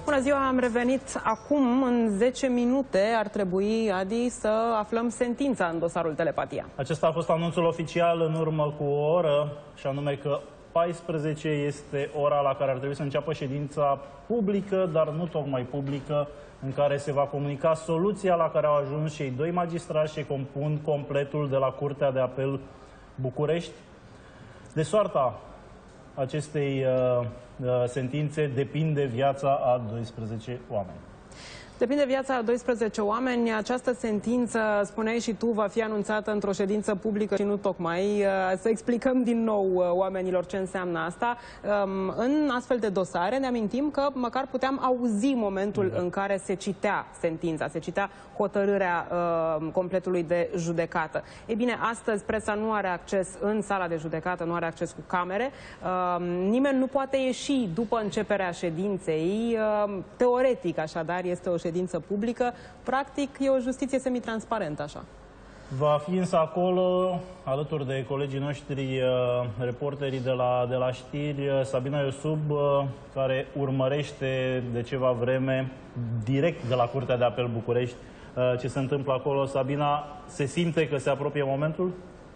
Bună ziua, am revenit acum. În 10 minute ar trebui, Adi, să aflăm sentința în dosarul Telepatia. Acesta a fost anunțul oficial în urmă cu o oră, și anume că 14 este ora la care ar trebui să înceapă ședința publică, dar nu tocmai publică, în care se va comunica soluția la care au ajuns cei doi magistrați ce compun completul de la Curtea de Apel București. De soarta acestei sentințe depinde viața a 12 oameni. Depinde viața a 12 oameni. Această sentință, spuneai și tu, va fi anunțată într-o ședință publică și nu tocmai. Să explicăm din nou oamenilor ce înseamnă asta. În astfel de dosare ne amintim că măcar puteam auzi momentul în care se citea sentința, se citea hotărârea completului de judecată. Ei bine, astăzi presa nu are acces în sala de judecată, nu are acces cu camere. Nimeni nu poate ieși după începerea ședinței. Teoretic, așadar, este o ședință publică. Practic, e o justiție semitransparentă, așa. Va fi însă acolo, alături de colegii noștri, reporterii de la știri, Sabina Iosub, care urmărește de ceva vreme, direct de la Curtea de Apel București, ce se întâmplă acolo. Sabina, se simte că se apropie momentul?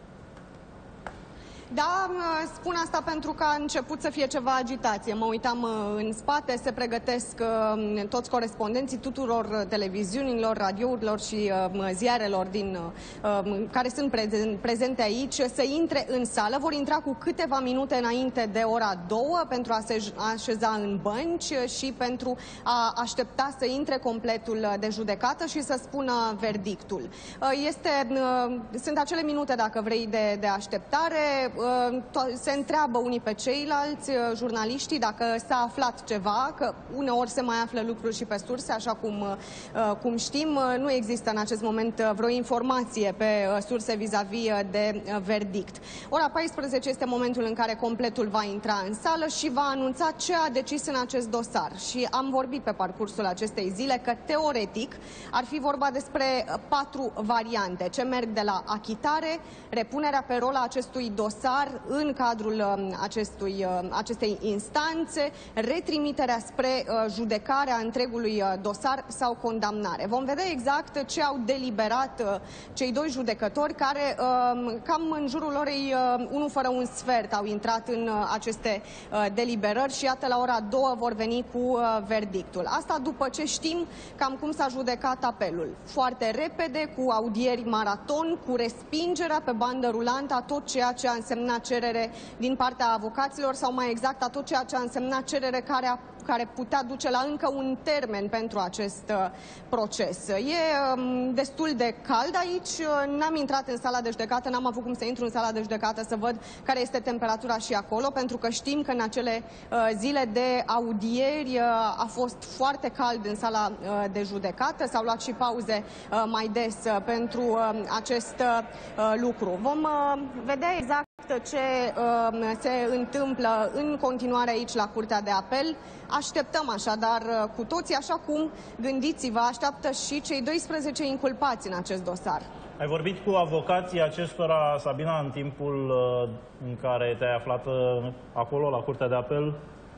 Da, spun asta pentru că a început să fie ceva agitație. Mă uitam în spate, se pregătesc toți corespondenții tuturor televiziunilor, radiourilor și ziarelor care sunt prezente aici să intre în sală. Vor intra cu câteva minute înainte de ora 2 pentru a se așeza în bănci și pentru a aștepta să intre completul de judecată și să spună verdictul. Sunt acele minute, dacă vrei, de așteptare. Se întreabă unii pe ceilalți, jurnaliștii, dacă s-a aflat ceva, că uneori se mai află lucruri și pe surse, așa cum știm. Nu există în acest moment vreo informație pe surse vis-a-vis de verdict. Ora 14 este momentul în care completul va intra în sală și va anunța ce a decis în acest dosar. Și am vorbit pe parcursul acestei zile că, teoretic, ar fi vorba despre 4 variante, ce merg de la achitare, repunerea pe rol a acestui dosar în cadrul acestei instanțe, retrimiterea spre judecarea întregului dosar sau condamnare. Vom vedea exact ce au deliberat cei doi judecători care cam în jurul orei 1 fără un sfert au intrat în aceste deliberări și iată, la ora 2 vor veni cu verdictul. Asta după ce știm cam cum s-a judecat apelul. Foarte repede, cu audieri maraton, cu respingerea pe bandă rulantă a tot ceea ce a însemnat cerere din partea avocaților, sau mai exact a tot ceea ce a însemnat cerere care putea duce la încă un termen pentru acest proces. E destul de cald aici, n-am intrat în sala de judecată, n-am avut cum să intru în sala de judecată să văd care este temperatura și acolo, pentru că știm că în acele zile de audieri a fost foarte cald în sala de judecată, s-au luat și pauze mai des pentru acest lucru. Vom vedea exact ce se întâmplă în continuare aici la Curtea de Apel. Așteptăm așadar cu toții, așa cum, gândiți-vă, așteaptă și cei 12 inculpați în acest dosar. Ai vorbit cu avocații acestora, Sabina, în timpul în care te-ai aflat acolo, la Curtea de Apel?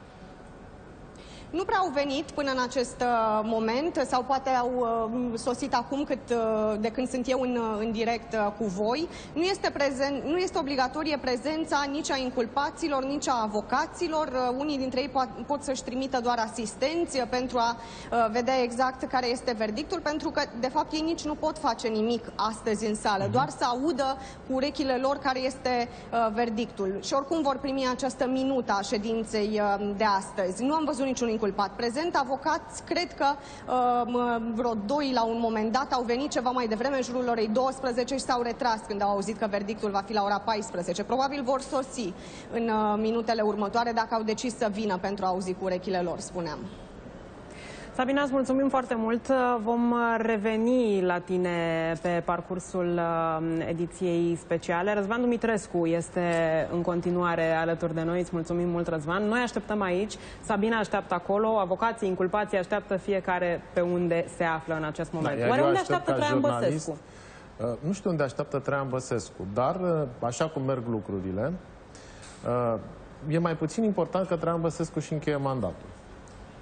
Nu prea au venit până în acest moment, sau poate au sosit acum de când sunt eu în direct cu voi. Nu este obligatorie prezența nici a inculpaților, nici a avocaților. Unii dintre ei pot să-și trimită doar asistenți pentru a vedea exact care este verdictul, pentru că, de fapt, ei nici nu pot face nimic astăzi în sală, doar să audă cu urechile lor care este verdictul. Și oricum vor primi această minută a ședinței de astăzi. Nu am văzut niciun inculpat prezent. Avocați, cred că vreo 2 la un moment dat au venit ceva mai devreme, în jurul orei 12, și s-au retras când au auzit că verdictul va fi la ora 14. Probabil vor sosi în minutele următoare, dacă au decis să vină pentru a auzi cu urechile lor, spuneam. Sabina, îți mulțumim foarte mult. Vom reveni la tine pe parcursul ediției speciale. Răzvan Dumitrescu este în continuare alături de noi. Îți mulțumim mult, Răzvan. Noi așteptăm aici, Sabina așteaptă acolo, avocații, inculpații așteaptă fiecare pe unde se află în acest moment. Da, oare unde așteaptă Traian Băsescu? Nu știu unde așteaptă Traian Băsescu, dar așa cum merg lucrurile, e mai puțin important că Traian Băsescu și încheie mandatul.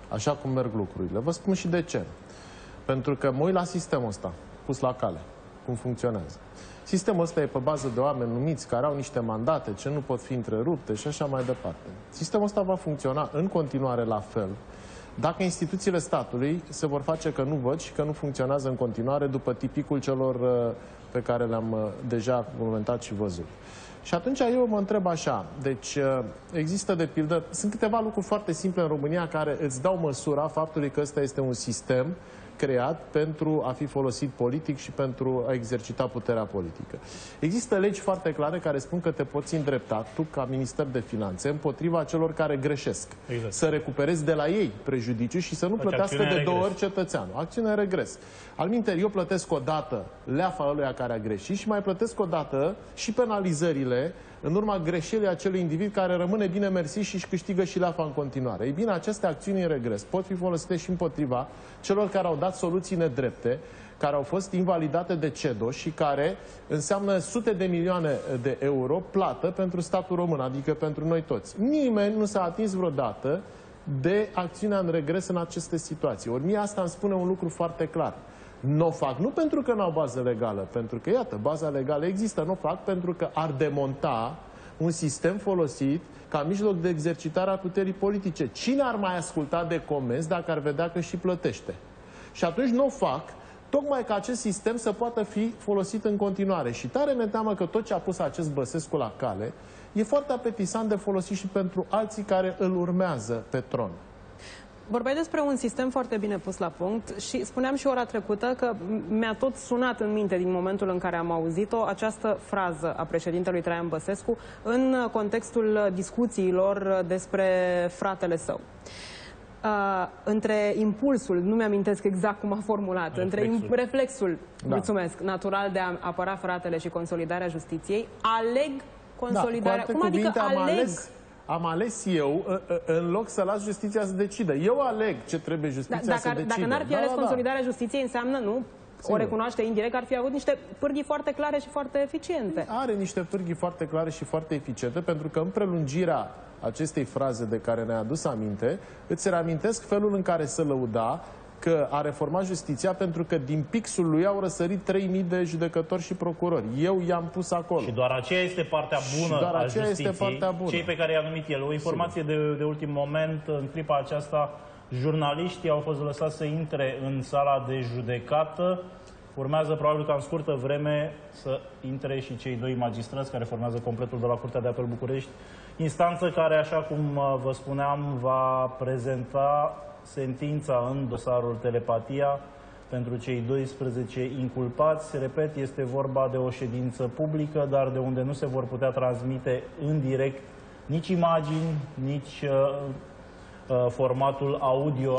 așa cum merg lucrurile. Vă spun și de ce. Pentru că mă uit la sistemul ăsta pus la cale, cum funcționează. Sistemul ăsta e pe bază de oameni numiți care au niște mandate ce nu pot fi întrerupte și așa mai departe. Sistemul ăsta va funcționa în continuare la fel dacă instituțiile statului se vor face că nu văd și că nu funcționează în continuare după tipicul celor pe care le-am deja comentat și văzut. Și atunci eu mă întreb așa, deci există de pildă, sunt câteva lucruri foarte simple în România care îți dau măsura faptului că ăsta este un sistem creat pentru a fi folosit politic și pentru a exercita puterea politică. Există legi foarte clare care spun că te poți îndrepta, tu ca Minister de Finanțe, împotriva celor care greșesc. Exact. Să recuperezi de la ei prejudiciu și să nu plătească de 2 ori cetățeanul. Acțiune în regres. Alminteri, eu plătesc o dată leafa ăluia care a greșit și mai plătesc o dată și penalizările în urma greșelii acelui individ care rămâne bine mersi și își câștigă și leafa în continuare. Ei bine, aceste acțiuni în regres pot fi folosite și împotriva celor care au dat soluții nedrepte, care au fost invalidate de CEDO și care înseamnă sute de milioane de euro plată pentru statul român, adică pentru noi toți. Nimeni nu s-a atins vreodată de acțiunea în regres în aceste situații. Ori mie asta îmi spune un lucru foarte clar. Nu o fac nu pentru că nu au bază legală, pentru că, iată, baza legală există, nu o fac pentru că ar demonta un sistem folosit ca mijloc de exercitare a puterii politice. Cine ar mai asculta de comenzi dacă ar vedea că și plătește? Și atunci nu o fac, tocmai ca acest sistem să poată fi folosit în continuare. Și tare mi-e teamă că tot ce a pus acest Băsescu la cale e foarte apetisant de folosit și pentru alții care îl urmează pe tron. Vorbeai despre un sistem foarte bine pus la punct și spuneam și ora trecută că mi-a tot sunat în minte din momentul în care am auzit-o această frază a președintelui Traian Băsescu în contextul discuțiilor despre fratele său. Între impulsul, nu mi-amintesc exact cum a formulat, între reflexul, mulțumesc, natural de a apăra fratele și consolidarea justiției, aleg consolidarea. Cum adică aleg? Am ales eu, în loc să las justiția să decidă. Eu aleg ce trebuie justiția să decidă. Dacă n-ar fi ales consolidarea justiției, înseamnă, nu? O recunoaște indirect, ar fi avut niște pârghii foarte clare și foarte eficiente. Are niște pârghii foarte clare și foarte eficiente, pentru că în prelungirea acestei fraze de care ne-a adus aminte, îți reamintesc felul în care se lăuda că a reformat justiția pentru că din pixul lui au răsărit 3000 de judecători și procurori. Eu i-am pus acolo. Și doar aceea este partea bună a justiției, cei pe care i-a numit el. O informație de ultim moment, în clipa aceasta, jurnaliștii au fost lăsați să intre în sala de judecată. Urmează probabil ca în scurtă vreme să intre și cei 2 magistrați care formează completul de la Curtea de Apel București. Instanță care, așa cum vă spuneam, va prezenta sentința în dosarul Telepatia pentru cei 12 inculpați. Repet, este vorba de o ședință publică, dar de unde nu se vor putea transmite în direct nici imagini, nici formatul audio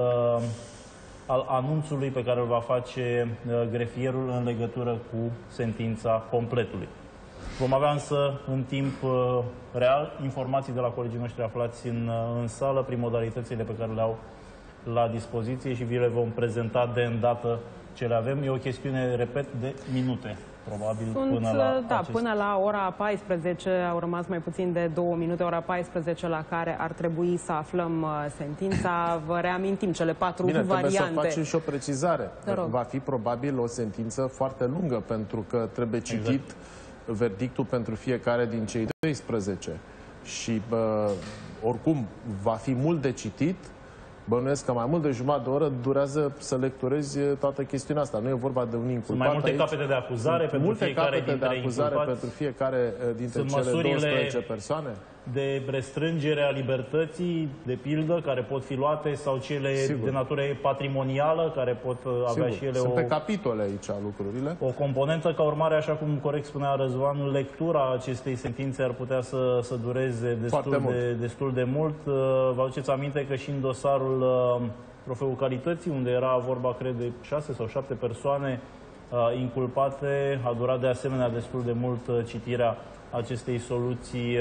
al anunțului pe care îl va face grefierul în legătură cu sentința completului. Vom avea însă în timp real informații de la colegii noștri aflați în sală prin modalitățile pe care le au la dispoziție și vi le vom prezenta de îndată ce le avem. E o chestiune, repet, de minute, probabil, până la ora 14, au rămas mai puțin de 2 minute, ora 14 la care ar trebui să aflăm sentința. Vă reamintim cele 4 variante. Trebuie să facem și o precizare. Va fi probabil o sentință foarte lungă, pentru că trebuie citit verdictul pentru fiecare din cei 12. Și oricum va fi mult de citit. Bănuiesc că mai mult de jumătate de oră durează să lecturezi toată chestiunea asta. Nu e vorba de un inculpat. Sunt mai multe capete de acuzare pentru fiecare dintre inculpați. Pentru fiecare dintre cele 12 persoane. De restrângere a libertății, de pildă, care pot fi luate, sau cele de natură patrimonială, care pot avea și ele Sunt pe capitole aici lucrurile. O componentă, ca urmare, așa cum corect spunea Răzvan, lectura acestei sentințe ar putea să dureze destul de mult. Vă aduceți aminte că și în dosarul Trofeul Calității, unde era vorba, cred, de 6 sau 7 persoane inculpate, a durat de asemenea destul de mult citirea acestei soluții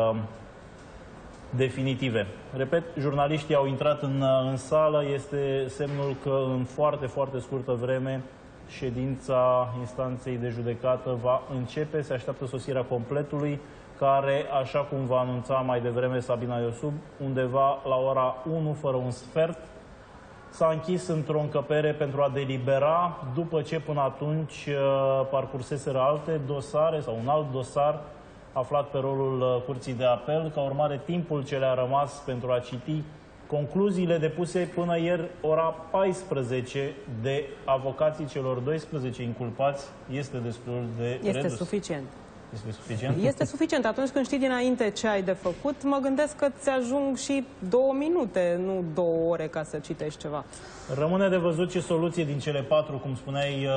definitive. Repet, jurnaliștii au intrat în sală, este semnul că în foarte, foarte scurtă vreme ședința instanței de judecată va începe, se așteaptă sosirea completului. care, așa cum va anunța mai devreme Sabina Iosub, undeva la ora 1 fără un sfert, s-a închis într-o încăpere pentru a delibera, după ce până atunci parcurseseră alte dosare sau un alt dosar aflat pe rolul Curții de Apel. Ca urmare, timpul ce le-a rămas pentru a citi concluziile depuse până ieri, ora 14, de avocații celor 12 inculpați, este destul de redus. Este suficient. Este suficient? Este suficient. Atunci când știi dinainte ce ai de făcut, mă gândesc că ți ajung și 2 minute, nu 2 ore ca să citești ceva. Rămâne de văzut ce soluție din cele 4, cum spuneai,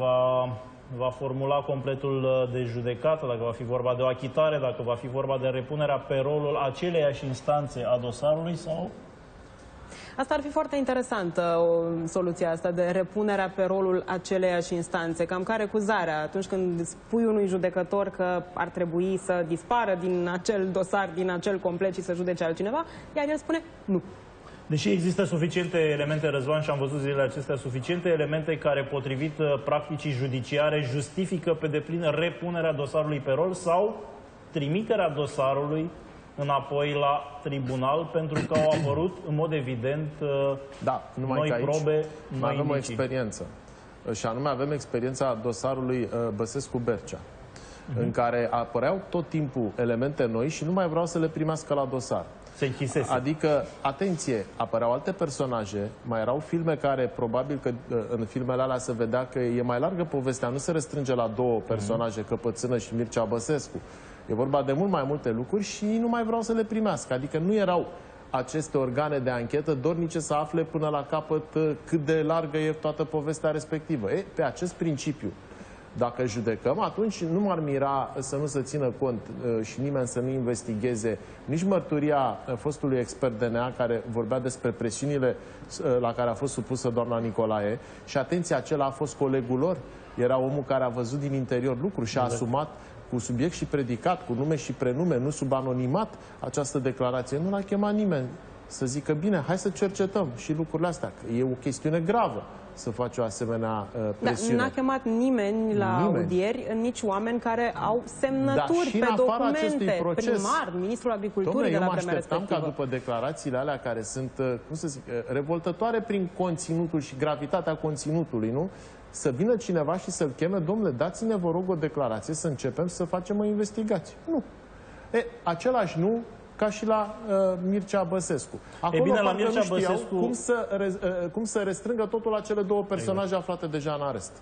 va formula completul de judecată, dacă va fi vorba de o achitare, dacă va fi vorba de repunerea pe rolul aceleiași instanțe a dosarului sau... Asta ar fi foarte interesantă, soluția asta de repunerea pe rolul aceleiași instanțe. Cam care cuzarea atunci când spui unui judecător că ar trebui să dispară din acel dosar, din acel complet și să judece altcineva, iar el spune nu. Deși există suficiente elemente, Răzvan, și am văzut zilele acestea, suficiente elemente care, potrivit practicii judiciare, justifică pe deplin repunerea dosarului pe rol sau trimiterea dosarului înapoi la tribunal, pentru că au apărut, în mod evident, noi probe, noi avem o experiență. Și anume avem experiența dosarului Băsescu-Bercea, în care apăreau tot timpul elemente noi și nu mai vreau să le primească la dosar. Se închisese. Adică, atenție, apăreau alte personaje, mai erau filme care, probabil că în filmele alea se vedea că e mai largă povestea, nu se restrânge la 2 personaje, Căpățână și Mircea Băsescu. E vorba de mult mai multe lucruri și nu mai vreau să le primească. Adică nu erau aceste organe de anchetă dornice să afle până la capăt cât de largă e toată povestea respectivă. Pe acest principiu, dacă judecăm, atunci nu m-ar mira să nu se țină cont și nimeni să nu investigheze nici mărturia fostului expert DNA care vorbea despre presiunile la care a fost supusă doamna Nicolae. Și atenție, acela a fost colegul lor. Era omul care a văzut din interior lucruri și a asumat cu subiect și predicat, cu nume și prenume, nu sub anonimat, această declarație. Nu l-a chemat nimeni să zică, bine, hai să cercetăm și lucrurile astea. Că e o chestiune gravă să faci o asemenea presiune. N-a chemat nimeni la audieri, nici oameni care au semnături pe documente. Primar, ministrul agriculturii de la vremea respectivă. Eu mă așteptam ca după declarațiile alea care sunt, cum să zic, revoltătoare prin conținutul și gravitatea conținutului, nu? Să vină cineva și să-l cheme, domnule, dați-ne, vă rog, o declarație să începem să facem o investigație. Nu. Același nu ca și la Mircea Băsescu. Acolo bine, la Mircea Băsescu... cum să restrângă totul la cele 2 personaje aflate deja în arest.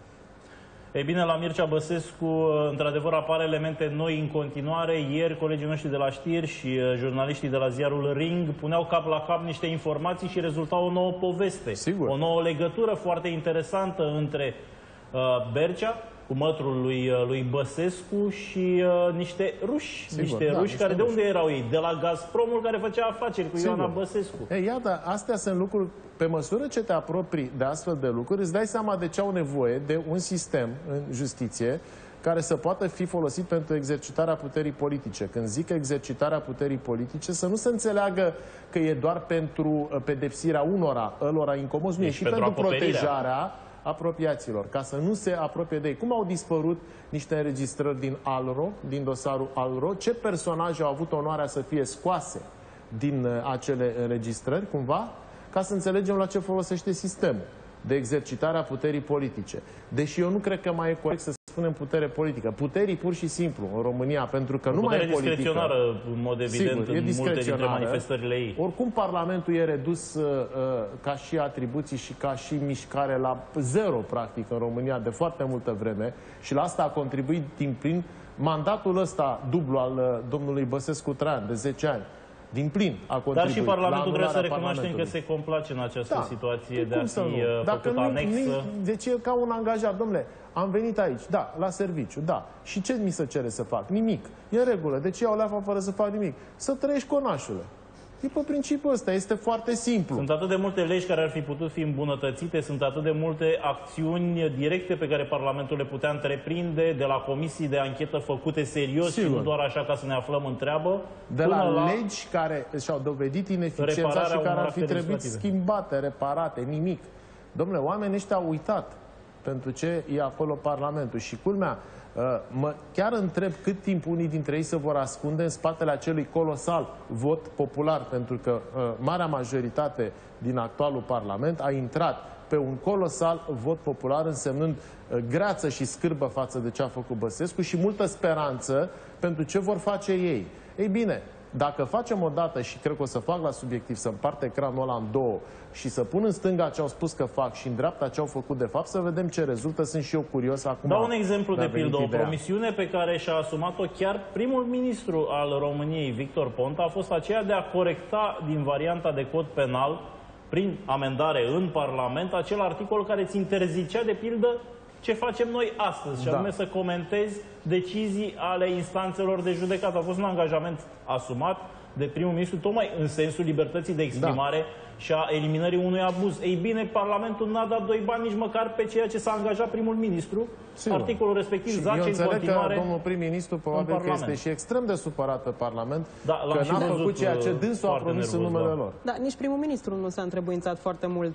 Ei bine, la Mircea Băsescu, într-adevăr, apar elemente noi în continuare. Ieri, colegii noștri de la știri și jurnaliștii de la ziarul Ring puneau cap la cap niște informații și rezulta o nouă poveste. Sigur. O nouă legătură foarte interesantă între Bercea, cu mătrul lui Băsescu și niște ruși. Sigur, niște ruși care de unde erau ei? De la Gazpromul, care făcea afaceri cu Ioana Băsescu. Iată, astea sunt lucruri, pe măsură ce te apropii de astfel de lucruri, îți dai seama de ce au nevoie de un sistem în justiție care să poată fi folosit pentru exercitarea puterii politice. Când zic exercitarea puterii politice, să nu se înțeleagă că e doar pentru pedepsirea ălora incomozi, nu, e și pentru protejarea apropiaților, ca să nu se apropie de ei. Cum au dispărut niște înregistrări din ALRO, din dosarul ALRO? Ce personaje au avut onoarea să fie scoase din acele înregistrări, cumva? Ca să înțelegem la ce folosește sistemul de exercitare a puterii politice. Deși eu nu cred că mai e corect să spunem putere politică. Puterii pur și simplu în România, pentru că nu mai e politică. Discreționară, în mod evident, sigur, în multe dintre manifestările ei. Oricum Parlamentul e redus ca și atribuții și ca și mișcare la 0, practic, în România de foarte multă vreme și la asta a contribuit din plin mandatul ăsta dublu al domnului Băsescu Traian de 10 ani. Din plin a contribuit. Dar și Parlamentul trebuie să recunoaștem că se complace în această situație de a fi făcut anexă. Deci e ca un angajat. Domnule, am venit aici, da, la serviciu, da. Și ce mi se cere să fac? Nimic. E în regulă. Deci iau leafa fără să fac nimic. Să trăiești conașule. E pe principiul ăsta, este foarte simplu. Sunt atât de multe legi care ar fi putut fi îmbunătățite, sunt atât de multe acțiuni directe pe care Parlamentul le putea întreprinde, de la comisii de anchetă făcute serios și nu doar așa ca să ne aflăm în treabă. De la legi care și-au dovedit ineficiența și care ar fi trebuit schimbate, reparate, nimic. Dom'le, oamenii ăștia au uitat. pentru ce e acolo Parlamentul. Și culmea, chiar întreb cât timp unii dintre ei se vor ascunde în spatele acelui colosal vot popular, pentru că marea majoritate din actualul Parlament a intrat pe un colosal vot popular, însemnând greață și scârbă față de ce a făcut Băsescu și multă speranță pentru ce vor face ei. Ei bine, dacă facem o dată, și cred că o să fac la subiectiv, să împart ecranul ăla în două și să pun în stânga ce au spus că fac și în dreapta ce au făcut de fapt, să vedem ce rezultă. Sunt și eu curios acum. Dau un exemplu de pildă, o promisiune pe care și-a asumat-o chiar primul ministru al României, Victor Ponta, a fost aceea de a corecta din varianta de cod penal, prin amendare în Parlament, acel articol care îți interzicea, de pildă, ce facem noi astăzi, și anume să comentezi decizii ale instanțelor de judecată. A fost un angajament asumat de primul ministru, tocmai în sensul libertății de exprimare și a eliminării unui abuz. Ei bine, Parlamentul n-a dat doi bani nici măcar pe ceea ce s-a angajat primul ministru. Sigur. Articolul respectiv zace în continuare. Că domnul prim-ministru probabil că este și extrem de supărat pe Parlament, că n-a făcut ceea ce dânsul a promis în numele lor. Da, nici primul ministru nu s-a întrebuințat foarte mult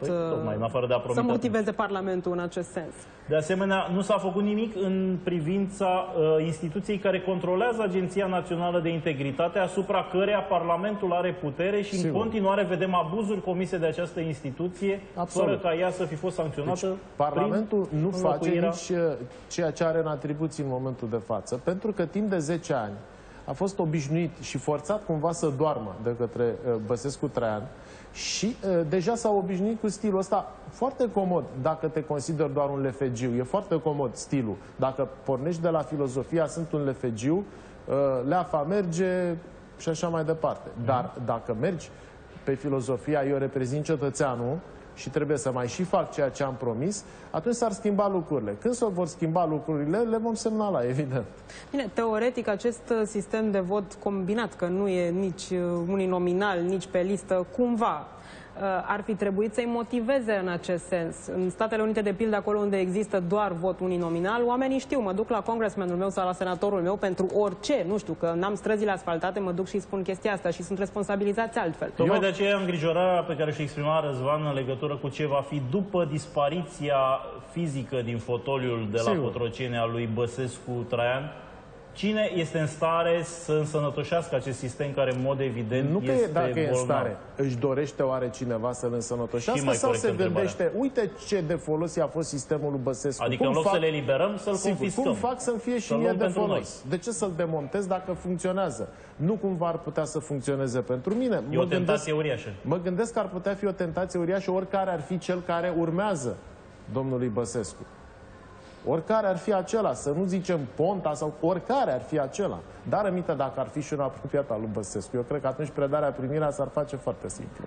să motiveze Parlamentul în acest sens. De asemenea, nu s-a făcut nimic în privința instituției care controlează Agenția Națională de Integritate, asupra căreia Parlamentul are putere și în continuare vedem abuzuri comise de această instituție, fără ca ea să fi fost sancționată. Deci, Parlamentul nu face nici ceea ce are în atribuții în momentul de față, pentru că timp de 10 ani a fost obișnuit și forțat cumva să doarmă de către Băsescu Traian și deja s-au obișnuit cu stilul ăsta foarte comod. Dacă te consideri doar un lefegiu, e foarte comod stilul. Dacă pornești de la filozofia, sunt un lefegiu, leafa merge și așa mai departe. Dar dacă mergi pe filozofia, eu reprezint cetățeanul și trebuie să mai și fac ceea ce am promis, atunci s-ar schimba lucrurile. Când se vor schimba lucrurile, le vom semnala, evident. Bine, teoretic, acest sistem de vot combinat, că nu e nici uninominal, nici pe listă, cumva ar fi trebuit să-i motiveze în acest sens. În Statele Unite, de pildă, acolo unde există doar vot uninominal, oamenii știu, mă duc la congresmanul meu sau la senatorul meu pentru orice, nu știu, că n-am străzile asfaltate, mă duc și spun chestia asta și sunt responsabilizați altfel. Tocmai de aceea îngrijorarea pe care și-o exprima Răzvan în legătură cu ce va fi după dispariția fizică din fotoliul de la Cotroceni al lui Băsescu Traian. Cine este în stare să însănătoșească acest sistem care, în mod evident, nu este dacă e în stare. Își dorește oare cineva să-l însănătoșească sau se gândește, uite ce de folos a fost sistemul lui Băsescu. Adică în loc să le eliberăm, să-l confiscăm. Cum fac să-mi fie și mie de folos? De ce să-l demontez dacă funcționează? Nu cumva ar putea să funcționeze pentru mine. E o tentație uriașă. Mă gândesc că ar putea fi o tentație uriașă oricare ar fi cel care urmează domnului Băsescu. Oricare ar fi acela, să nu zicem Ponta sau oricare ar fi acela. Dar aminte dacă ar fi și un apropiat al lui Băsescu. Eu cred că atunci predarea, primirea s-ar face foarte simplu.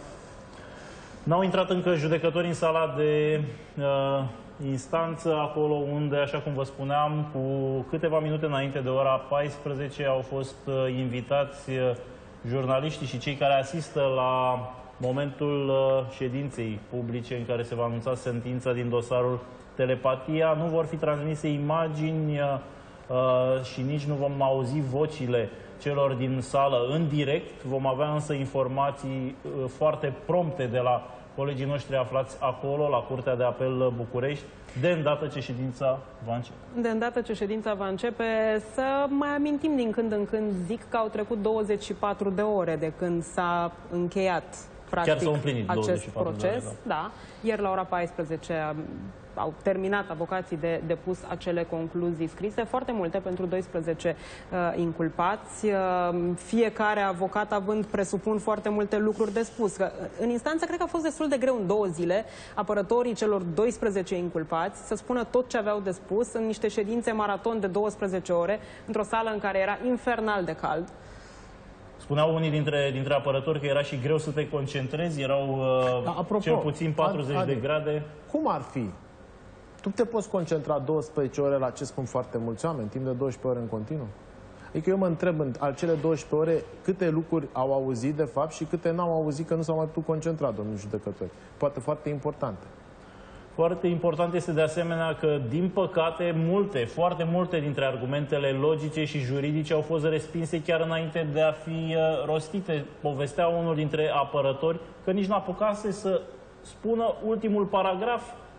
N-au intrat încă judecători în sala de instanță, acolo unde, așa cum vă spuneam, cu câteva minute înainte de ora 14 au fost invitați jurnaliștii și cei care asistă la momentul ședinței publice în care se va anunța sentința din dosarul Telepatia. Nu vor fi transmise imagini și nici nu vom auzi vocile celor din sală în direct. Vom avea însă informații foarte prompte de la colegii noștri aflați acolo, la Curtea de Apel București, de îndată ce ședința va începe. De îndată ce ședința va începe, să mai amintim din când în când, zic că au trecut 24 de ore de când s-a încheiat practic acest proces. Da. Ieri la ora 14 au terminat avocații de depus acele concluzii scrise, foarte multe pentru 12 inculpați, fiecare avocat având, presupun, foarte multe lucruri de spus. Că în instanță cred că a fost destul de greu în 2 zile apărătorii celor 12 inculpați să spună tot ce aveau de spus în niște ședințe maraton de 12 ore, într-o sală în care era infernal de cald. Spuneau unii dintre apărători că era și greu să te concentrezi, erau cel puțin 40 de grade. Cum ar fi? Tu te poți concentra 12 ore la ce spun foarte mulți oameni, timp de 12 ore în continuu? Adică eu mă întreb în acele 12 ore câte lucruri au auzit de fapt și câte n-au auzit că nu s-au mai putut concentra, domnul judecători. Poate foarte importante. Foarte important este de asemenea că, din păcate, foarte multe dintre argumentele logice și juridice au fost respinse chiar înainte de a fi rostite. Povestea unul dintre apărători că nici n-apucase să spună ultimul paragraf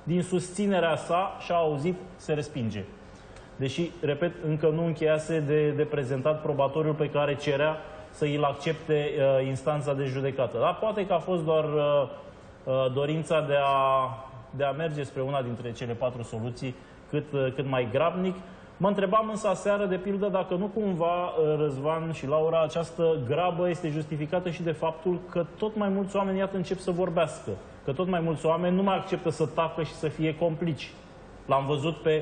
din susținerea sa și-a auzit, se respinge. Deși, repet, încă nu încheiase de prezentat probatoriul pe care cerea să îl accepte instanța de judecată. Dar poate că a fost doar dorința de a merge spre una dintre cele 4 soluții cât mai grabnic. Mă întrebam însă aseară, de pildă, dacă nu cumva, Răzvan și Laura, această grabă este justificată și de faptul că tot mai mulți oameni, iată, încep să vorbească. Că tot mai mulți oameni nu mai acceptă să tacă și să fie complici. L-am văzut pe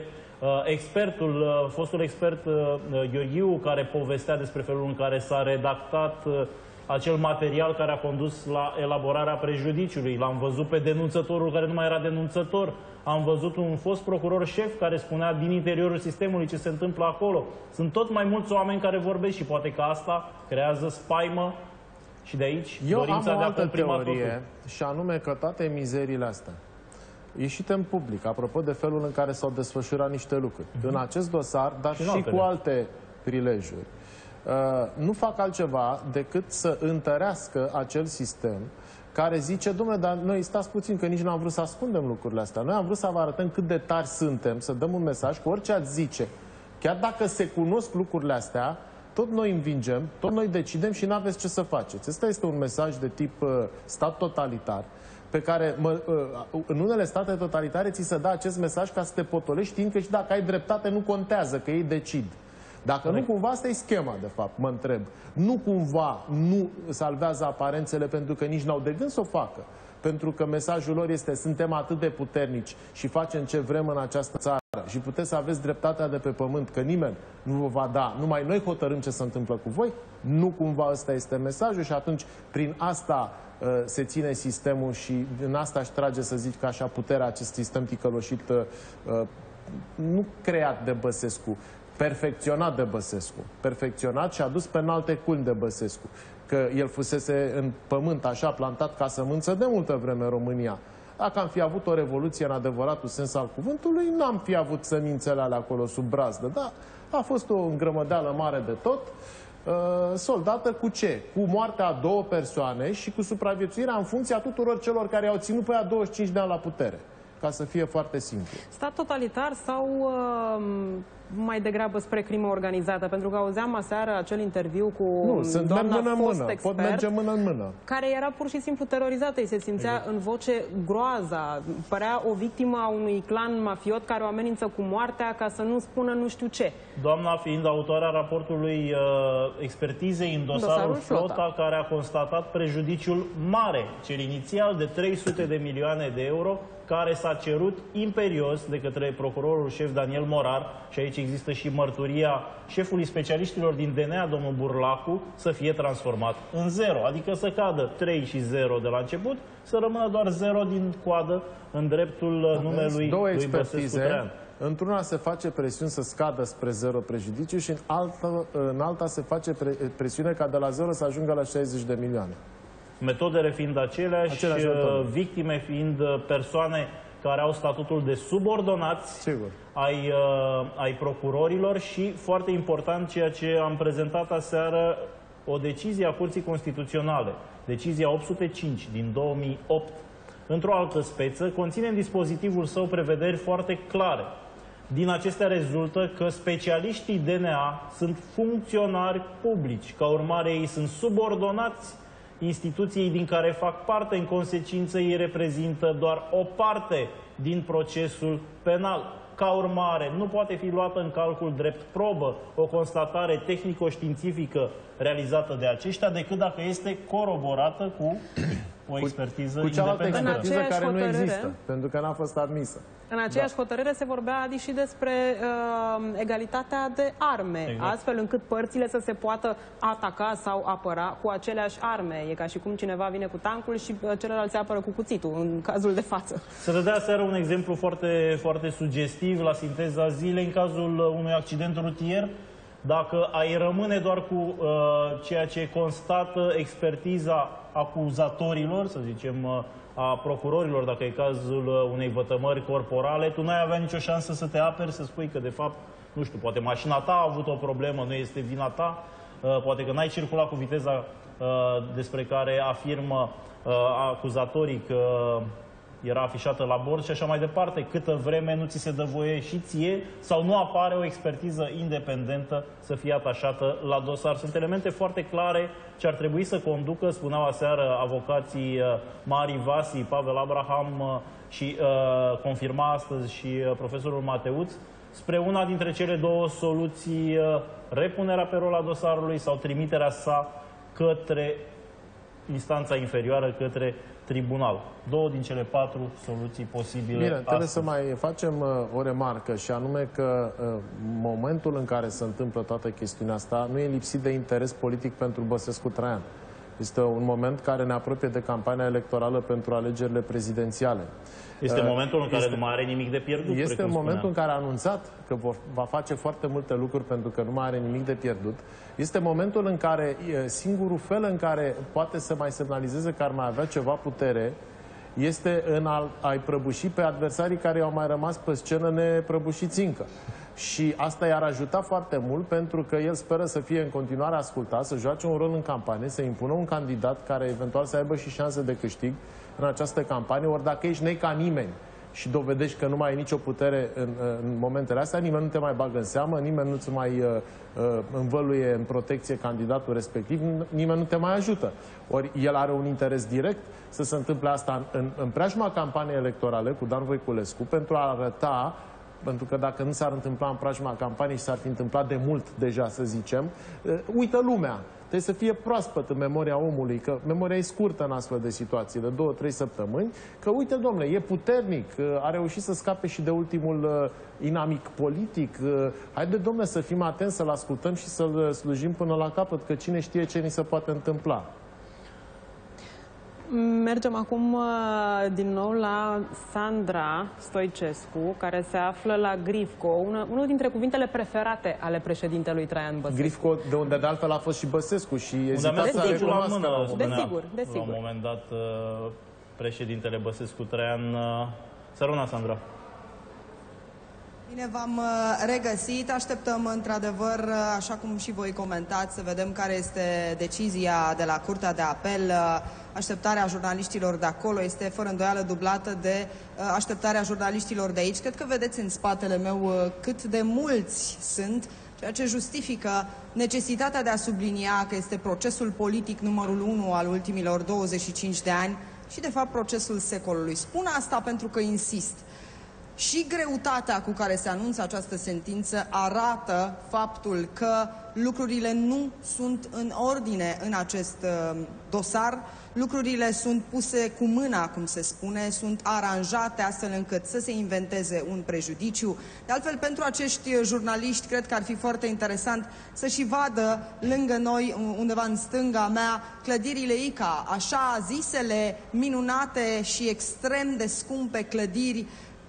fostul expert Gheorghiu, care povestea despre felul în care s-a redactat acel material care a condus la elaborarea prejudiciului. L-am văzut pe denunțătorul care nu mai era denunțător. Am văzut un fost procuror șef care spunea din interiorul sistemului ce se întâmplă acolo. Sunt tot mai mulți oameni care vorbesc și poate că asta creează spaimă și de aici dorința de a comprima totul. Și anume că toate mizeriile astea ieșite în public, apropo de felul în care s-au desfășurat niște lucruri, în acest dosar, dar și cu alte prilejuri, nu fac altceva decât să întărească acel sistem care zice, dom'le, dar noi stați puțin, că nici nu am vrut să ascundem lucrurile astea. Noi am vrut să vă arătăm cât de tari suntem, să dăm un mesaj cu orice ați zice. Chiar dacă se cunosc lucrurile astea, tot noi învingem, tot noi decidem și n-aveți ce să faceți. Ăsta este un mesaj de tip stat totalitar, pe care în unele state totalitare ți se dă acest mesaj ca să te potolești, știind că și dacă ai dreptate nu contează, că ei decid. Dacă nu cumva, asta e schema, de fapt, mă întreb. Nu cumva nu salvează aparențele pentru că nici n-au de gând să o facă. Pentru că mesajul lor este, suntem atât de puternici și facem ce vrem în această țară și puteți să aveți dreptatea de pe pământ, că nimeni nu vă va da, numai noi hotărâm ce se întâmplă cu voi. Nu cumva ăsta este mesajul și atunci prin asta se ține sistemul și în asta își trage, să zic că așa, puterea acest sistem ticăloșit, nu creat de Băsescu, perfecționat de Băsescu. Perfecționat și adus pe înalte culmi de Băsescu. Că el fusese în pământ așa plantat ca sămânță de multă vreme în România. Dacă am fi avut o revoluție în adevăratul sens al cuvântului, n-am fi avut semințele alea acolo sub brazdă. Dar a fost o îngrămădeală mare de tot, soldată cu ce? Cu moartea a 2 persoane și cu supraviețuirea în funcția tuturor celor care au ținut pe ea 25 de ani la putere. Ca să fie foarte simplu. Stat totalitar sau mai degrabă spre crimă organizată? Pentru că auzeam aseară acel interviu cu doamna fost expert, pot merge mână în mână, care era pur și simplu terorizată. Îi se simțea în voce groaza. Părea o victimă a unui clan mafiot care o amenință cu moartea ca să nu spună nu știu ce. Doamna fiind autoarea raportului expertizei în dosarul Flota, care a constatat prejudiciul mare, cel inițial de 300 de milioane de euro, care s-a cerut imperios de către procurorul șef Daniel Morar, și aici există și mărturia șefului specialiștilor din DNA, domnul Burlacu, să fie transformat în 0, adică să cadă 3 și 0 de la început, să rămână doar 0 din coadă în dreptul numelui lui Băsescu Traian. Într-una se face presiune să scadă spre 0 prejudiciu și în alta se face presiune ca de la 0 să ajungă la 60 de milioane. Metodele fiind aceleași, victime fiind persoane care au statutul de subordonați ai procurorilor și, foarte important, ceea ce am prezentat aseară, o decizie a Curții Constituționale, decizia 805 din 2008, într-o altă speță, conține în dispozitivul său prevederi foarte clare. Din acestea rezultă că specialiștii DNA sunt funcționari publici, ca urmare ei sunt subordonați instituției din care fac parte, în consecință ei reprezintă doar o parte din procesul penal. Ca urmare, nu poate fi luată în calcul drept probă o constatare tehnico-științifică realizată de aceștia, decât dacă este coroborată cu o expertiză independentă. Expertiză care nu există, pentru că n-a fost admisă. În aceeași hotărâre se vorbea și despre egalitatea de arme, astfel încât părțile să se poată ataca sau apăra cu aceleași arme. E ca și cum cineva vine cu tancul și celălalt se apără cu cuțitul, în cazul de față. Se dădea seară un exemplu foarte, foarte sugestiv la sinteza zilei, în cazul unui accident rutier. Dacă ai rămâne doar cu ceea ce constată expertiza acuzatorilor, să zicem, a procurorilor, dacă e cazul unei vătămări corporale, tu n-ai avea nicio șansă să te aperi, să spui că, de fapt, nu știu, poate mașina ta a avut o problemă, nu este vina ta, poate că n-ai circulat cu viteza despre care afirmă acuzatorii că era afișată la bord și așa mai departe, câtă vreme nu ți se dă voie și ție sau nu apare o expertiză independentă să fie atașată la dosar. Sunt elemente foarte clare ce ar trebui să conducă, spuneau aseară avocații Mari Vasi, Pavel Abraham și confirma astăzi și profesorul Mateuț, spre una dintre cele două soluții, repunerea pe rol a dosarului sau trimiterea sa către instanța inferioară, către tribunal. Două din cele 4 soluții posibile. Bine, trebuie să mai facem o remarcă, și anume că momentul în care se întâmplă toată chestiunea asta nu e lipsit de interes politic pentru Băsescu Traian. Este un moment care ne apropie de campania electorală pentru alegerile prezidențiale. Este momentul în care nu mai are nimic de pierdut. Este momentul în care a anunțat că va face foarte multe lucruri pentru că nu mai are nimic de pierdut. Este momentul în care singurul fel în care poate să mai semnalizeze că ar mai avea ceva putere este în a-i prăbuși pe adversarii care au mai rămas pe scenă neprăbușiți încă. Și asta i-ar ajuta foarte mult, pentru că el speră să fie în continuare ascultat, să joace un rol în campanie, să impună un candidat care eventual să aibă și șanse de câștig în această campanie. Ori dacă ești nei ca nimeni și dovedești că nu mai ai nicio putere în momentele astea, nimeni nu te mai bagă în seamă, nimeni nu-ți mai învăluie în protecție candidatul respectiv, nimeni nu te mai ajută. Ori el are un interes direct să se întâmple asta în preajma campaniei electorale cu Dan Voiculescu, pentru a arăta, pentru că dacă nu s-ar întâmpla în preajma campaniei și s-ar fi întâmplat de mult deja, să zicem, uită lumea. Trebuie să fie proaspăt în memoria omului, că memoria e scurtă în astfel de situații, de 2-3 săptămâni, că uite, domnule, e puternic, a reușit să scape și de ultimul inamic politic. Haide, domnule, să fim atenți, să-l ascultăm și să-l slujim până la capăt, că cine știe ce ni se poate întâmpla. Mergem acum din nou la Sandra Stoicescu, care se află la Grifco, unul dintre cuvintele preferate ale președintelui Traian Băsescu. Grifco, de unde de altfel a fost și Băsescu și ezita să recunoască. Desigur. La un moment dat, președintele Băsescu Traian. Săruna, Sandra. Bine, v-am regăsit. Așteptăm, într-adevăr, așa cum și voi comentați, să vedem care este decizia de la Curtea de Apel. Așteptarea jurnaliștilor de acolo este fără îndoială dublată de așteptarea jurnaliștilor de aici. Cred că vedeți în spatele meu cât de mulți sunt, ceea ce justifică necesitatea de a sublinia că este procesul politic numărul 1 al ultimilor 25 de ani și, de fapt, procesul secolului. Spun asta pentru că insist. Și greutatea cu care se anunță această sentință arată faptul că lucrurile nu sunt în ordine în acest dosar. Lucrurile sunt puse cu mâna, cum se spune, sunt aranjate astfel încât să se inventeze un prejudiciu. De altfel, pentru acești jurnaliști, cred că ar fi foarte interesant să și vadă lângă noi, undeva în stânga mea, clădirile ICA, așa zisele minunate și extrem de scumpe clădiri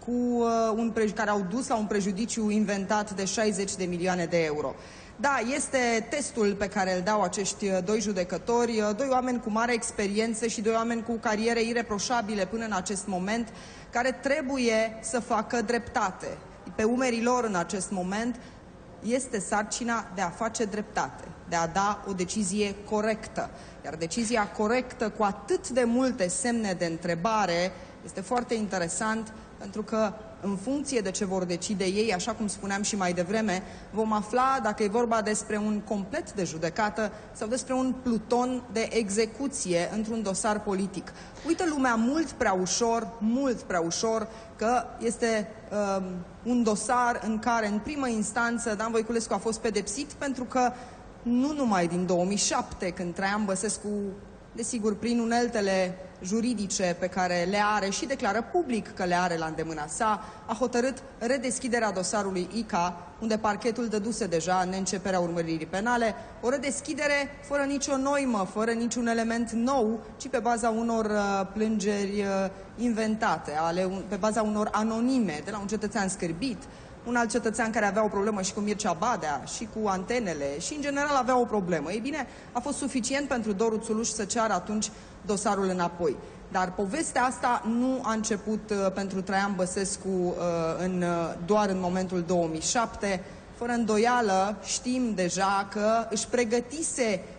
care au dus la un prejudiciu inventat de 60 de milioane de euro. Da, este testul pe care îl dau acești doi judecători, doi oameni cu mare experiență și doi oameni cu cariere ireproșabile până în acest moment, care trebuie să facă dreptate. Pe umerii lor în acest moment este sarcina de a face dreptate, de a da o decizie corectă. Iar decizia corectă, cu atât de multe semne de întrebare, este foarte interesant, pentru că în funcție de ce vor decide ei, așa cum spuneam și mai devreme, vom afla dacă e vorba despre un complet de judecată sau despre un pluton de execuție într-un dosar politic. Uită lumea mult prea ușor, că este un dosar în care, în primă instanță, Dan Voiculescu a fost pedepsit pentru că, nu numai din 2007, când Traian Băsescu, desigur, prin uneltele juridice pe care le are și declară public că le are la îndemâna sa, a hotărât redeschiderea dosarului ICA, unde parchetul dăduse deja neînceperea urmăririi penale, o redeschidere fără nicio noimă, fără niciun element nou, ci pe baza unor plângeri inventate, pe baza unor anonime, de la un cetățean scârbit, un alt cetățean care avea o problemă și cu Mircea Badea, și cu antenele, și în general avea o problemă. Ei bine, a fost suficient pentru Doru Țuluș să ceară atunci dosarul înapoi. Dar povestea asta nu a început pentru Traian Băsescu doar în momentul 2007. Fără îndoială știm deja că își pregătise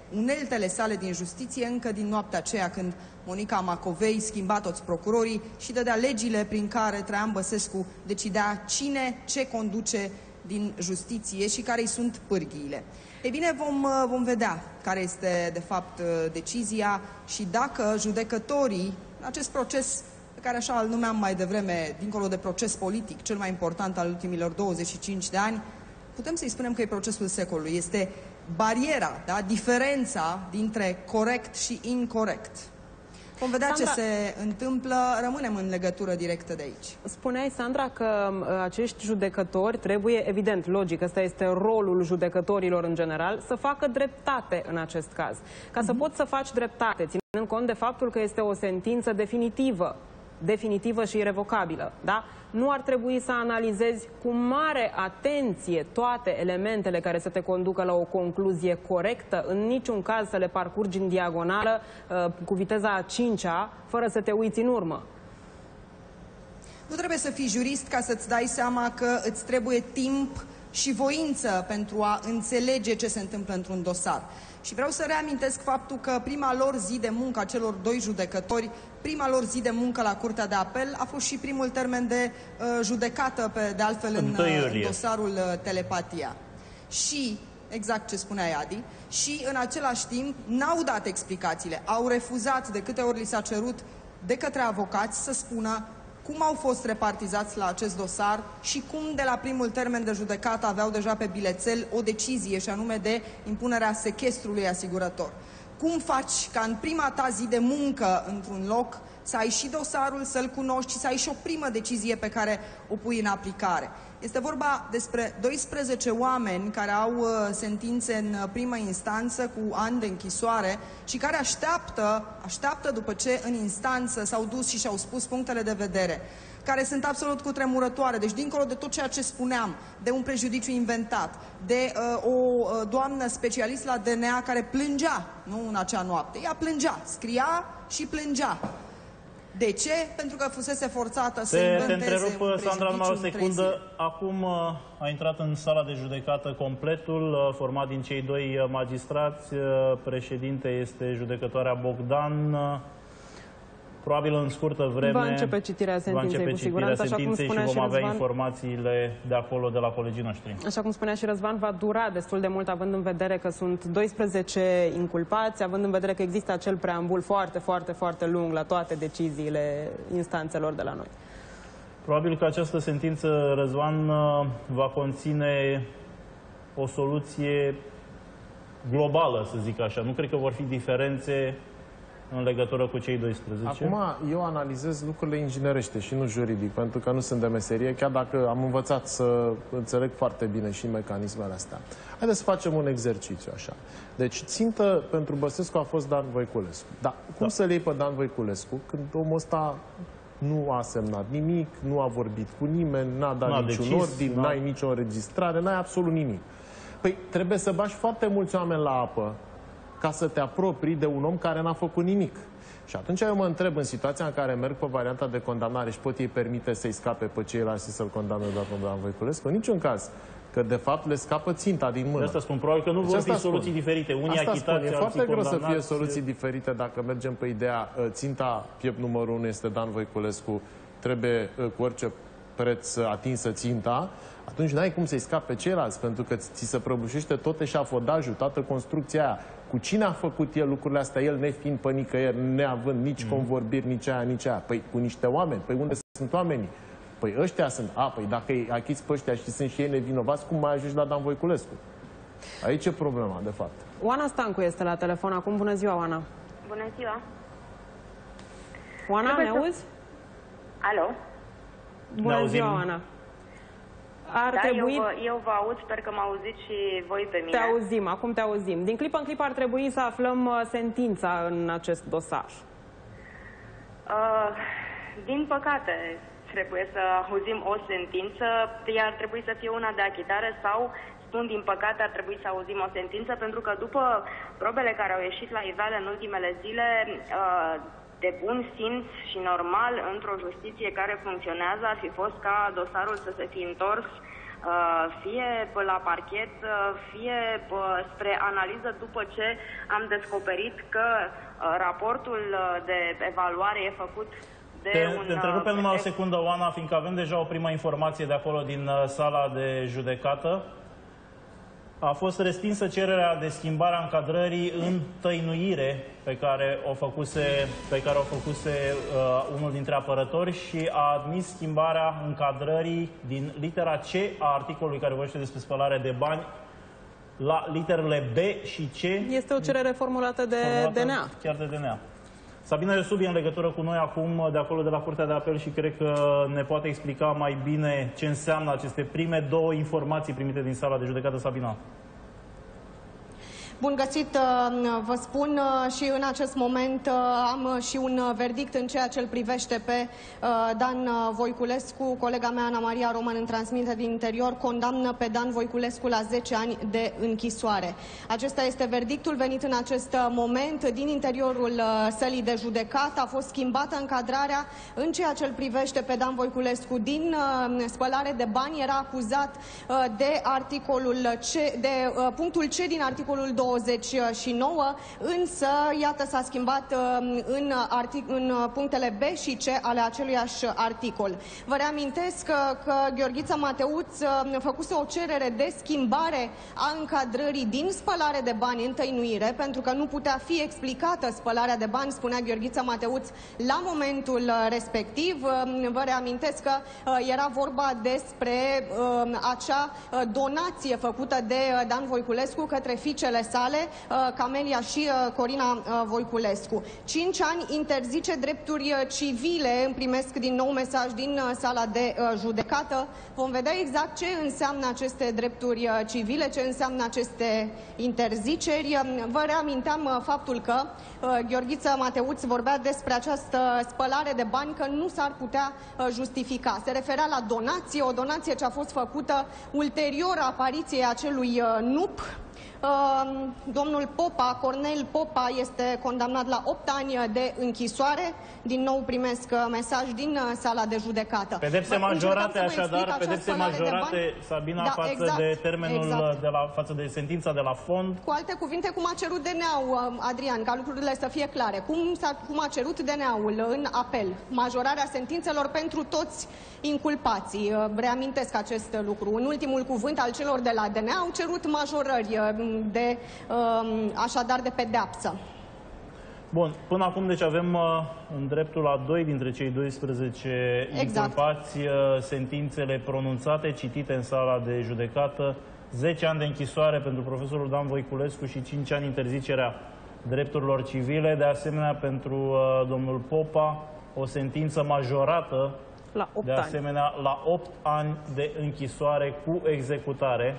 uneltele sale din justiție încă din noaptea aceea când Monica Macovei schimba toți procurorii și dădea legile prin care Traian Băsescu decidea cine ce conduce din justiție și care îi sunt pârghiile. Ei bine, vom vedea care este de fapt decizia și dacă judecătorii, acest proces pe care așa îl numeam mai devreme, dincolo de proces politic, cel mai important al ultimilor 25 de ani, putem să-i spunem că e procesul secolului. Este bariera, da? Diferența dintre corect și incorect. Vom vedea ce se întâmplă, rămânem în legătură directă de aici. Spuneai, Sandra, că acești judecători trebuie, evident, logic, ăsta este rolul judecătorilor în general, să facă dreptate în acest caz. Ca să poți să faci dreptate, ținând cont de faptul că este o sentință definitivă și irevocabilă, da? Nu ar trebui să analizezi cu mare atenție toate elementele care să te conducă la o concluzie corectă, în niciun caz să le parcurgi în diagonală cu viteza a 5-a, fără să te uiți în urmă. Nu trebuie să fii jurist ca să-ți dai seama că îți trebuie timp și voință pentru a înțelege ce se întâmplă într-un dosar. Și vreau să reamintesc faptul că prima lor zi de muncă a celor doi judecători, prima lor zi de muncă la Curtea de Apel a fost și primul termen de judecată, de altfel, în dosarul Telepatia. Și, exact ce spunea Adi, și în același timp n-au dat explicațiile. Au refuzat de câte ori li s-a cerut de către avocați să spună cum au fost repartizați la acest dosar și cum de la primul termen de judecată aveau deja pe bilețel o decizie, și anume de impunerea sechestrului asigurător. Cum faci ca în prima ta zi de muncă într-un loc să ai și dosarul, să-l cunoști și să ai și o primă decizie pe care o pui în aplicare? Este vorba despre 12 oameni care au sentințe în primă instanță cu ani de închisoare și care așteaptă după ce în instanță s-au dus și și-au spus punctele de vedere, care sunt absolut cutremurătoare. Deci, dincolo de tot ceea ce spuneam, de un prejudiciu inventat, de o doamnă specialist la DNA care plângea, nu în acea noapte, ea plângea, scria și plângea. De ce? Pentru că fusese forțată să inventeze un prejudiciu. Te întrerup, Sandra, numai o secundă. Acum a intrat în sala de judecată completul, format din cei doi magistrați. Președinte este judecătoarea Bogdan. Probabil în scurtă vreme va începe citirea sentinței, cu siguranță, așa cum spunea și vom avea Răzvan, informațiile de acolo, de la colegii noștri. Așa cum spunea și Răzvan, va dura destul de mult, având în vedere că sunt 12 inculpați, având în vedere că există acel preambul foarte lung la toate deciziile instanțelor de la noi. Probabil că această sentință, Răzvan, va conține o soluție globală, să zic așa. Nu cred că vor fi diferențe în legătură cu cei 12. Acum, eu analizez lucrurile inginerește și nu juridic, pentru că nu sunt de meserie, chiar dacă am învățat să înțeleg foarte bine și mecanismele astea. Haideți să facem un exercițiu așa. Deci, țintă pentru Băsescu a fost Dan Voiculescu. Dar cum să-l iei pe Dan Voiculescu când omul ăsta nu a semnat nimic, nu a vorbit cu nimeni, n-a dat niciun ordin, n-ai nicio înregistrare, n-ai absolut nimic. Păi, trebuie să bagi foarte mulți oameni la apă ca să te apropii de un om care n-a făcut nimic. Și atunci eu mă întreb, în situația în care merg pe varianta de condamnare și pot ei permite să-i scape pe ceilalți și să-l condamne doar pe Dan Voiculescu? În niciun caz. Că, de fapt, le scapă ținta din mână. Asta spun, probabil că nu vor fi soluții diferite. Unii achitați, e foarte greu să fie soluții diferite dacă mergem pe ideea ținta, piept numărul 1 este Dan Voiculescu, trebuie cu orice preț atinsă ținta, atunci n-ai cum să-i scapi pe ceilalți, pentru că ți se prăbușește tot eșafodajul, toată construcția aia. Cu cine a făcut el lucrurile astea, el nefiind pe nicăieri, neavând nici convorbiri, nici aia, nici aia? Păi cu niște oameni. Păi unde sunt oamenii? Păi ăștia sunt. Păi dacă îi achiți pe ăștia și sunt și ei nevinovați, cum mai ajungi la Dan Voiculescu? Aici e problema, de fapt. Oana Stancu este la telefon acum. Bună ziua, Oana. Bună ziua. Oana, ne auzi? Alo? Bună ziua, Oana. Eu vă aud, sper că mă auziți și voi pe mine. Te auzim, acum te auzim. Din clip în clip ar trebui să aflăm sentința în acest dosar. Din păcate, trebuie să auzim o sentință. Ea ar trebui să fie una de achitare sau, spun din păcate, ar trebui să auzim o sentință, pentru că după probele care au ieșit la iveală în ultimele zile, de bun simț și normal, într-o justiție care funcționează, ar fi fost ca dosarul să se fi întors fie la parchet, fie spre analiză după ce am descoperit că raportul de evaluare e făcut de Te întrerupem numai o secundă, Oana, fiindcă avem deja o primă informație de acolo din sala de judecată. A fost respinsă cererea de schimbare a încadrării în tăinuire pe care o făcuse unul dintre apărători și a admis schimbarea încadrării din litera C a articolului care vorbește despre spălare de bani la literele B și C. Este o cerere formulată de DNA. Chiar de DNA. Sabina Iosub e în legătură cu noi acum de acolo de la Curtea de Apel și cred că ne poate explica mai bine ce înseamnă aceste prime două informații primite din sala de judecată. Sabina. Bun găsit, vă spun și în acest moment am și un verdict în ceea ce îl privește pe Dan Voiculescu. Colega mea, Ana Maria Roman, îmi transmite din interior, condamnă pe Dan Voiculescu la 10 ani de închisoare. Acesta este verdictul venit în acest moment din interiorul sălii de judecată. A fost schimbată încadrarea în ceea ce îl privește pe Dan Voiculescu din spălare de bani. Era acuzat de articolul C, de punctul C din articolul 29, însă, iată, s-a schimbat în punctele B și C ale aceluiași articol. Vă reamintesc că Gheorghiță Mateuț făcuse o cerere de schimbare a încadrării din spălare de bani în tăinuire, pentru că nu putea fi explicată spălarea de bani, spunea Gheorghiță Mateuț la momentul respectiv. Vă reamintesc că era vorba despre acea donație făcută de Dan Voiculescu către fiicele sale, Camelia și Corina Voiculescu. 5 ani interzice drepturi civile. Îmi primesc din nou mesaj din sala de judecată. Vom vedea exact ce înseamnă aceste drepturi civile, ce înseamnă aceste interziceri. Vă reaminteam faptul că Gheorghiță Mateuț vorbea despre această spălare de bani, că nu s-ar putea justifica. Se referea la donație, o donație ce a fost făcută ulterior apariției acelui NUP. Domnul Popa, Cornel Popa, este condamnat la 8 ani de închisoare. Din nou primesc mesaj din sala de judecată. Pedepse majorate, așadar, pedepse majorate, Sabina, da, față de termenul, față de sentința de la fond. Cu alte cuvinte, cum a cerut DNA-ul, Adrian, ca lucrurile să fie clare. Cum a cerut DNA-ul în apel? Majorarea sentințelor pentru toți inculpații. Reamintesc acest lucru. În ultimul cuvânt al celor de la DNA au cerut majorări așadar de pedeapsă. Bun, până acum deci avem în dreptul la 2 dintre cei 12 inculpați sentințele pronunțate, citite în sala de judecată: 10 ani de închisoare pentru profesorul Dan Voiculescu și 5 ani interzicerea drepturilor civile. De asemenea, pentru domnul Popa, o sentință majorată la 8 de asemenea la 8 ani de închisoare cu executare.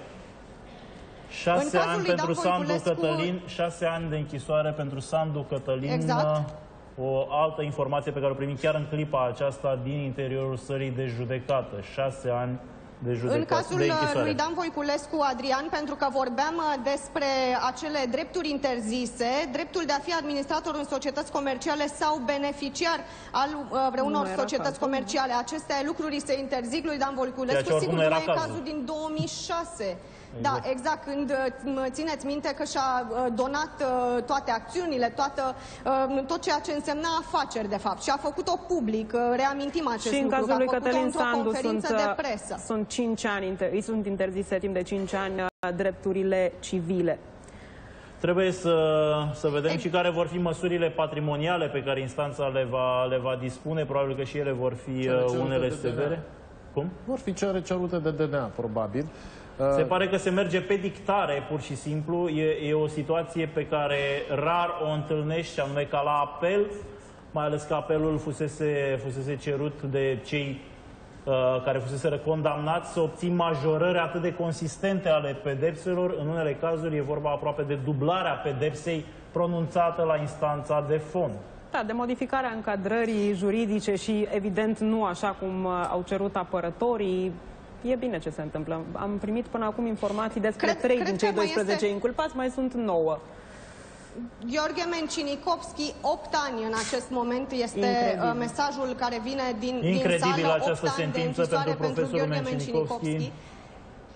6 ani pentru Sandu Cătălin, 6 ani de închisoare pentru Sandu Cătălin. Exact. O altă informație pe care o primim chiar în clipa aceasta din interiorul sălii de judecată. 6 ani de judecată. În cazul lui Dan Voiculescu, Adrian, pentru că vorbeam despre acele drepturi interzise, dreptul de a fi administrator în societăți comerciale sau beneficiar al vreunor societăți comerciale. Aceste lucruri se interzic lui Dan Voiculescu. Sigur, nu e cazul din 2006. Da, exact, când țineți minte că și-a donat toate acțiunile, tot ceea ce însemna afaceri, de fapt, și a făcut-o public. Reamintim acest lucru. Și în cazul lui Cătălin Sandu sunt 5 ani, îi sunt interzise timp de 5 ani drepturile civile. Trebuie să vedem și care vor fi măsurile patrimoniale pe care instanța le va dispune. Probabil că și ele vor fi unele severe. Cum? Vor fi cerute de DNA, probabil. Se pare că se merge pe dictare, pur și simplu. E o situație pe care rar o întâlnești, anume ca la apel, mai ales că apelul fusese cerut de cei care fusese condamnați să obțin majorări atât de consistente ale pedepselor. În unele cazuri e vorba aproape de dublarea pedepsei pronunțată la instanța de fond. Da, de modificarea încadrării juridice și, evident, nu așa cum au cerut apărătorii. E bine ce se întâmplă. Am primit până acum informații despre 3 din cei 12 inculpați, mai sunt 9. Gheorghe Mencinikovski, 8 ani în acest moment este mesajul care vine din sală. Incredibil această sentință pentru profesorul Mencinikovski.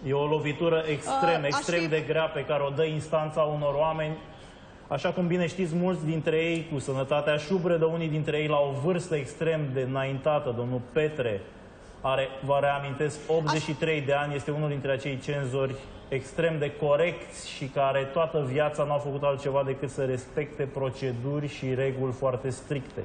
E o lovitură extrem de grea pe care o dă instanța unor oameni. Așa cum bine știți, mulți dintre ei cu sănătatea șubredă, unii dintre ei la o vârstă extrem de înaintată. Domnul Petre are, vă reamintesc, 83 de ani, este unul dintre acei cenzori extrem de corecți și care toată viața nu au făcut altceva decât să respecte proceduri și reguli foarte stricte.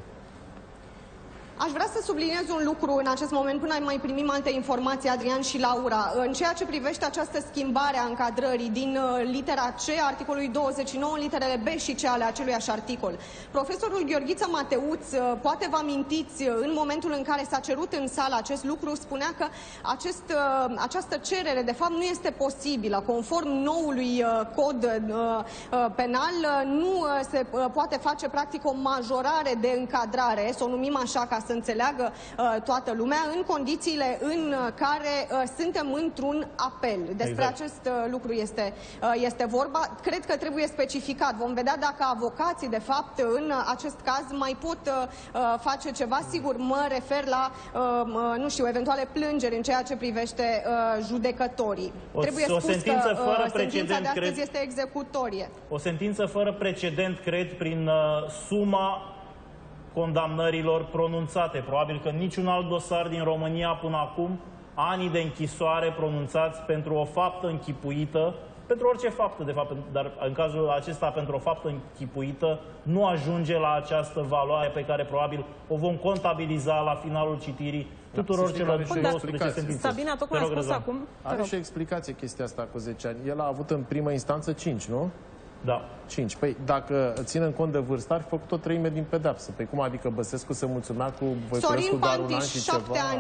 Aș vrea să subliniez un lucru în acest moment, până mai primim alte informații, Adrian și Laura. În ceea ce privește această schimbare a încadrării din litera C, articolului 29, în literele B și C ale aceluiași articol. Profesorul Gheorghiță Mateuț, poate vă amintiți, în momentul în care s-a cerut în sală acest lucru, spunea că această cerere, de fapt, nu este posibilă. Conform noului cod penal, nu se poate face, practic, o majorare de încadrare, să o numim așa, ca să înțeleagă toată lumea, în condițiile în care suntem într-un apel. Despre acest lucru este vorba. Cred că trebuie specificat. Vom vedea dacă avocații, de fapt, în acest caz mai pot face ceva. Sigur, mă refer la, nu știu, eventuale plângeri în ceea ce privește judecătorii. Trebuie spus că sentința de astăzi este executorie. O sentință fără precedent, cred, prin suma condamnărilor pronunțate. Probabil că niciun alt dosar din România până acum, ani de închisoare pronunțați pentru o faptă închipuită, pentru orice faptă, de fapt, dar în cazul acesta pentru o faptă închipuită, nu ajunge la această valoare pe care probabil o vom contabiliza la finalul citirii tuturor celor 12 sentințe. Sabina tocmai a spus acum. Are și o explicație chestia asta cu 10 ani. El a avut în primă instanță 5, nu? Da. 5. Păi dacă ținem cont de vârstă, ar fi făcut o treime din pedeapsă. Păi cum adică Băsescu se mulțumea cu Voiculescu doar un an și ceva?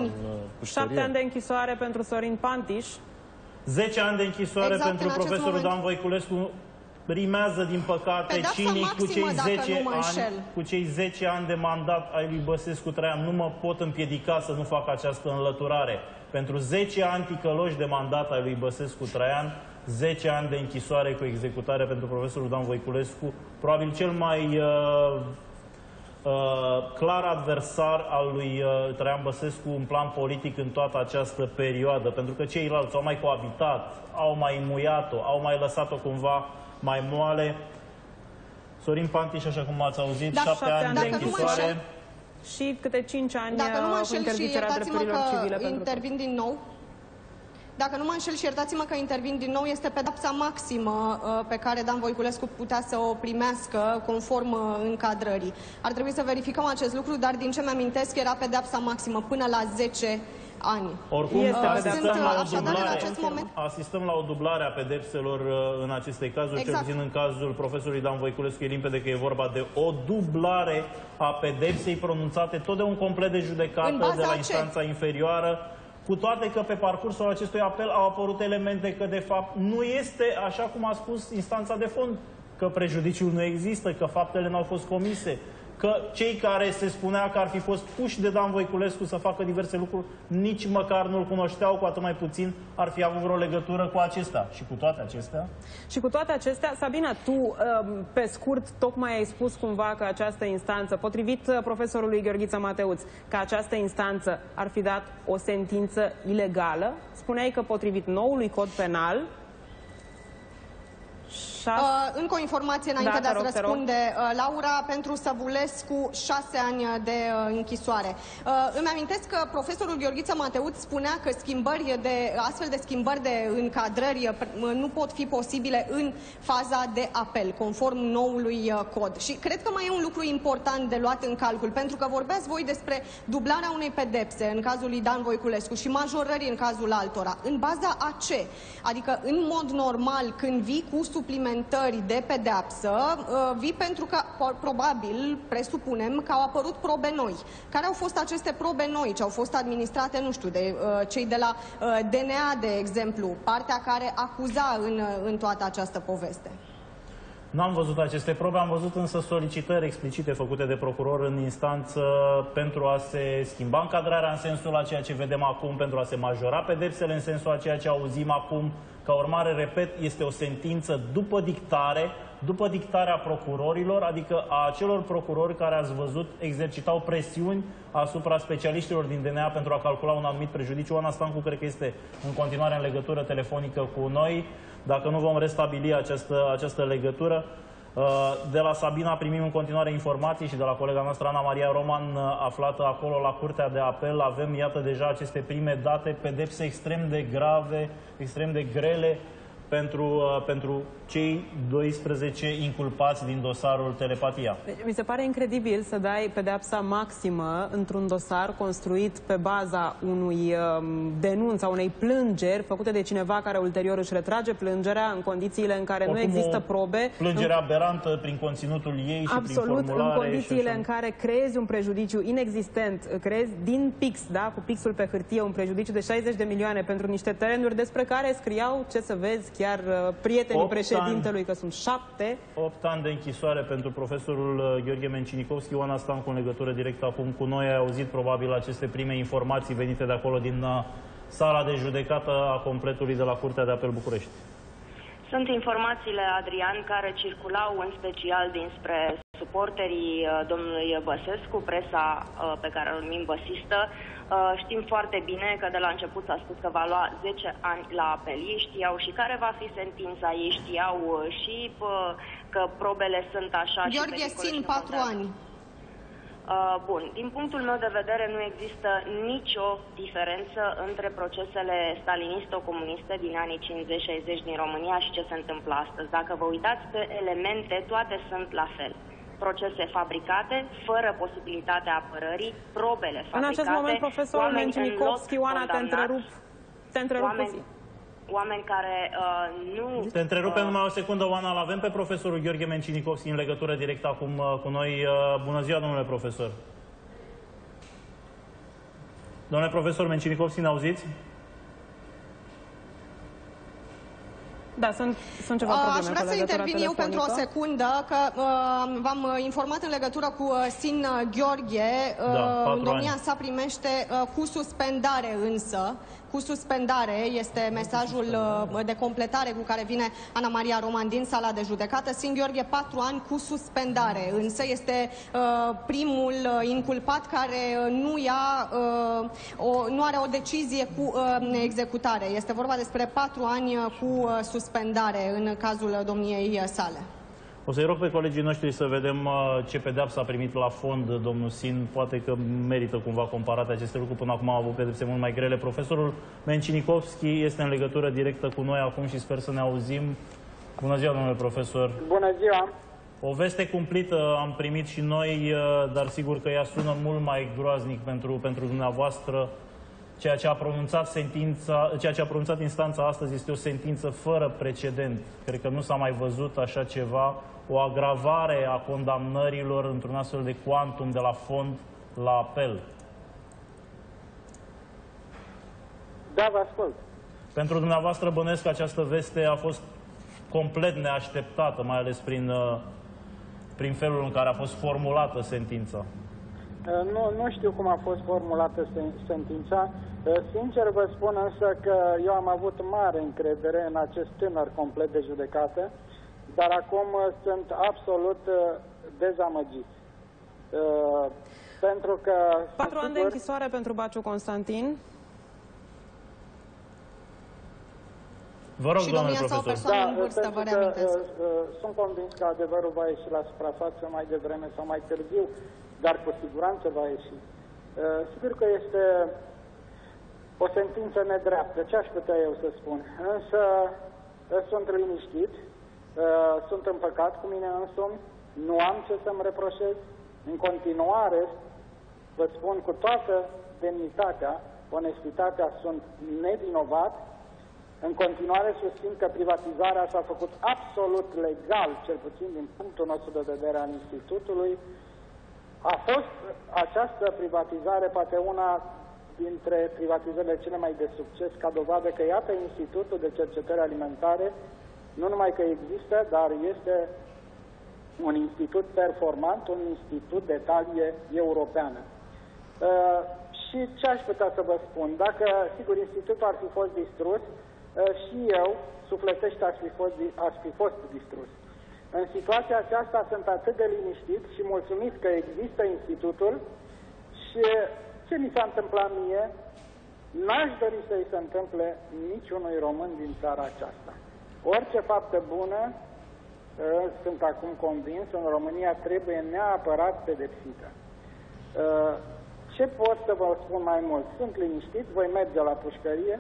7 ani de închisoare pentru Sorin Pantiș. 10 ani de închisoare pentru profesorul Dan Voiculescu. Rimează, din păcate, cinic cu cei 10 ani de mandat ai lui Băsescu Traian. Nu mă pot împiedica să nu fac această înlăturare. Pentru 10 ani ticăloși de mandat ai lui Băsescu Traian, 10 ani de închisoare cu executare pentru profesorul Dan Voiculescu, probabil cel mai clar adversar al lui Traian Băsescu în plan politic în toată această perioadă, pentru că ceilalți au mai coabitat, au mai muiat-o, au mai lăsat-o cumva mai moale. Sorin Pantiș, așa cum ați auzit, 7 ani de închisoare. Și câte 5 ani dacă nu mă înșel, cu interzicerea drepturilor civile pentru intervin din nou. Dacă nu mă înșel și iertați-mă că intervin din nou, este pedapsa maximă pe care Dan Voiculescu putea să o primească conform încadrării. Ar trebui să verificăm acest lucru, dar din ce mi-amintesc era pedapsa maximă până la 10 ani. Oricum, asistăm la o dublare a pedepselor în aceste cazuri, cel puțin în cazul profesorului Dan Voiculescu e limpede că e vorba de o dublare a pedepsei pronunțate tot de un complet de judecată de la instanța inferioară, cu toate că pe parcursul acestui apel au apărut elemente că de fapt nu este așa cum a spus instanța de fond, că prejudiciul nu există, că faptele nu au fost comise, că cei care se spunea că ar fi fost puși de Dan Voiculescu să facă diverse lucruri, nici măcar nu-l cunoșteau, cu atât mai puțin ar fi avut vreo legătură cu acesta. Și cu toate acestea? Și cu toate acestea, Sabina, tu, pe scurt, tocmai ai spus cumva că această instanță, potrivit profesorului Gheorghiță Mateuț, că această instanță ar fi dat o sentință ilegală. Spuneai că potrivit noului cod penal, încă o informație înainte de a răspunde, Laura, pentru Săvulescu 6 ani de închisoare. Îmi amintesc că profesorul Gheorghiță Mateuț spunea că astfel de schimbări de încadrări nu pot fi posibile în faza de apel, conform noului cod. Și cred că mai e un lucru important de luat în calcul, pentru că vorbeați voi despre dublarea unei pedepse în cazul lui Dan Voiculescu și majorări în cazul altora. În baza a ce? Adică, în mod normal, când vii cu suplimentări de pedeapsă, vii pentru că, probabil, presupunem că au apărut probe noi. Care au fost aceste probe noi, ce au fost administrate, nu știu, de cei de la DNA, de exemplu, partea care acuza în toată această poveste? N-am văzut aceste probe, am văzut însă solicitări explicite făcute de procuror în instanță pentru a se schimba încadrarea în sensul a ceea ce vedem acum, pentru a se majora pedepsele în sensul a ceea ce auzim acum, Ca urmare, repet, este o sentință după dictarea procurorilor, adică a acelor procurori care, ați văzut, exercitau presiuni asupra specialiștilor din DNA pentru a calcula un anumit prejudiciu. Oana Stancu cred că este în continuare în legătură telefonică cu noi. Dacă nu vom restabili această legătură, de la Sabina primim în continuare informații și de la colega noastră Ana Maria Roman, aflată acolo la Curtea de Apel. Avem, iată, deja aceste prime date, pedepse extrem de grave, extrem de grele pentru cei 12 inculpați din dosarul Telepatia. Mi se pare incredibil să dai pedeapsa maximă într-un dosar construit pe baza unui denunț sau unei plângeri făcute de cineva care ulterior își retrage plângerea în condițiile în care nu există probe. Plângere aberrantă prin conținutul ei și absolut, prin formulare. În condițiile în care creezi un prejudiciu inexistent, creezi din pix, da, cu pixul pe hârtie, un prejudiciu de 60 de milioane pentru niște terenuri despre care scriau, ce să vezi, chiar prietenii președintelui, că sunt 7. 8 ani de închisoare pentru profesorul Gheorghe Mencinikovski. Oana Stancu, în legătură directă acum cu noi, ai auzit probabil aceste prime informații venite de acolo din sala de judecată a completului de la Curtea de Apel București. Sunt informațiile, Adrian, care circulau în special dinspre suporterii domnului Băsescu, presa pe care o numim băsistă. Știm foarte bine că de la început s-a spus că va lua 10 ani la apel. Ei știau și care va fi sentința, ei știau și că probele sunt așa. Gheorghe, țin 4 ani. Bun, din punctul meu de vedere nu există nicio diferență între procesele stalinisto-comuniste din anii 50-60 din România și ce se întâmplă astăzi. Dacă vă uitați pe elemente, toate sunt la fel. Procese fabricate, fără posibilitatea apărării, probele fabricate. În acest moment, profesorul Mencinikovski, Oana, te întrerup puțin. Oameni care nu... Te întrerupem numai o secundă, Oana. Îl avem pe profesorul Gheorghe Mencinikovski în legătură directă acum cu noi. Bună ziua, domnule profesor. Domnule profesor Mencinikovski, ne auziți? Da, sunt ceva probleme. Aș vrea să intervin eu pentru o secundă, că v-am informat în legătură cu Sin Gheorghe. Domnia sa primește cu suspendare însă. Cu suspendare este mesajul de completare cu care vine Ana Maria Roman din sala de judecată. Sin Gheorghe, 4 ani cu suspendare, însă este primul inculpat care nu are o decizie cu executare. Este vorba despre 4 ani cu suspendare în cazul domniei sale. O să-i rog pe colegii noștri să vedem ce pedeapsă a primit la fond domnul Sin. Poate că merită cumva comparate aceste lucruri. Până acum a avut pedepse mult mai grele. Profesorul Mencinikovski este în legătură directă cu noi acum și sper să ne auzim. Bună ziua, domnule profesor. Bună ziua. O veste cumplită am primit și noi, dar sigur că ea sună mult mai groaznic pentru dumneavoastră. Ceea ce a pronunțat instanța astăzi este o sentință fără precedent. Cred că nu s-a mai văzut așa ceva. O agravare a condamnărilor într-un astfel de cuantum de la fond la apel. Da, vă ascult. Pentru dumneavoastră, bănuiesc că această veste a fost complet neașteptată, mai ales prin felul în care a fost formulată sentința. Nu știu cum a fost formulată sentința. Sincer vă spun însă că eu am avut mare încredere în acest tânăr complet de judecată, dar acum sunt absolut dezamăgit. Pentru că... 4 ani de închisoare pentru Baciu Constantin. Vă rog, domnule profesor. Da, vârstă, vă reamintesc. Sunt convins că adevărul va ieși la suprafață mai devreme sau mai târziu, dar cu siguranță va ieși. Sigur că este o sentință nedreaptă, ce aș putea eu să spun. Însă sunt liniștit, sunt împăcat cu mine însumi, nu am ce să-mi reproșez. În continuare, vă spun cu toată demnitatea, onestitatea, sunt nevinovat. În continuare susțin că privatizarea s-a făcut absolut legal, cel puțin din punctul nostru de vedere al Institutului. A fost această privatizare poate una dintre privatizările cele mai de succes, ca dovadă că, iată, Institutul de Cercetări Alimentare, nu numai că există, dar este un institut performant, un institut de talie europeană. Și ce aș putea să vă spun? Dacă, sigur, institutul ar fi fost distrus, și eu, sufletește, aș fi fost distrus. În situația aceasta sunt atât de liniștit și mulțumit că există institutul și ce mi s-a întâmplat mie, n-aș dori să-i se întâmple niciunui român din țara aceasta. Orice faptă bună, sunt acum convins, în România trebuie neapărat pedepsită. Ce pot să vă spun mai mult? Sunt liniștit, voi merge la pușcărie.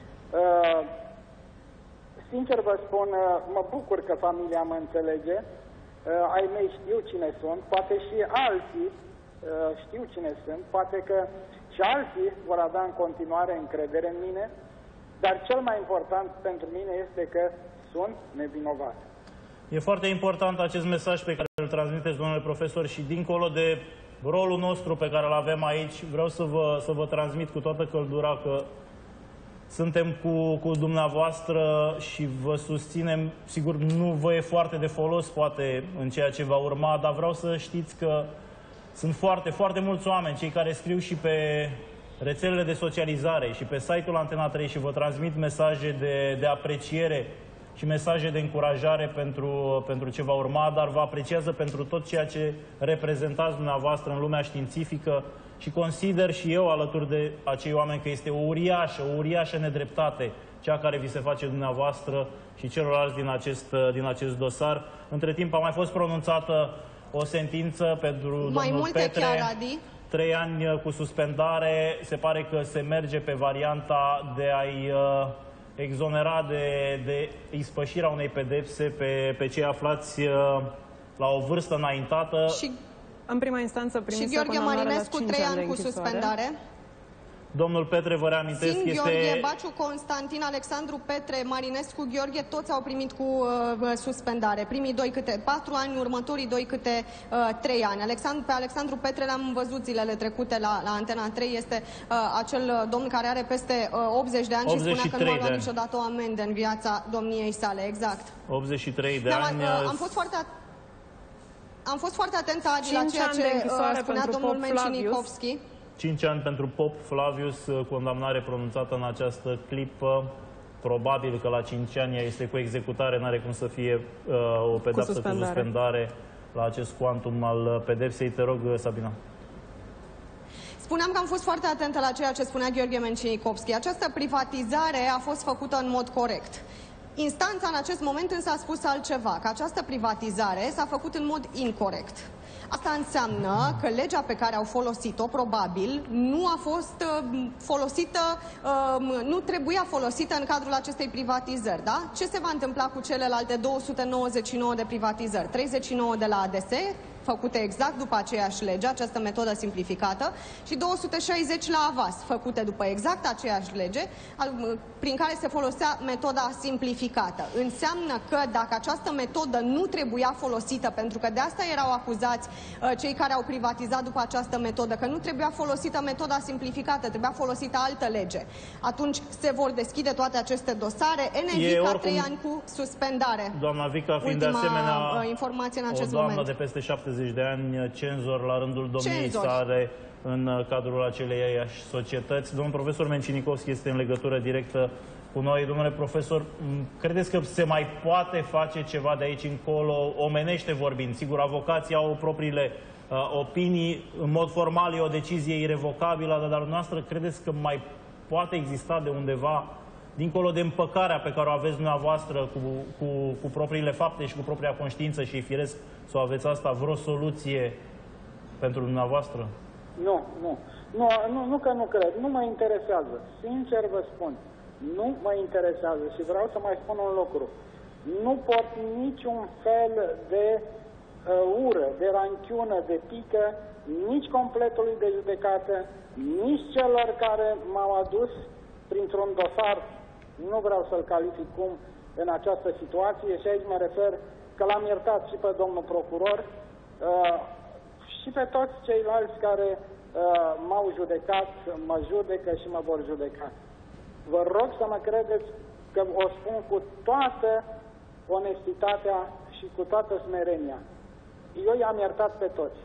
Sincer vă spun, mă bucur că familia mă înțelege. Ai mei știu cine sunt, poate și alții știu cine sunt, poate că și alții vor avea în continuare încredere în mine, dar cel mai important pentru mine este că sunt nevinovat. E foarte important acest mesaj pe care îl transmiteți, domnule profesor, și dincolo de rolul nostru pe care îl avem aici, vreau să vă transmit cu toată căldura că suntem cu dumneavoastră și vă susținem. Sigur, nu vă e foarte de folos, poate, în ceea ce va urma, dar vreau să știți că sunt foarte, foarte mulți oameni, cei care scriu și pe rețelele de socializare și pe site-ul Antena 3 și vă transmit mesaje de apreciere și mesaje de încurajare pentru ce va urma, dar vă apreciază pentru tot ceea ce reprezentați dumneavoastră în lumea științifică și consider și eu, alături de acei oameni, că este o uriașă nedreptate cea care vi se face dumneavoastră și celorlalți din acest dosar. Între timp a mai fost pronunțată o sentință pentru domnul Petre, 3 ani cu suspendare. Se pare că se merge pe varianta de a-i exonera de ispășirea unei pedepse pe cei aflați la o vârstă înaintată. Și în prima instanță primisă și Gheorghe Marinescu 3 ani cu suspendare. Domnul Petre, vă reamintesc, Sin, Gheorghe, Baciu, Constantin, Alexandru Petre, Marinescu, Gheorghe, toți au primit cu suspendare. Primii 2 câte 4 ani, următorii 2 câte 3 ani. Pe Alexandru Petre l-am văzut zilele trecute la Antena 3. Este acel domn care are peste 80 de ani și spunea că nu a luat niciodată o amendă în viața domniei sale. Exact. 83 de ani. Am fost foarte atentă, Adi, la ceea ce spunea domnul Mencinikovski. 5 ani pentru Pop Flavius, condamnare pronunțată în această clipă. Probabil că la 5 ani ea este cu executare, n-are cum să fie o pedeapsă cu suspendare la acest cuantum al pedepsei. Te rog, Sabina. Spuneam că am fost foarte atentă la ceea ce spunea Gheorghe Mencinikovski. Această privatizare a fost făcută în mod corect. Instanța în acest moment însă a spus altceva, că această privatizare s-a făcut în mod incorect. Asta înseamnă că legea pe care au folosit-o, probabil, nu a fost folosită, nu trebuia folosită în cadrul acestei privatizări, da? Ce se va întâmpla cu celelalte 299 de privatizări? 39 de la ADS, făcute exact după aceeași lege, această metodă simplificată, și 260 la AVAS, făcute după exact aceeași lege, prin care se folosea metoda simplificată. Înseamnă că dacă această metodă nu trebuia folosită, pentru că de asta erau acuzați cei care au privatizat după această metodă, că nu trebuia folosită metoda simplificată, trebuia folosită altă lege, atunci se vor deschide toate aceste dosare. Vica, 3 ani cu suspendare. Doamna Vica, fiind de asemenea informație în acest o doamnă moment. de peste 70 de ani, cenzor la rândul domniei sale în cadrul aceleiași societăți. Domnul profesor Mencinikovski este în legătură directă cu noi. Domnule profesor, credeți că se mai poate face ceva de aici încolo, omenește vorbind? Sigur, avocații au propriile opinii, în mod formal e o decizie irevocabilă, dar dumneavoastră credeți că mai poate exista de undeva, dincolo de împăcarea pe care o aveți dumneavoastră cu propriile fapte și cu propria conștiință, și e firesc să o aveți asta, vreo soluție pentru dumneavoastră? Nu că nu cred, nu mă interesează. Sincer vă spun, nu mă interesează și vreau să mai spun un lucru. Nu port niciun fel de ură, de ranchiună, de pică, nici completului de judecată, nici celor care m-au adus printr-un dosar, nu vreau să-l calific cum, în această situație, și aici mă refer că l-am iertat și pe domnul procuror și pe toți ceilalți care m-au judecat, mă judecă și mă vor judeca. Vă rog să mă credeți că o spun cu toată onestitatea și cu toată smerenia. Eu i-am iertat pe toți.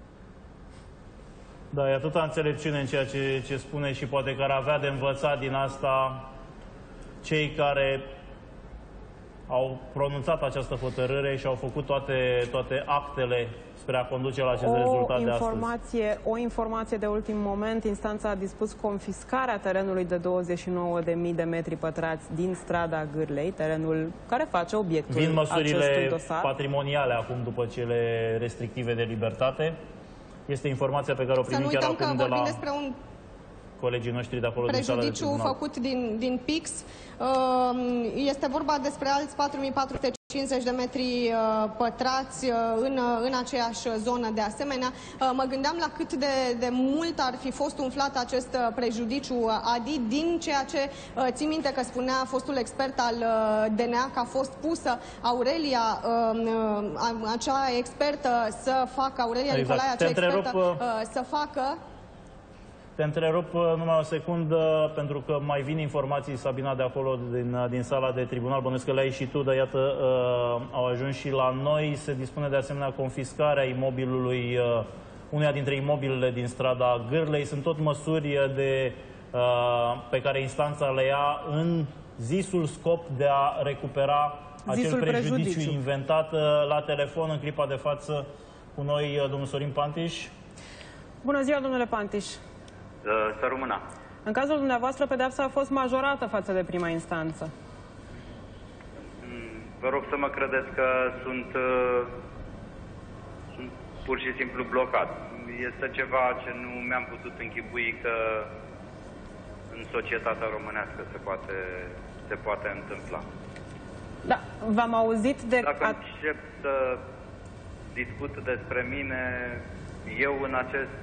Da, e atâta înțelepciune în ceea ce spune și poate că ar avea de învățat din asta cei care au pronunțat această hotărâre și au făcut toate actele spre a conduce la acest rezultat de astăzi. O informație de ultim moment. Instanța a dispus confiscarea terenului de 29.000 de metri pătrați din strada Gârlei, terenul care face obiectul acestui dosar. Vin măsurile patrimoniale acum după cele restrictive de libertate. Este informația pe care o primim chiar acum de la colegii noștri de acolo din sala de tribunal. Prejudiciu făcut din PIX. Este vorba despre alți 4.450 de metri pătrați în aceeași zonă de asemenea. Mă gândeam la cât de mult ar fi fost umflat acest prejudiciu, Adi, din ceea ce țin minte că spunea fostul expert al DNA că a fost pusă Aurelia, acea expertă să facă, Aurelia Nicolae, acea expertă să facă... Te întrerup numai o secundă, pentru că mai vin informații, Sabina, de acolo, din sala de tribunal. Bănuiesc că le-ai și tu, dar iată, au ajuns și la noi. Se dispune de asemenea confiscarea imobilului, uneia dintre imobilele din strada Gârlei. Sunt tot măsuri pe care instanța le ia în zisul scop de a recupera acel prejudiciu inventat. La telefon, în clipa de față, cu noi, domnul Sorin Pantiș. Bună ziua, domnule Pantiș. Să rămână. În cazul dumneavoastră, pedeapsa a fost majorată față de prima instanță. Vă rog să mă credeți că sunt pur și simplu blocat. Este ceva ce nu mi-am putut închipui că în societatea românească se poate întâmpla. Da, v-am auzit de... Dacă încep să discut despre mine, eu în acest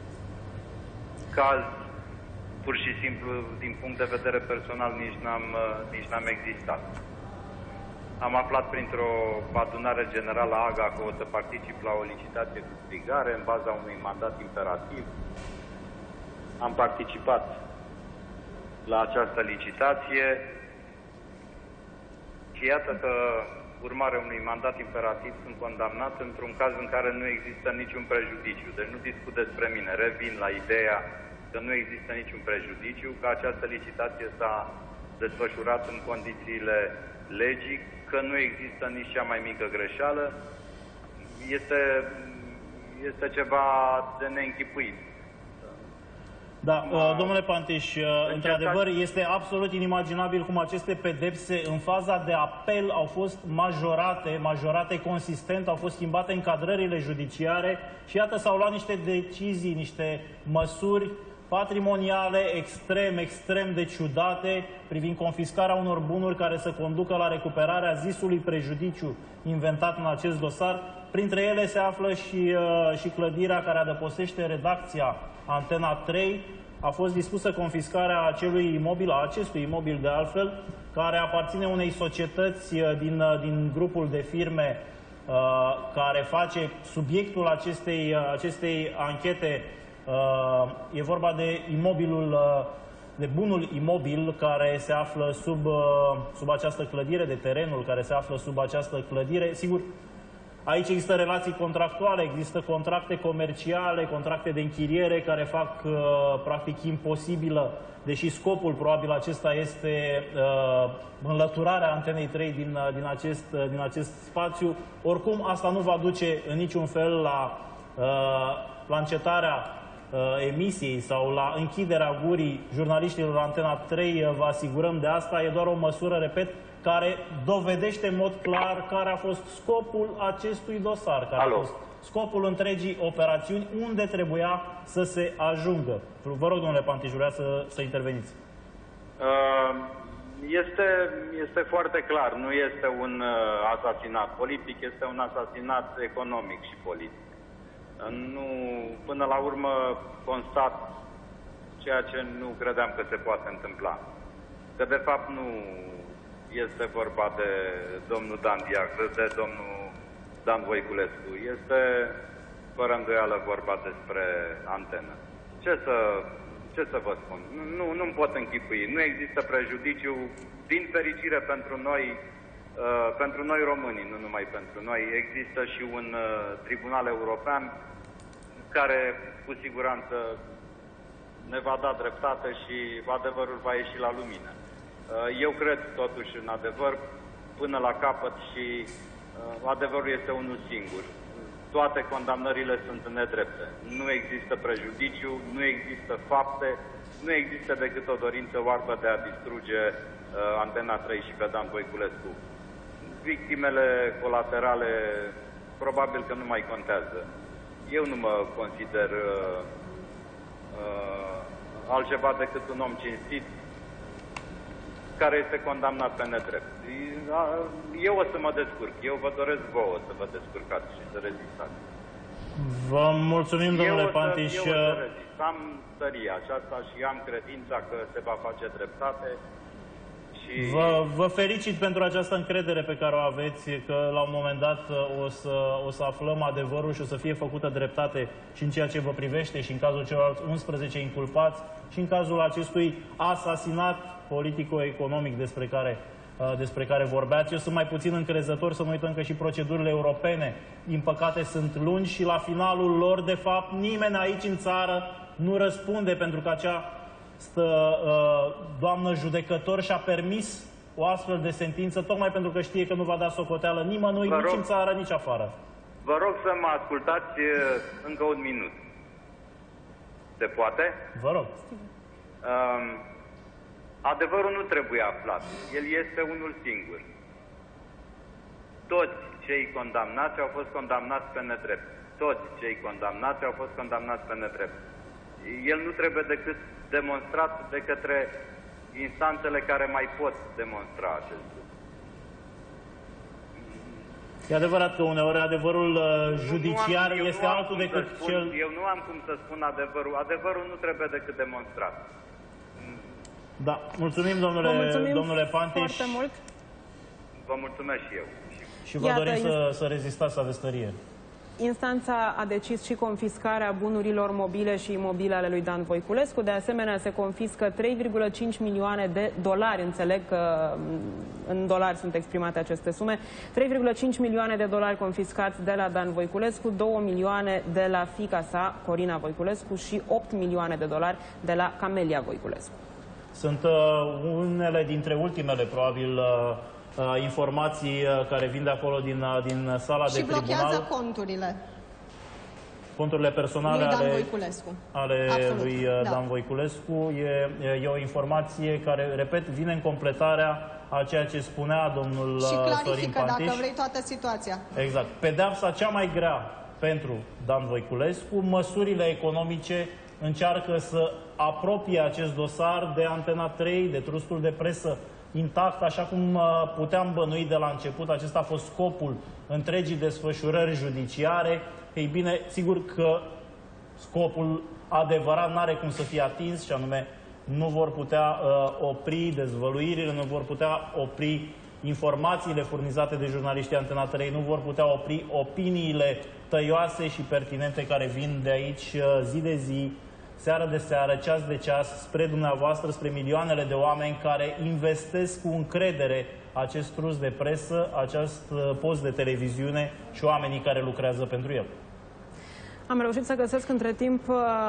caz, pur și simplu, din punct de vedere personal, nici n-am existat. Am aflat printr-o adunare generală a AGA că o să particip la o licitație cu strigare în baza unui mandat imperativ. Am participat la această licitație și iată că, urmare unui mandat imperativ, sunt condamnat într-un caz în care nu există niciun prejudiciu. Deci nu discut despre mine. Revin la ideea că nu există niciun prejudiciu, că această licitație s-a desfășurat în condițiile legii, că nu există nici cea mai mică greșeală. Este ceva de neînchipuit. Da, domnule Pantiș, într-adevăr, este absolut inimaginabil cum aceste pedepse în faza de apel au fost majorate consistent, au fost schimbate încadrările judiciare și iată s-au luat niște decizii, niște măsuri patrimoniale extrem de ciudate privind confiscarea unor bunuri care să conducă la recuperarea zisului prejudiciu inventat în acest dosar. Printre ele se află și clădirea care adăpostește redacția Antena 3. A fost dispusă confiscarea acestui imobil de altfel, care aparține unei societăți din grupul de firme care face subiectul acestei anchete. E vorba de bunul imobil care se află sub această clădire, de terenul care se află sub această clădire. Sigur, aici există relații contractuale, există contracte comerciale, contracte de închiriere care fac practic imposibilă, deși scopul probabil acesta este înlăturarea Antenei 3 din acest spațiu. Oricum, asta nu va duce în niciun fel la încetarea emisiei sau la închiderea gurii jurnaliștilor Antena 3, vă asigurăm de asta. E doar o măsură, repet, care dovedește în mod clar care a fost scopul acestui dosar, care a fost scopul întregii operațiuni, unde trebuia să se ajungă. Vă rog, domnule Pantiș, vrea să interveniți. Este foarte clar, nu este un asasinat politic, este un asasinat economic și politic. Până la urmă constat ceea ce nu credeam că se poate întâmpla. Că de fapt nu este vorba de domnul Dan Diac, de domnul Dan Voiculescu. Este fără îndoială vorba despre Antenă. Ce să vă spun? Nu-mi pot închipui. Nu există prejudiciu, din fericire pentru noi românii, nu numai pentru noi. Există și un tribunal european care cu siguranță ne va da dreptate și adevărul va ieși la lumină. Eu cred totuși în adevăr până la capăt și adevărul este unul singur. Toate condamnările sunt nedrepte. Nu există prejudiciu, nu există fapte, nu există decât o dorință oarbă de a distruge Antena 3 și pe Dan Voiculescu. Victimele colaterale probabil că nu mai contează. Eu nu mă consider altceva decât un om cinstit care este condamnat pe nedrept. Eu o să mă descurc. Eu vă doresc vouă să vă descurcați și să rezistați. Vă mulțumim, domnule Pantiș. Eu o să rezist. Am tăria aceasta și am credința că se va face dreptate. Și... Vă felicit pentru această încredere pe care o aveți, că la un moment dat o să aflăm adevărul și o să fie făcută dreptate și în ceea ce vă privește și în cazul celorlalți 11 inculpați și în cazul acestui asasinat politico-economic despre care vorbeați. Eu sunt mai puțin încrezător, să nu uităm că și procedurile europene, din păcate, sunt lungi și la finalul lor, de fapt, nimeni aici în țară nu răspunde, pentru că acea doamnă judecător și-a permis o astfel de sentință, tocmai pentru că știe că nu va da socoteală nimănui, nici în țară, nici afară. Vă rog să mă ascultați încă un minut. Se poate? Vă rog. Adevărul nu trebuie aflat. El este unul singur. Toți cei condamnați au fost condamnați pe nedrept. Toți cei condamnați au fost condamnați pe nedrept. El nu trebuie decât demonstrat de către instanțele care mai pot demonstra acest lucru. E adevărat că uneori adevărul judiciar este altul decât cel... Eu nu am cum să spun adevărul. Adevărul nu trebuie decât demonstrat. Da, mulțumim, domnule Pantiș. Foarte mult. Vă mulțumesc și eu. Și vă dorim să rezistați la avestărie. Instanța a decis și confiscarea bunurilor mobile și imobile ale lui Dan Voiculescu. De asemenea, se confiscă 3,5 milioane de dolari. Înțeleg că în dolari sunt exprimate aceste sume. 3,5 milioane de dolari confiscați de la Dan Voiculescu, 2 milioane de la fiica sa, Corina Voiculescu, și 8 milioane de dolari de la Camelia Voiculescu. Sunt unele dintre ultimele, probabil, informații care vin de acolo din sala de tribunal. Și blochează conturile. Conturile personale ale lui Da. Dan Voiculescu. E o informație care, repet, vine în completarea a ceea ce spunea domnul și Sorin clarifică, Pantiș. dacă vrei, toată situația. Exact. Pedeapsa cea mai grea pentru Dan Voiculescu, măsurile economice încearcă să apropie acest dosar de Antena 3, de trustul de presă intact, așa cum puteam bănui de la început. Acesta a fost scopul întregii desfășurări judiciare. Ei bine, sigur că scopul adevărat n-are cum să fie atins, și anume nu vor putea opri dezvăluirile, nu vor putea opri informațiile furnizate de jurnaliștii Antena 3, nu vor putea opri opiniile tăioase și pertinente care vin de aici zi de zi, seară de seară, ceas de ceas, spre dumneavoastră, spre milioanele de oameni care investesc cu încredere acest trus de presă, acest post de televiziune și oamenii care lucrează pentru el. Am reușit să găsesc între timp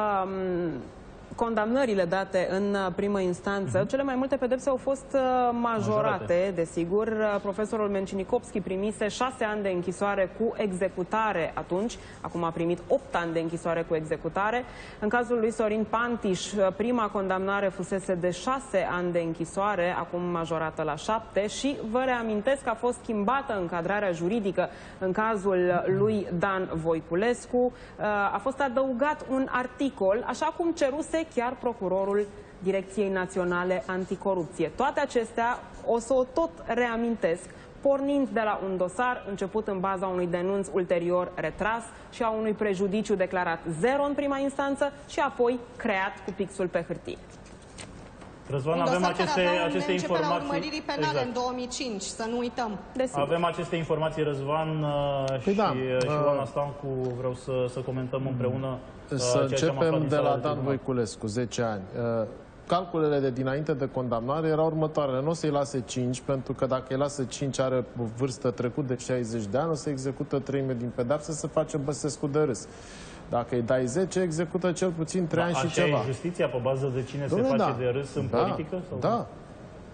condamnările date în primă instanță. Cele mai multe pedepse au fost majorate, desigur. Profesorul Mencinicopski primise 6 ani de închisoare cu executare atunci, acum a primit 8 ani de închisoare cu executare. În cazul lui Sorin Pantiș, prima condamnare fusese de 6 ani de închisoare, acum majorată la 7, și vă reamintesc că a fost schimbată încadrarea juridică în cazul lui Dan Voiculescu. A fost adăugat un articol, așa cum ceruse chiar procurorul Direcției Naționale Anticorupție. Toate acestea o să o tot reamintesc, pornind de la un dosar început în baza unui denunț ulterior retras și a unui prejudiciu declarat 0 în prima instanță și apoi creat cu pixul pe hârtie. Răzvan, avem aceste informații. Urmăririi penale în 2005, să nu uităm. Desigur. Avem aceste informații, Răzvan, și Oana Stancu, vreau să comentăm împreună. Să începem de la Dan Voiculescu, 10 ani. Calculele de dinainte de condamnare erau următoarele. Nu o să-i lase 5, pentru că dacă îi lasă 5, are o vârstă trecut de 60 de ani, o să execută 3 din pedeapsă, să face Băsescu de râs. Dacă îi dai 10, execută cel puțin 3 ani și ceva. Așa e justiția, pe bază de cine se face de râs în politică? Sau? Da.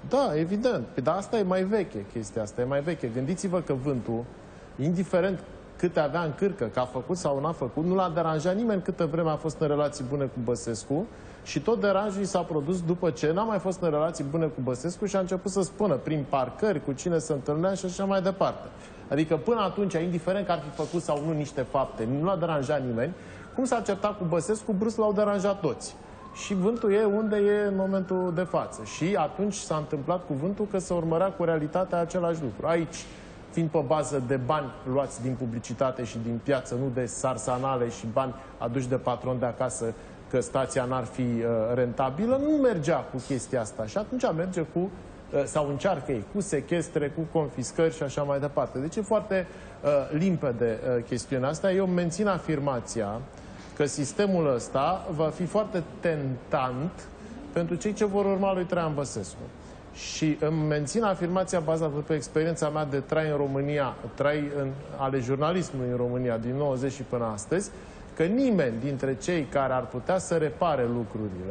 Da, evident. Dar asta e mai veche, chestia asta e mai veche. Gândiți-vă că vântul, indiferent cât avea în cârcă, că a făcut sau n-a făcut, nu l-a deranjat nimeni câtă vreme a fost în relații bune cu Băsescu și tot deranjul s-a produs după ce n-a mai fost în relații bune cu Băsescu și a început să spună prin parcări cu cine se întâlnea și așa mai departe. Adică până atunci, indiferent că ar fi făcut sau nu niște fapte, nu l-a deranjat nimeni. Cum s-a certat cu Băsescu, brusc l-au deranjat toți. Și vântul e unde e în momentul de față. Și atunci s-a întâmplat cu vântul că se urmărea cu realitatea același lucru. Aici, fiind pe bază de bani luați din publicitate și din piață, nu de sarsanale și bani aduși de patron de acasă, că stația n-ar fi rentabilă, nu mergea cu chestia asta. Și atunci merge cu, sau încearcă ei, cu sechestre, cu confiscări și așa mai departe. Deci e foarte limpede chestiunea asta. Eu mențin afirmația că sistemul ăsta va fi foarte tentant pentru cei ce vor urma lui Traian Băsescu. Și îmi mențin afirmația bazată pe experiența mea de trai în România, ale jurnalismului în România din 90 și până astăzi, că nimeni dintre cei care ar putea să repare lucrurile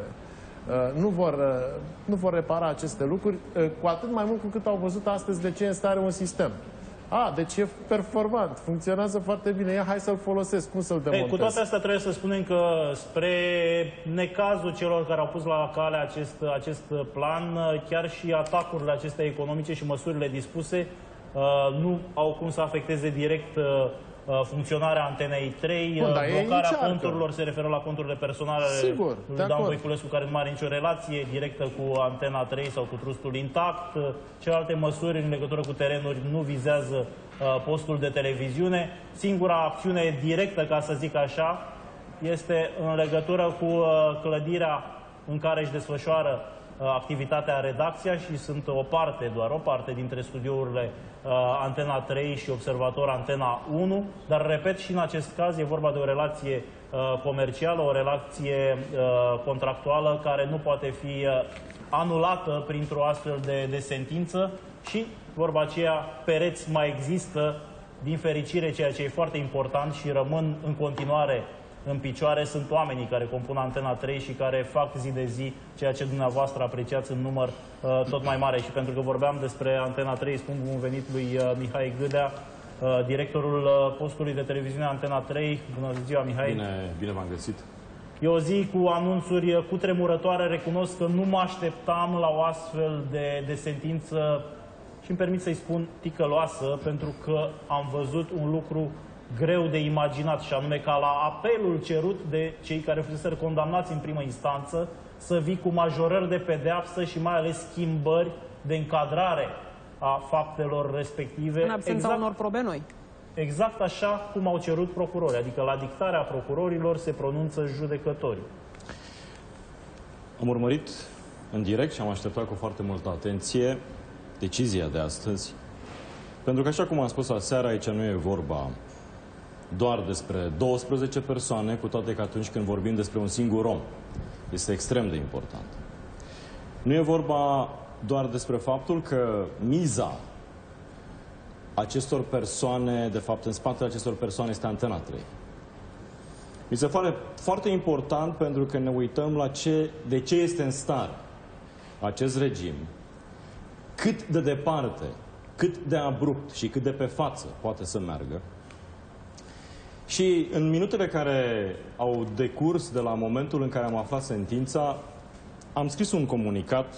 nu vor repara aceste lucruri, cu atât mai mult cu cât au văzut astăzi de ce în stare un sistem. Deci e performant, funcționează foarte bine. Ia, hai să-l folosesc, cum să-l demontez? Cu toate astea trebuie să spunem că spre necazul celor care au pus la cale acest plan, chiar și atacurile acestea economice și măsurile dispuse nu au cum să afecteze direct funcționarea Antenei 3, blocarea conturilor, se referă la conturile personale lui Dan Voiculescu, care nu are nicio relație directă cu Antena 3 sau cu trustul Intact. Celelalte măsuri în legătură cu terenuri nu vizează postul de televiziune. Singura acțiune directă, ca să zic așa, este în legătură cu clădirea în care își desfășoară activitatea redacția și sunt doar o parte dintre studiourile Antena 3 și Observator Antena 1, dar, repet, și în acest caz e vorba de o relație comercială, o relație contractuală care nu poate fi anulată printr-o astfel de sentință și, vorba aceea, pereți mai există, din fericire, ceea ce e foarte important și rămân în continuare în picioare, sunt oamenii care compun Antena 3 și care fac zi de zi ceea ce dumneavoastră apreciați în număr tot mai mare. Și pentru că vorbeam despre Antena 3, spun bun venit lui Mihai Gâdea, directorul postului de televiziune Antena 3. Bună ziua, Mihai! Bine v-am găsit! E o zi cu anunțuri cutremurătoare. Recunosc că nu mă așteptam la o astfel de sentință și îmi permit să-i spun ticăloasă, pentru că am văzut un lucru greu de imaginat, și anume ca la apelul cerut de cei care fuseseră condamnați în primă instanță să vii cu majorări de pedeapsă și mai ales schimbări de încadrare a faptelor respective. În absența unor probe noi. Exact așa cum au cerut procurorii, adică la dictarea procurorilor se pronunță judecătorii. Am urmărit în direct și am așteptat cu foarte multă atenție decizia de astăzi, pentru că, așa cum am spus aseară, aici nu e vorba doar despre 12 persoane, cu toate că atunci când vorbim despre un singur om, este extrem de important. Nu e vorba doar despre faptul că miza acestor persoane, de fapt, în spatele acestor persoane este Antena 3. Mi se pare foarte important pentru că ne uităm la de ce este în stare acest regim, cât de departe, cât de abrupt și cât de pe față poate să meargă. Și în minutele care au decurs de la momentul în care am aflat sentința, am scris un comunicat,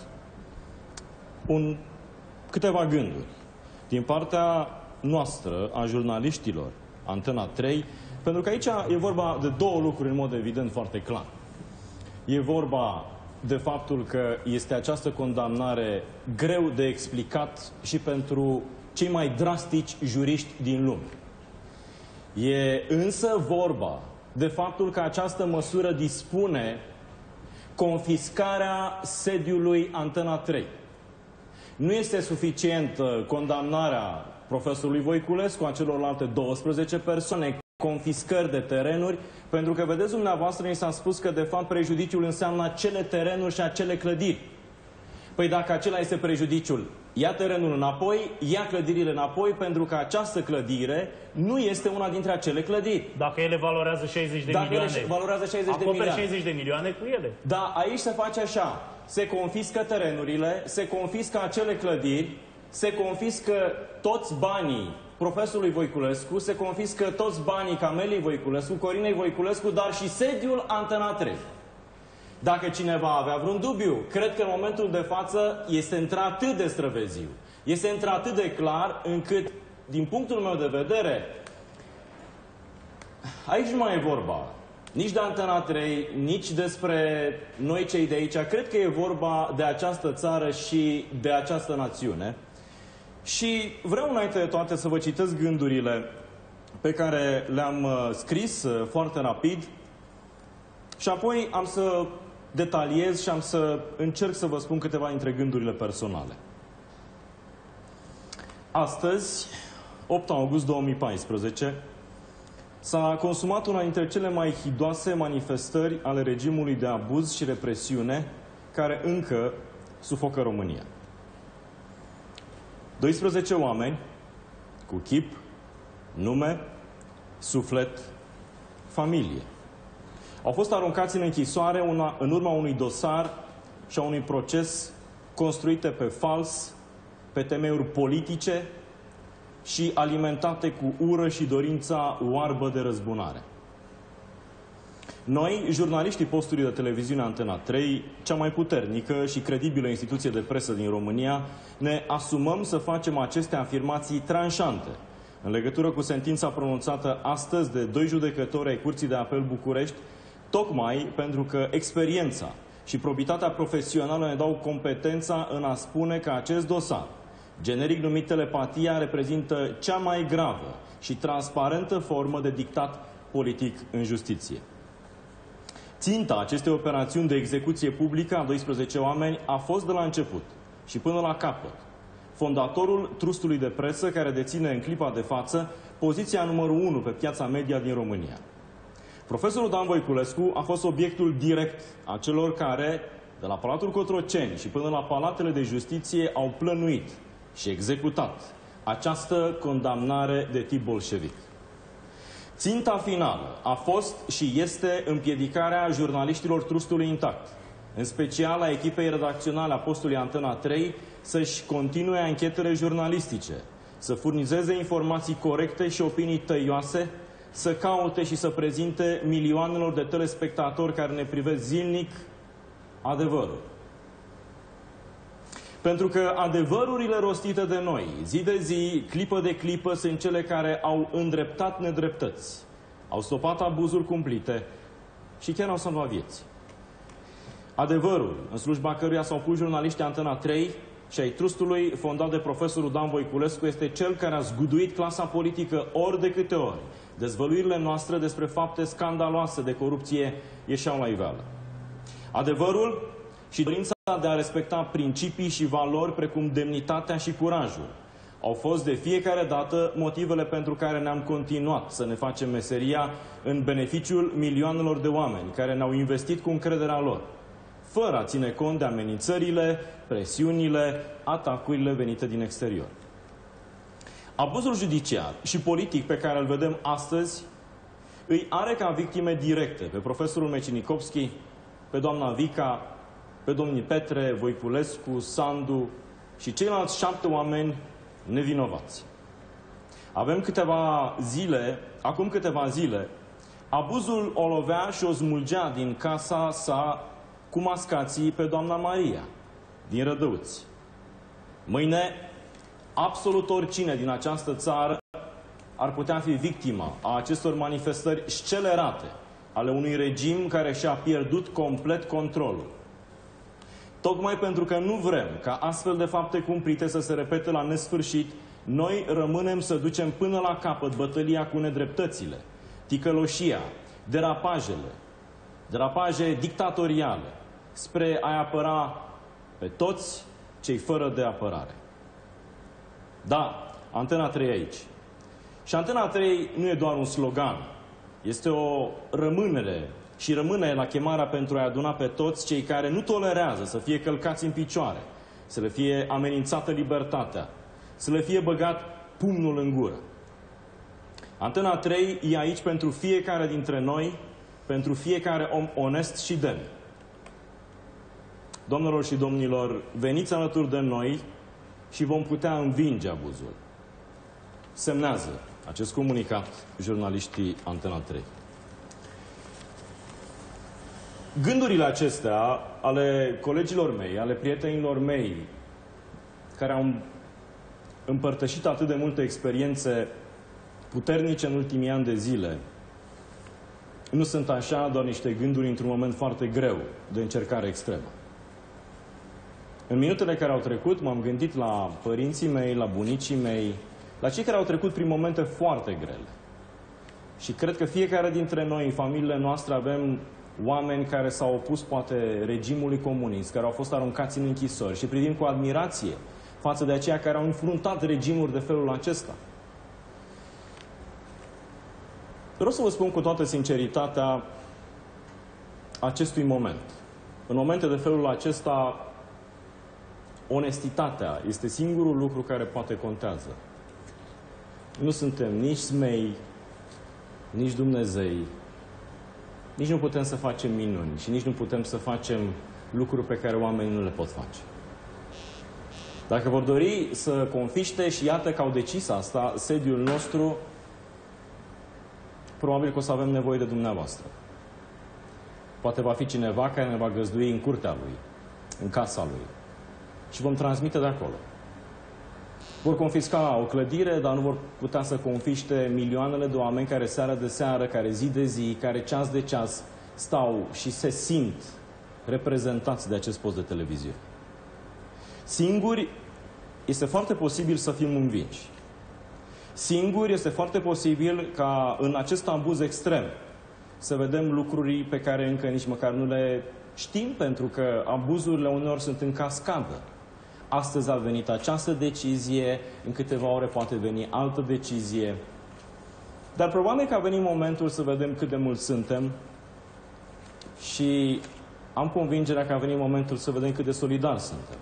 câteva gânduri din partea noastră, a jurnaliștilor Antena 3, pentru că aici e vorba de două lucruri în mod evident foarte clar. E vorba de faptul că este această condamnare greu de explicat și pentru cei mai drastici juriști din lume. E însă vorba de faptul că această măsură dispune confiscarea sediului Antena 3. Nu este suficientă condamnarea profesorului Voiculescu, a celorlalte 12 persoane, confiscări de terenuri, pentru că, vedeți dumneavoastră, ni s-a spus că, de fapt, prejudiciul înseamnă acele terenuri și acele clădiri. Păi dacă acela este prejudiciul, ia terenul înapoi, ia clădirile înapoi, pentru că această clădire nu este una dintre acele clădiri. Dacă ele valorează 60 de milioane, ele valorează 60 de milioane. 60 de milioane cu ele. Da, aici se face așa. se confiscă terenurile, se confiscă acele clădiri, se confiscă toți banii profesorului Voiculescu, se confiscă toți banii Cameliei Voiculescu, Corinei Voiculescu, dar și sediul Antena 3. Dacă cineva avea vreun dubiu, cred că în momentul de față este într-atât de străveziu, este într-atât de clar, încât, din punctul meu de vedere, aici nu mai e vorba nici de Antena 3, nici despre noi cei de aici. Cred că e vorba de această țară și de această națiune. Și vreau înainte de toate să vă citesc gândurile pe care le-am scris foarte rapid și apoi am să detaliez și am să încerc să vă spun câteva dintre gândurile personale. Astăzi, 8 august 2014, s-a consumat una dintre cele mai hidoase manifestări ale regimului de abuz și represiune care încă sufocă România. 12 oameni cu chip, nume, suflet, familie au fost aruncați în închisoare în urma unui dosar și a unui proces construite pe fals, pe temeiuri politice și alimentate cu ură și dorința oarbă de răzbunare. Noi, jurnaliștii postului de televiziune Antena 3, cea mai puternică și credibilă instituție de presă din România, ne asumăm să facem aceste afirmații tranșante în legătură cu sentința pronunțată astăzi de 2 judecători ai Curții de Apel București, tocmai pentru că experiența și probitatea profesională ne dau competența în a spune că acest dosar, generic numit telepatia, reprezintă cea mai gravă și transparentă formă de dictat politic în justiție. Ținta acestei operațiuni de execuție publică a 12 oameni a fost de la început și până la capăt fondatorul trustului de presă care deține în clipa de față poziția numărul 1 pe piața media din România. Profesorul Dan Voiculescu a fost obiectul direct a celor care, de la Palatul Cotroceni și până la palatele de justiție, au plănuit și executat această condamnare de tip bolșevic. Ținta finală a fost și este împiedicarea jurnaliștilor trustului intact, în special a echipei redacționale a postului Antena 3, să-și continue anchetele jurnalistice, să furnizeze informații corecte și opinii tăioase, să caute și să prezinte milioanelor de telespectatori care ne privesc zilnic adevărul. Pentru că adevărurile rostite de noi, zi de zi, clipă de clipă, sunt cele care au îndreptat nedreptăți, au stopat abuzuri cumplite și chiar au salvat vieți. Adevărul, în slujba căruia s-au pus jurnaliștii Antena 3 și ai trustului fondat de profesorul Dan Voiculescu, este cel care a zguduit clasa politică ori de câte ori dezvăluirile noastre despre fapte scandaloase de corupție ieșeau la iveală. Adevărul și dorința de a respecta principii și valori precum demnitatea și curajul au fost de fiecare dată motivele pentru care ne-am continuat să ne facem meseria în beneficiul milioanelor de oameni care ne-au investit cu încrederea lor, fără a ține cont de amenințările, presiunile, atacurile venite din exterior. Abuzul judiciar și politic pe care îl vedem astăzi îi are ca victime directe pe profesorul Mecinikovski, pe doamna Vica, pe domnii Petre, Voiculescu, Sandu și ceilalți 7 oameni nevinovați. Acum câteva zile, abuzul o lovea și o smulgea din casa sa cu mascații pe doamna Maria, din Rădăuți. Mâine, absolut oricine din această țară ar putea fi victima a acestor manifestări scelerate ale unui regim care și-a pierdut complet controlul. Tocmai pentru că nu vrem ca astfel de fapte cumplite să se repete la nesfârșit, noi rămânem să ducem până la capăt bătălia cu nedreptățile, ticăloșia, derapaje dictatoriale, spre a-i apăra pe toți cei fără de apărare. Da, Antena 3 aici. Și Antena 3 nu e doar un slogan, este o rămânere și rămâne la chemarea pentru a aduna pe toți cei care nu tolerează să fie călcați în picioare, să le fie amenințată libertatea, să le fie băgat pumnul în gură. Antena 3 e aici pentru fiecare dintre noi, pentru fiecare om onest și demn. Doamnelor și domnilor, veniți alături de noi și vom putea învinge abuzul. Semnează acest comunicat jurnaliștii Antena 3. Gândurile acestea ale colegilor mei, ale prietenilor mei, care au împărtășit atât de multe experiențe puternice în ultimii ani de zile, nu sunt așa doar niște gânduri într-un moment foarte greu de încercare extremă. În minutele care au trecut, m-am gândit la părinții mei, la bunicii mei, la cei care au trecut prin momente foarte grele. Și cred că fiecare dintre noi, în familiile noastre, avem oameni care s-au opus, poate, regimului comunist, care au fost aruncați în închisori și privim cu admirație față de aceia care au înfruntat regimuri de felul acesta. Vreau să vă spun cu toată sinceritatea acestui moment. În momente de felul acesta, onestitatea este singurul lucru care poate contează. Nu suntem nici smei, nici Dumnezei, nici nu putem să facem minuni și nici nu putem să facem lucruri pe care oamenii nu le pot face. Dacă vor dori să confiște, și iată că au decis asta, sediul nostru, probabil că o să avem nevoie de dumneavoastră. Poate va fi cineva care ne va găzdui în curtea lui, în casa lui. Și vom transmite de acolo. Vor confisca o clădire, dar nu vor putea să confiște milioanele de oameni care seară de seară, care zi de zi, care ceas de ceas stau și se simt reprezentați de acest post de televiziune. Singuri este foarte posibil să fim învinși. Singuri este foarte posibil ca în acest abuz extrem să vedem lucruri pe care încă nici măcar nu le știm, pentru că abuzurile uneori sunt în cascadă. Astăzi a venit această decizie, în câteva ore poate veni altă decizie. Dar probabil că a venit momentul să vedem cât de mulți suntem și am convingerea că a venit momentul să vedem cât de solidari suntem.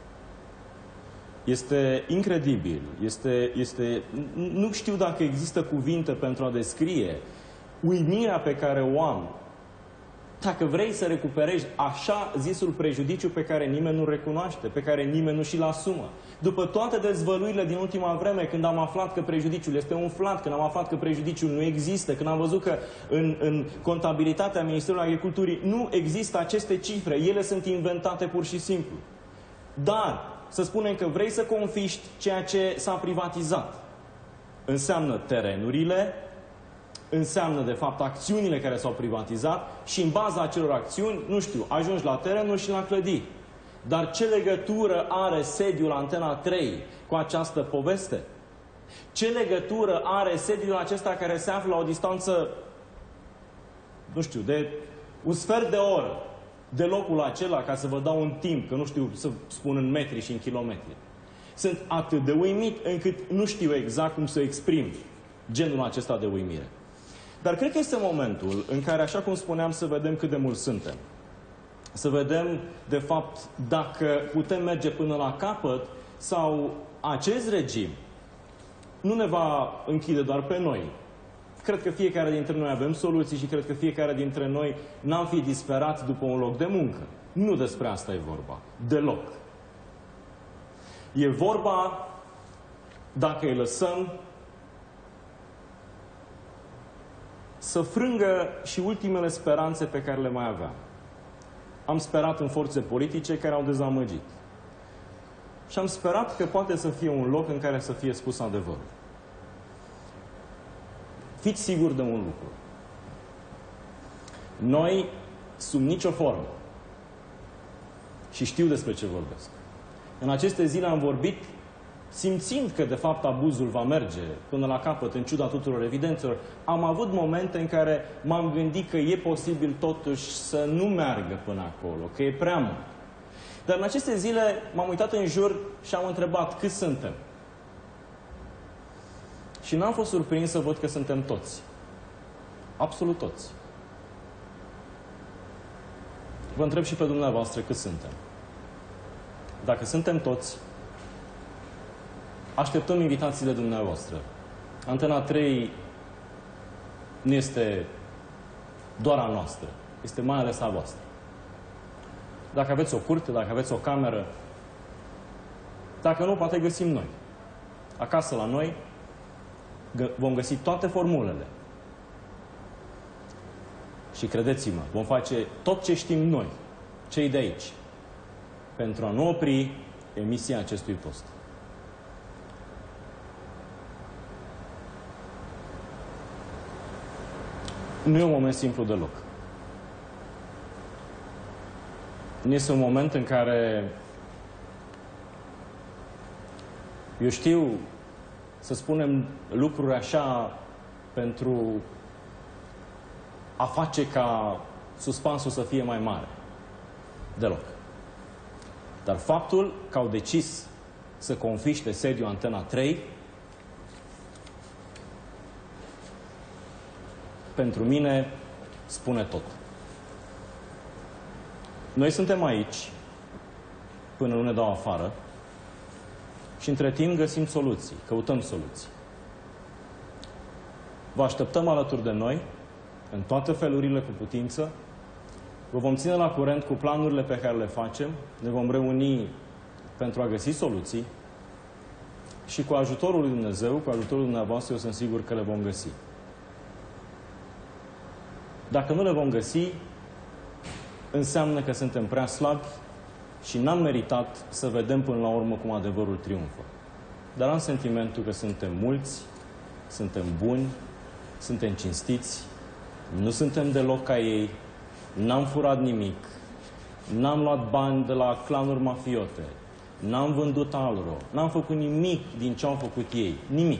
Este incredibil, nu știu dacă există cuvinte pentru a descrie uimirea pe care o am. Dacă vrei să recuperezi așa zisul prejudiciu pe care nimeni nu recunoaște, pe care nimeni nu și-l asumă. După toate dezvăluirile din ultima vreme, când am aflat că prejudiciul este umflat, când am aflat că prejudiciul nu există, când am văzut că în contabilitatea Ministerului Agriculturii nu există aceste cifre, ele sunt inventate pur și simplu. Dar să spunem că vrei să confiști ceea ce s-a privatizat. Înseamnă terenurile, înseamnă, de fapt, acțiunile care s-au privatizat și în baza acelor acțiuni, nu știu, ajungi la terenuri și la clădiri. Dar ce legătură are sediul Antena 3 cu această poveste? Ce legătură are sediul acesta care se află la o distanță, nu știu, de un sfert de oră de locul acela, ca să vă dau un timp, că nu știu să spun în metri și în kilometri. Sunt atât de uimit încât nu știu exact cum să exprim genul acesta de uimire. Dar cred că este momentul în care, așa cum spuneam, să vedem cât de mulți suntem. Să vedem, de fapt, dacă putem merge până la capăt sau acest regim nu ne va închide doar pe noi. Cred că fiecare dintre noi avem soluții și cred că fiecare dintre noi n-am fi disperați după un loc de muncă. Nu despre asta e vorba. Deloc. E vorba dacă îi lăsăm să frângă și ultimele speranțe pe care le mai aveam. Am sperat în forțe politice care au dezamăgit. Și am sperat că poate să fie un loc în care să fie spus adevărul. Fiți siguri de un lucru. Noi, sub nicio formă, și știu despre ce vorbesc, în aceste zile am vorbit simțind că, de fapt, abuzul va merge până la capăt, în ciuda tuturor evidențelor. Am avut momente în care m-am gândit că e posibil totuși să nu meargă până acolo, că e prea mult. Dar în aceste zile m-am uitat în jur și am întrebat cât suntem. Și n-am fost surprins să văd că suntem toți. Absolut toți. Vă întreb și pe dumneavoastră cât suntem. Dacă suntem toți, așteptăm invitațiile dumneavoastră. Antena 3 nu este doar a noastră, este mai ales a voastră. Dacă aveți o curte, dacă aveți o cameră, dacă nu, poate găsim noi. Acasă la noi vom găsi toate formulele. Și credeți-mă, vom face tot ce știm noi, cei de aici, pentru a nu opri emisia acestui post. Nu e un moment simplu deloc. Nu este un moment în care eu știu să spunem lucruri așa pentru a face ca suspansul să fie mai mare. Deloc. Dar faptul că au decis să confiște sediul Antena 3, pentru mine spune tot. Noi suntem aici până nu ne dau afară și între timp găsim soluții, căutăm soluții. Vă așteptăm alături de noi în toate felurile cu putință. Vă vom ține la curent cu planurile pe care le facem, ne vom reuni pentru a găsi soluții și cu ajutorul lui Dumnezeu, cu ajutorul dumneavoastră, eu sunt sigur că le vom găsi. Dacă nu le vom găsi, înseamnă că suntem prea slabi și n-am meritat să vedem până la urmă cum adevărul triumfă. Dar am sentimentul că suntem mulți, suntem buni, suntem cinstiți, nu suntem deloc ca ei, n-am furat nimic, n-am luat bani de la clanuri mafiote, n-am vândut alro, n-am făcut nimic din ce au făcut ei. Nimic.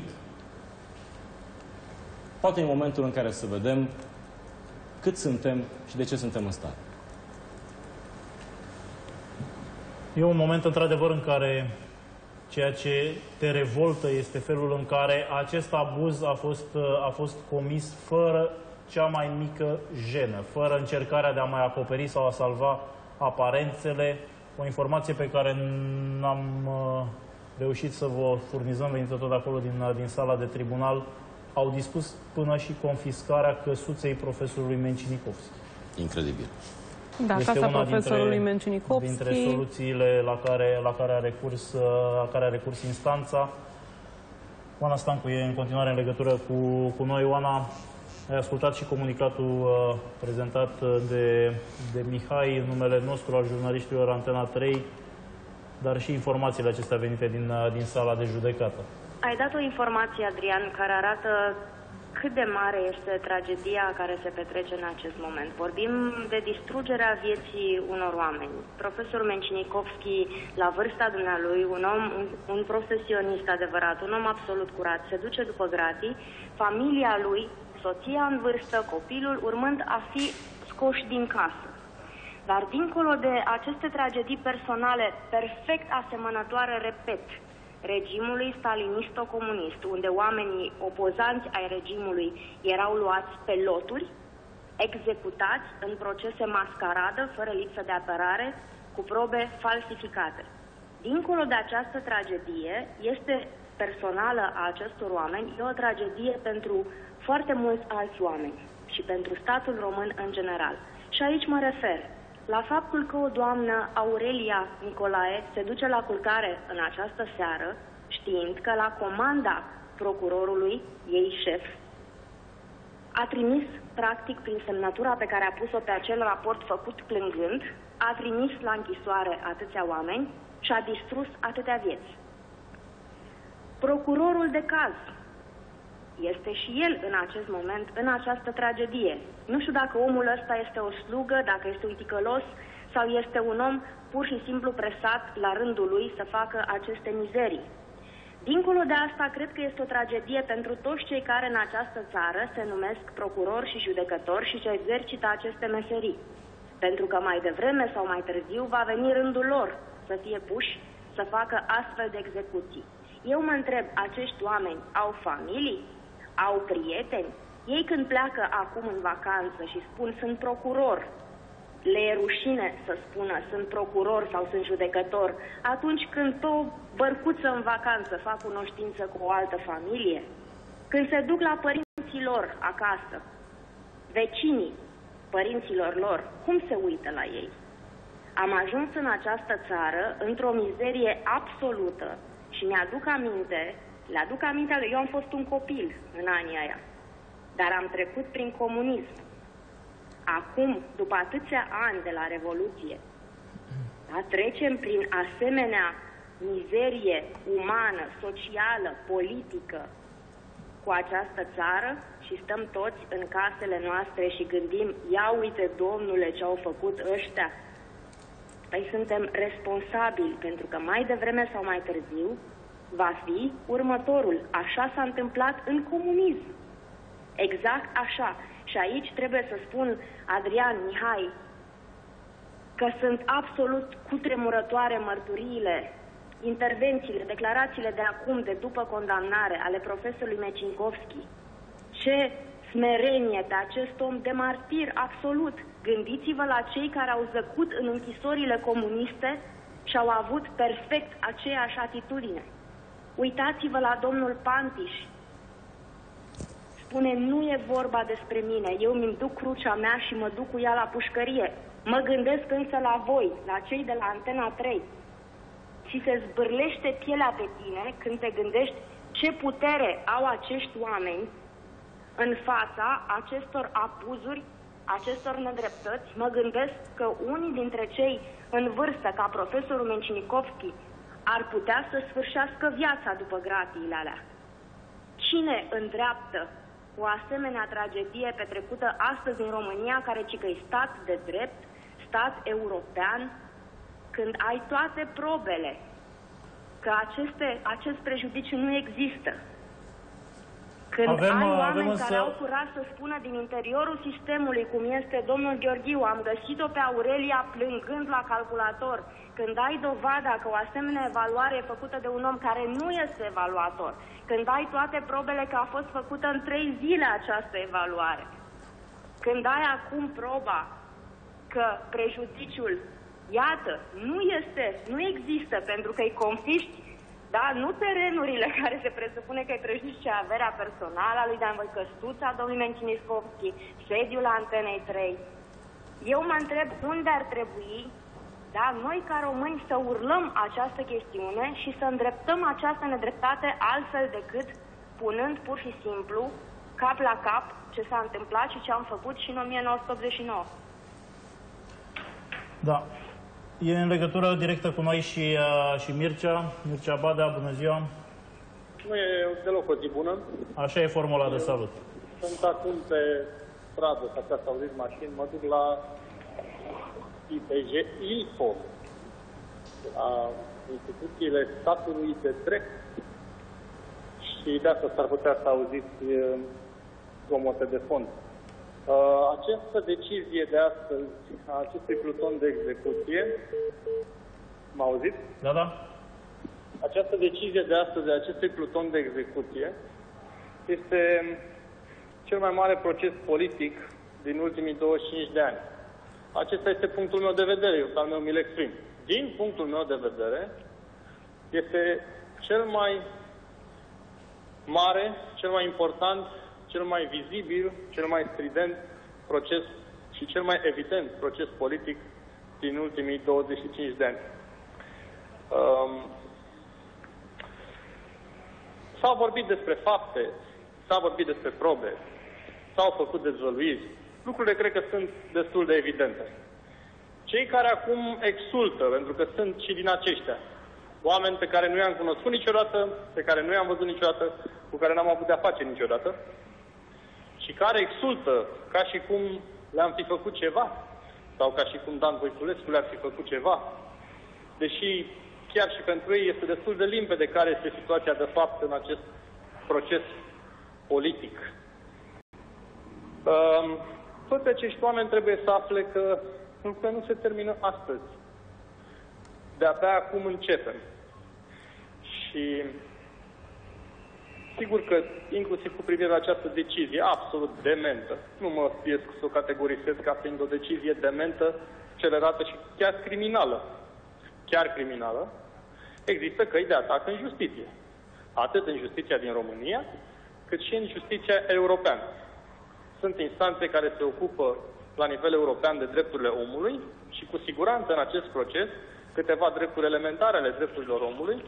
Poate e momentul în care să vedem cât suntem și de ce suntem în stare. E un moment, într-adevăr, în care ceea ce te revoltă este felul în care acest abuz a fost comis fără cea mai mică jenă, fără încercarea de a mai acoperi sau a salva aparențele. O informație pe care n-am reușit să vă furnizăm, venită tot acolo din sala de tribunal, au dispus până și confiscarea căsuței profesorului Mencinikovski. Incredibil. Da, este casa una profesorului Mencinikovski. Dintre soluțiile la care a recurs instanța. Oana Stancu e în continuare în legătură cu noi. Oana, ai ascultat și comunicatul prezentat de Mihai în numele nostru al jurnaliștilor Antena 3, dar și informațiile acestea venite din sala de judecată. Ai dat o informație, Adrian, care arată cât de mare este tragedia care se petrece în acest moment. Vorbim de distrugerea vieții unor oameni. Profesorul Mencinikovski, la vârsta dumnealui, un profesionist adevărat, un om absolut curat, se duce după gratii, familia lui, soția în vârstă, copilul, urmând a fi scoși din casă. Dar dincolo de aceste tragedii personale perfect asemănătoare, repet, regimului stalinisto-comunist, unde oamenii opozanți ai regimului erau luați pe loturi, executați în procese mascaradă, fără lipsă de apărare, cu probe falsificate. Dincolo de această tragedie, este personală a acestor oameni, e o tragedie pentru foarte mulți alți oameni și pentru statul român în general. Și aici mă refer la faptul că o doamnă, Aurelia Nicolae, se duce la culcare în această seară, știind că la comanda procurorului, ei șef, a trimis, practic, prin semnătura pe care a pus-o pe acel raport făcut plângând, a trimis la închisoare atâția oameni și a distrus atâtea vieți. Procurorul de caz este și el în acest moment, în această tragedie. Nu știu dacă omul ăsta este o slugă, dacă este un ticălos sau este un om pur și simplu presat la rândul lui să facă aceste mizerii. Dincolo de asta, cred că este o tragedie pentru toți cei care în această țară se numesc procurori și judecători și ce exercită aceste meserii. Pentru că mai devreme sau mai târziu va veni rândul lor să fie puși să facă astfel de execuții. Eu mă întreb, acești oameni au familii? Au prieteni? Ei când pleacă acum în vacanță și spun sunt procuror, le e rușine să spună sunt procuror sau sunt judecător atunci când pe o bărcuță în vacanță fac cunoștință cu o altă familie? Când se duc la părinții lor acasă, vecinii părinților lor, cum se uită la ei? Am ajuns în această țară într-o mizerie absolută și le aduc aminte că eu am fost un copil în anii aia, dar am trecut prin comunism. Acum, după atâția ani de la Revoluție, trecem prin asemenea mizerie umană, socială, politică cu această țară și stăm toți în casele noastre și gândim, ia uite, Domnule, ce au făcut ăștia. Păi suntem responsabili, pentru că mai devreme sau mai târziu va fi următorul. Așa s-a întâmplat în comunism. Exact așa. Și aici trebuie să spun, Adrian, Mihai, că sunt absolut cutremurătoare mărturiile, intervențiile, declarațiile de acum, de după condamnare ale profesorului Mecinkovski. Ce smerenie pe acest om de martir absolut! Gândiți-vă la cei care au zăcut în închisorile comuniste și au avut perfect aceeași atitudine. Uitați-vă la domnul Pantiș. Spune, nu e vorba despre mine, eu mi-mi duc crucea mea și mă duc cu ea la pușcărie. Mă gândesc însă la voi, la cei de la Antena 3. Și se zbârlește pielea pe tine când te gândești ce putere au acești oameni în fața acestor abuzuri, acestor nedreptăți. Mă gândesc că unii dintre cei în vârstă, ca profesorul Mencinikovski, ar putea să sfârșească viața după gratiile alea. Cine îndreaptă o asemenea tragedie petrecută astăzi în România, care cică-i stat de drept, stat european, când ai toate probele că acest prejudiciu nu există? Când ai oameni care au curaj să spună din interiorul sistemului, cum este domnul Gheorghiu, am găsit-o pe Aurelia plângând la calculator, când ai dovada că o asemenea evaluare e făcută de un om care nu este evaluator, când ai toate probele că a fost făcută în 3 zile această evaluare, când ai acum proba că prejudiciul, iată, nu există pentru că îi confiști, da, nu terenurile care se presupune că îi prejudice averea personală a lui Dan Voicăstuța, domnului Mencinikovski, sediul Antenei 3. Eu mă întreb unde ar trebui, da, noi ca români să urlăm această chestiune și să îndreptăm această nedreptate altfel decât punând pur și simplu cap la cap ce s-a întâmplat și ce am făcut și în 1989. Da. E în legătură directă cu noi și Mircea. Mircea Badea, bună ziua. Nu e deloc o zi bună. Așa e formula de salut. Sunt acum pe stradă, s-a putea să auziți mașini, mă duc la IPJ Ilfo, la instituțiile statului de drept. Și de asta s-ar putea să auziți zgomote de fond. Această decizie de astăzi a acestui pluton de execuție, mă auziți? Da, da. Această decizie de astăzi a acestui pluton de execuție este cel mai mare proces politic din ultimii 25 de ani. Acesta este punctul meu de vedere, eu al meu mi-l exprim. Din punctul meu de vedere, este cel mai mare, cel mai important, cel mai vizibil, cel mai strident proces și cel mai evident proces politic din ultimii 25 de ani. S-au vorbit despre fapte, s-a vorbit despre probe, s-au făcut dezvăluiri. Lucrurile cred că sunt destul de evidente. Cei care acum exultă, pentru că sunt și din aceștia, oameni pe care nu i-am cunoscut niciodată, pe care nu i-am văzut niciodată, cu care n-am avut de-a face niciodată, și care exultă ca și cum le-am fi făcut ceva, sau ca și cum Dan Voiculescu le-ar fi făcut ceva, deși chiar și pentru ei este destul de limpede care este situația de fapt în acest proces politic. Toți acești oameni trebuie să afle că lucrurile nu se termină astăzi. De-abia acum începem. Și sigur că, inclusiv cu privire la această decizie absolut dementă, nu mă spiesc să o categorisesc ca fiind o decizie dementă, celerată și chiar criminală, există căi de atac în justiție. Atât în justiția din România, cât și în justiția europeană. Sunt instanțe care se ocupă la nivel european de drepturile omului și cu siguranță în acest proces câteva drepturi elementare ale drepturilor omului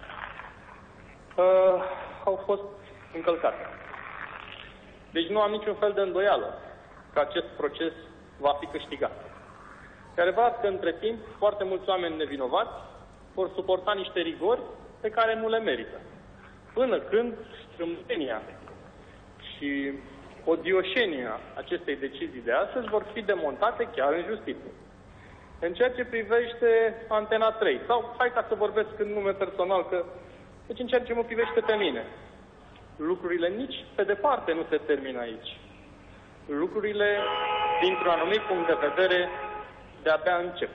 au fost încălcate. Deci nu am niciun fel de îndoială că acest proces va fi câștigat. E adevărat că între timp foarte mulți oameni nevinovați vor suporta niște rigori pe care nu le merită. Până când strâmtenia și odioșenia acestei decizii de astăzi vor fi demontate chiar în justiție. În ceea ce privește Antena 3, sau hai ca să vorbesc în nume personal, că deci în ceea ce mă privește pe mine, lucrurile nici pe departe nu se termină aici. Lucrurile, dintr-un anumit punct de vedere, de-abia încep.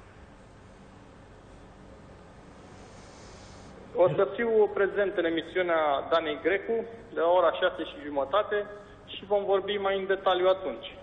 O să fiu prezent în emisiunea Danei Grecu de la ora 6:30 și vom vorbi mai în detaliu atunci.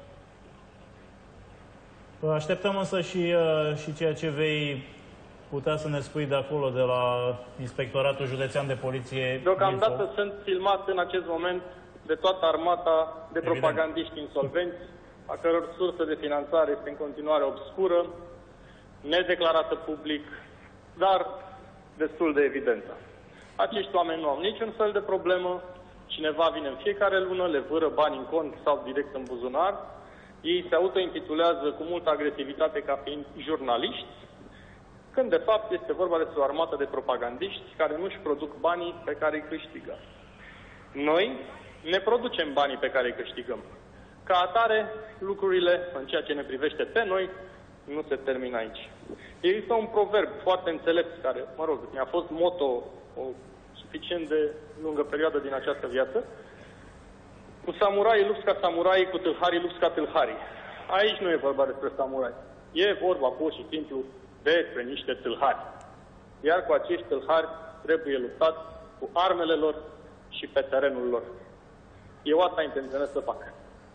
Așteptăm însă și ceea ce vei putea să ne spui de acolo, de la Inspectoratul Județean de Poliție. Deocamdată sunt filmat în acest moment de toată armata de propagandiști insolvenți, a căror sursă de finanțare este în continuare obscură, nedeclarată public, dar destul de evidentă. Acești oameni nu au niciun fel de problemă, cineva vine în fiecare lună, le vâră bani în cont sau direct în buzunar, ei se autointitulează cu multă agresivitate ca fiind jurnaliști, când de fapt este vorba despre o armată de propagandiști care nu își produc banii pe care îi câștigă. Noi ne producem banii pe care îi câștigăm. Ca atare, lucrurile, în ceea ce ne privește pe noi, nu se termină aici. Există un proverb foarte înțelept care, mă rog, mi-a fost moto o suficient de lungă perioadă din această viață. Cu samurai lupți ca samurai, cu tâlharii lupți ca tâlharii. Aici nu e vorba despre samurai. E vorba pur și simplu despre niște tâlhari. Iar cu acești tâlhari trebuie luptat cu armele lor și pe terenul lor. Eu asta intenționez să fac.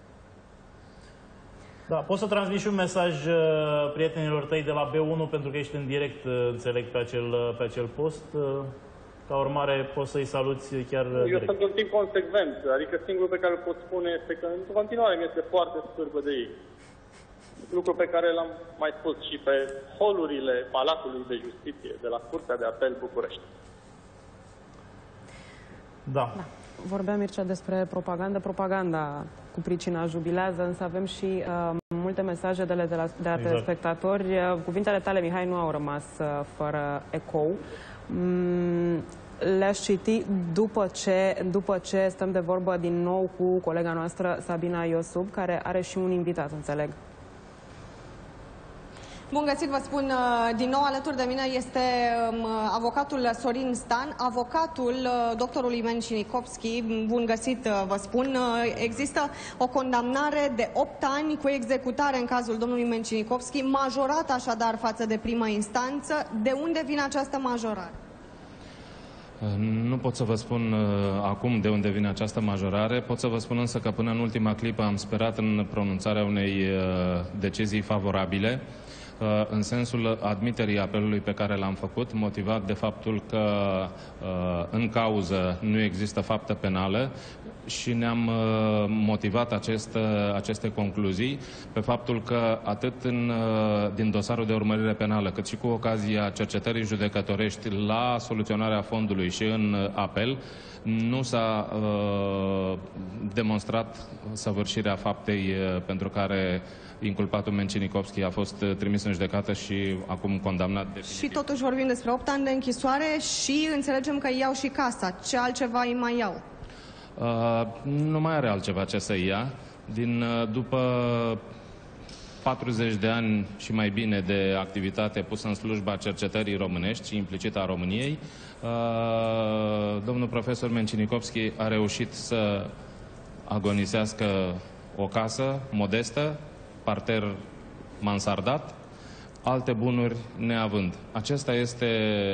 Da, poți să transmiți și un mesaj prietenilor tăi de la B1, pentru că ești în direct, înțeleg, pe acel post. Ca urmare, poți să-i saluți chiar direct. Eu sunt un tip consecvent, adică singurul pe care îl pot spune este că în continuare mi este foarte scârbă de ei. Lucru pe care l-am mai spus și pe holurile Palatului de Justiție de la Curtea de Apel București. Da. Vorbea Mircea despre propagandă. Propaganda cu pricina jubilează, însă avem și multe mesaje de la telespectatori. Cuvintele tale, Mihai, nu au rămas fără ecou. Le-aș citi după ce stăm de vorbă din nou cu colega noastră, Sabina Iosub, care are și un invitat, înțeleg. Bun găsit, vă spun din nou, alături de mine este avocatul Sorin Stan, avocatul doctorului Mencinikovski. Bun găsit, vă spun. Există o condamnare de 8 ani cu executare în cazul domnului Mencinikovski, majorată așadar față de prima instanță. De unde vine această majorare? Nu pot să vă spun acum de unde vine această majorare, pot să vă spun însă că până în ultima clipă am sperat în pronunțarea unei decizii favorabile, în sensul admiterii apelului pe care l-am făcut, motivat de faptul că în cauză nu există faptă penală și ne-am motivat aceste concluzii pe faptul că atât din dosarul de urmărire penală, cât și cu ocazia cercetării judecătorești la soluționarea fondului și în apel, nu s-a demonstrat săvârșirea faptei pentru care inculpatul Mencinikovski a fost trimis în judecată și acum condamnat definitiv. Și totuși vorbim despre 8 ani de închisoare și înțelegem că iau și casa. Ce altceva îi mai iau? Nu mai are altceva ce să ia. După 40 de ani și mai bine de activitate pusă în slujba cercetării românești și implicit a României, domnul profesor Mencinikovski a reușit să agonisească o casă modestă, parter mansardat, alte bunuri neavând. Acesta este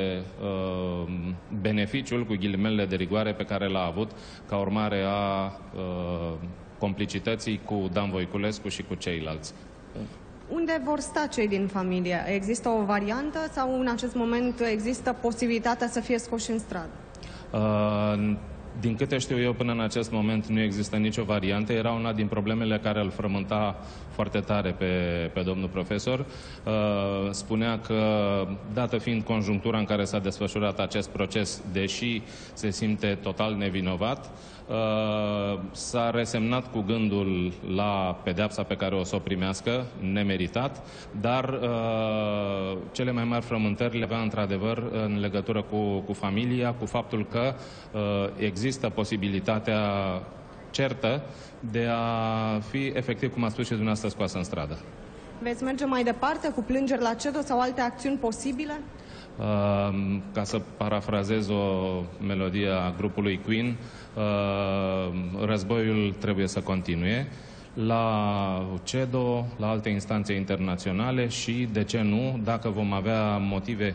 beneficiul, cu ghilimele de rigoare, pe care l-a avut ca urmare a complicității cu Dan Voiculescu și cu ceilalți. Unde vor sta cei din familie? Există o variantă sau în acest moment există posibilitatea să fie scoși în stradă? Din câte știu eu, până în acest moment nu există nicio variantă. Era una din problemele care îl frământa foarte tare pe domnul profesor. Spunea că, dată fiind conjunctura în care s-a desfășurat acest proces, deși se simte total nevinovat, s-a resemnat cu gândul la pedeapsa pe care o să o primească, nemeritat, dar cele mai mari frământări le avea într-adevăr în legătură cu familia, cu faptul că există posibilitatea certă de a fi, efectiv, cum a spus și dumneavoastră, scoasă în stradă. Veți merge mai departe cu plângeri la CEDO sau alte acțiuni posibile? Ca să parafrazez o melodie a grupului Queen, războiul trebuie să continue la CEDO, la alte instanțe internaționale și, de ce nu, dacă vom avea motive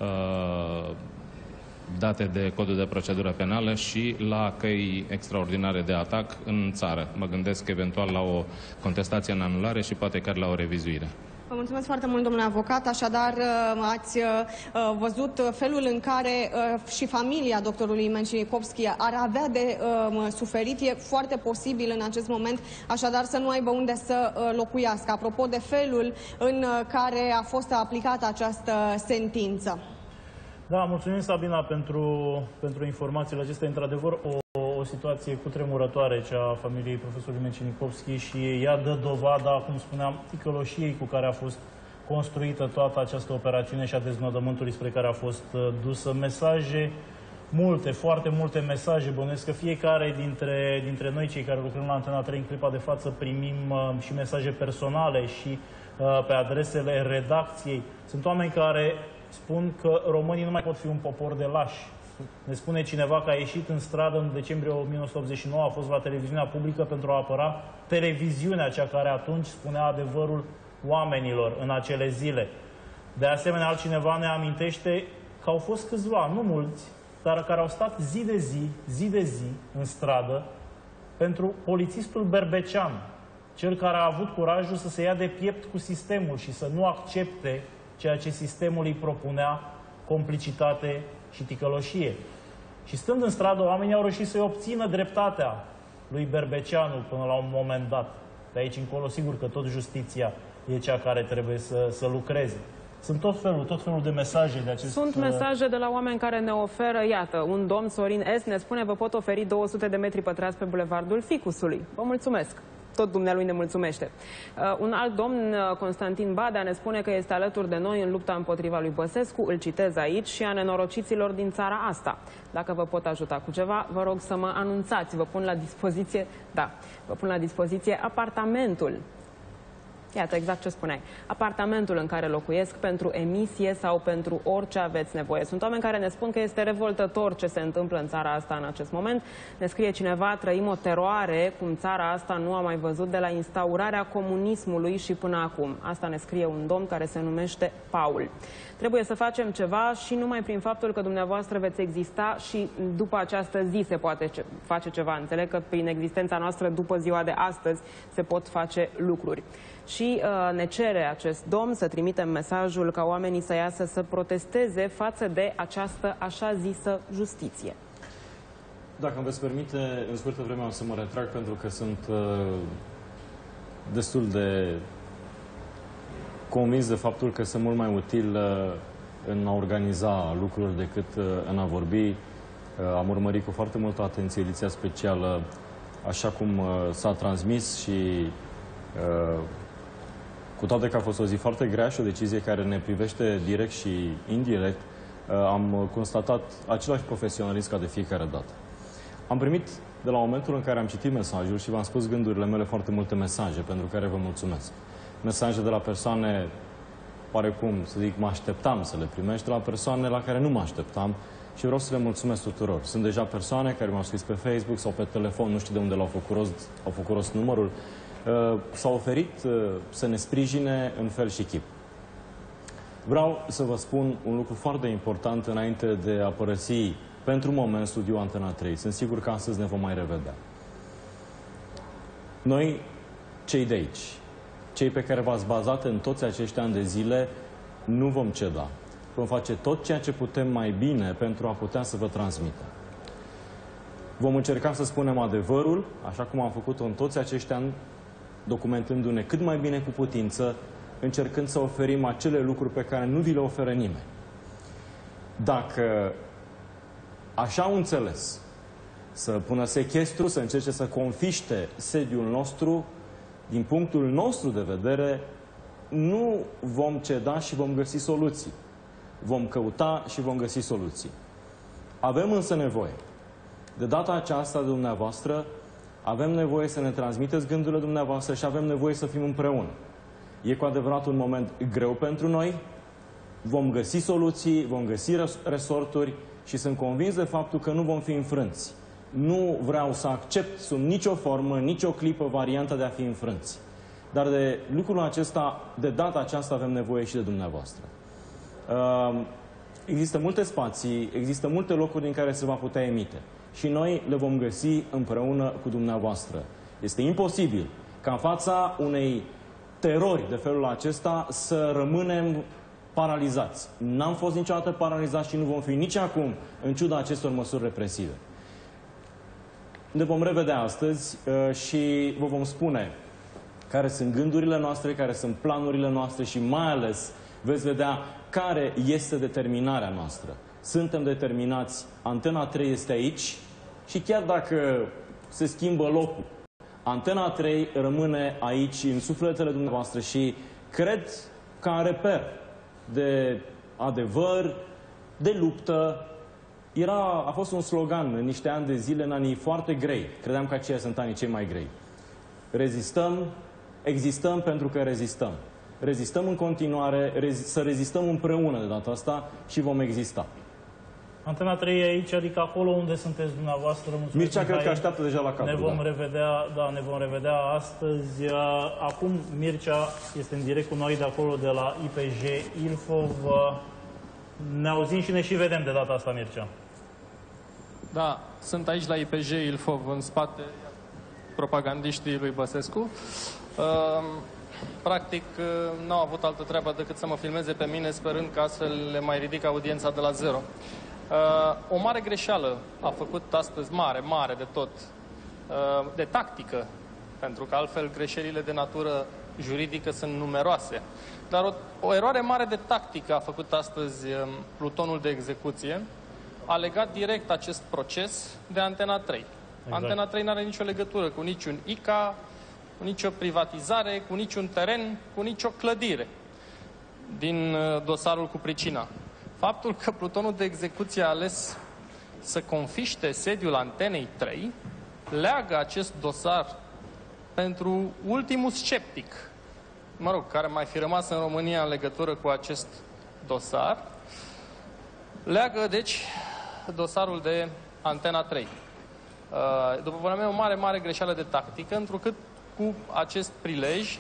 date de codul de procedură penală, și la căi extraordinare de atac în țară. Mă gândesc eventual la o contestație în anulare și poate chiar la o revizuire. Vă mulțumesc foarte mult, domnule avocat. Așadar, ați văzut felul în care și familia doctorului Menșinikovski ar avea de suferit. E foarte posibil în acest moment, așadar, să nu aibă unde să locuiască. Apropo de felul în care a fost aplicată această sentință. Da, mulțumim, Sabina, pentru informațiile acestea. Într-adevăr, o situație cutremurătoare, cea a familiei profesorului Menșinikovski, și ea dă dovada, cum spuneam, ticăloșiei cu care a fost construită toată această operațiune și a deznodământului spre care a fost dusă. Mesaje multe, foarte multe mesaje. Bănuiesc că fiecare dintre noi, cei care lucrăm la Antena 3 în clipa de față, primim și mesaje personale și pe adresele redacției. Sunt oameni care spun că românii nu mai pot fi un popor de lași. Ne spune cineva că a ieșit în stradă în decembrie 1989, a fost la televiziunea publică pentru a apăra televiziunea, cea care atunci spunea adevărul oamenilor în acele zile. De asemenea, altcineva ne amintește că au fost câțiva, nu mulți, dar care au stat zi de zi în stradă pentru polițistul Berbecean, cel care a avut curajul să se ia de piept cu sistemul și să nu accepte ceea ce sistemul îi propunea, complicitate și ticăloșie. Și stând în stradă, oamenii au reușit să-i obțină dreptatea lui Berbeceanu până la un moment dat. De aici încolo, sigur că tot justiția e cea care trebuie să lucreze. Sunt tot felul de mesaje de acest... Sunt mesaje de la oameni care ne oferă, iată, un domn Sorin S. ne spune: vă pot oferi 200 de metri pătrați pe bulevardul Ficusului. Vă mulțumesc! Tot dumnealui ne mulțumește. Un alt domn, Constantin Badea, ne spune că este alături de noi în lupta împotriva lui Băsescu, îl citez aici, și a nenorociților din țara asta. Dacă vă pot ajuta cu ceva, vă rog să mă anunțați. Vă pun la dispoziție, vă pun la dispoziție apartamentul. Iată, exact ce spuneai. Apartamentul în care locuiesc pentru emisie sau pentru orice aveți nevoie. Sunt oameni care ne spun că este revoltător ce se întâmplă în țara asta în acest moment. Ne scrie cineva: trăim o teroare cum țara asta nu a mai văzut de la instaurarea comunismului și până acum. Asta ne scrie un domn care se numește Paul. Trebuie să facem ceva și numai prin faptul că dumneavoastră veți exista și după această zi se poate face ceva. Înțeleg că prin existența noastră după ziua de astăzi se pot face lucruri. Și ne cere acest domn să trimitem mesajul ca oamenii să iasă să protesteze față de această așa zisă justiție. Dacă îmi veți permite, în scurtă vreme o să mă retrag, pentru că sunt destul de convins de faptul că sunt mult mai util în a organiza lucruri decât în a vorbi. Am urmărit cu foarte multă atenție ediția specială, așa cum s-a transmis, și cu toate că a fost o zi foarte grea și o decizie care ne privește direct și indirect, am constatat același profesionalism ca de fiecare dată. Am primit, de la momentul în care am citit mesajul și v-am spus gândurile mele, foarte multe mesaje pentru care vă mulțumesc. Mesaje de la persoane, oarecum, să zic, mă așteptam să le primești, de la persoane la care nu mă așteptam, și vreau să le mulțumesc tuturor. Sunt deja persoane care m-au scris pe Facebook sau pe telefon, nu știu de unde au făcut rost numărul, s-au oferit să ne sprijine în fel și chip. Vreau să vă spun un lucru foarte important înainte de a părăsi pentru moment studioul Antena 3. Sunt sigur că astăzi ne vom mai revedea. Noi, cei de aici, cei pe care v-ați bazat în toți acești ani de zile, nu vom ceda. Vom face tot ceea ce putem mai bine pentru a putea să vă transmitem. Vom încerca să spunem adevărul, așa cum am făcut-o în toți acești ani, documentându-ne cât mai bine cu putință, încercând să oferim acele lucruri pe care nu vi le oferă nimeni. Dacă așa au înțeles să pună sechestru, să încerce să confiște sediul nostru, din punctul nostru de vedere, nu vom ceda și vom găsi soluții. Vom căuta și vom găsi soluții. Avem însă nevoie. De data aceasta de dumneavoastră, avem nevoie să ne transmiteți gândurile dumneavoastră și avem nevoie să fim împreună. E cu adevărat un moment greu pentru noi, vom găsi soluții, vom găsi resorturi și sunt convins de faptul că nu vom fi înfrânți. Nu vreau să accept sub nicio formă, nicio clipă varianta de a fi înfrânți. Dar de lucrul acesta, de data aceasta, avem nevoie și de dumneavoastră. Există multe spații, există multe locuri din care se va putea emite. Și noi le vom găsi împreună cu dumneavoastră. Este imposibil ca în fața unei terori de felul acesta să rămânem paralizați. N-am fost niciodată paralizați și nu vom fi nici acum, în ciuda acestor măsuri represive. Ne vom revedea astăzi și vă vom spune care sunt gândurile noastre, care sunt planurile noastre și mai ales veți vedea care este determinarea noastră. Suntem determinați, Antena 3 este aici și chiar dacă se schimbă locul, Antena 3 rămâne aici în sufletele dumneavoastră și cred ca reper de adevăr, de luptă. A fost un slogan în niște ani de zile, în anii foarte grei. Credeam că aceia sunt anii cei mai grei. Rezistăm, existăm pentru că rezistăm. Rezistăm în continuare, să rezistăm împreună de data asta și vom exista. Antena 3 e aici, adică acolo unde sunteți dumneavoastră. Mulțumesc, Mircea, cred că așteaptă deja la cadru. Ne vom revedea, da, ne vom revedea astăzi. Acum Mircea este în direct cu noi de acolo, de la IPJ Ilfov. Ne auzim și ne și vedem de data asta, Mircea. Da, sunt aici la IPJ Ilfov, în spate propagandiștii lui Băsescu. Practic, n-au avut altă treabă decât să mă filmeze pe mine, sperând că astfel le mai ridic audiența de la zero. O mare greșeală a făcut astăzi, mare de tot, de tactică, pentru că altfel greșelile de natură juridică sunt numeroase. Dar o eroare mare de tactică a făcut astăzi plutonul de execuție, a legat direct acest proces de Antena 3. Exact. Antena 3 nu are nicio legătură cu niciun ICA, cu nicio privatizare, cu niciun teren, cu nicio clădire din dosarul cu pricina. Faptul că plutonul de execuție a ales să confiște sediul Antenei 3 leagă acest dosar pentru ultimul sceptic, mă rog, care mai fi rămas în România în legătură cu acest dosar, leagă, deci, dosarul de Antena 3. După părerea mea, o mare greșeală de tactică, întrucât cu acest prilej,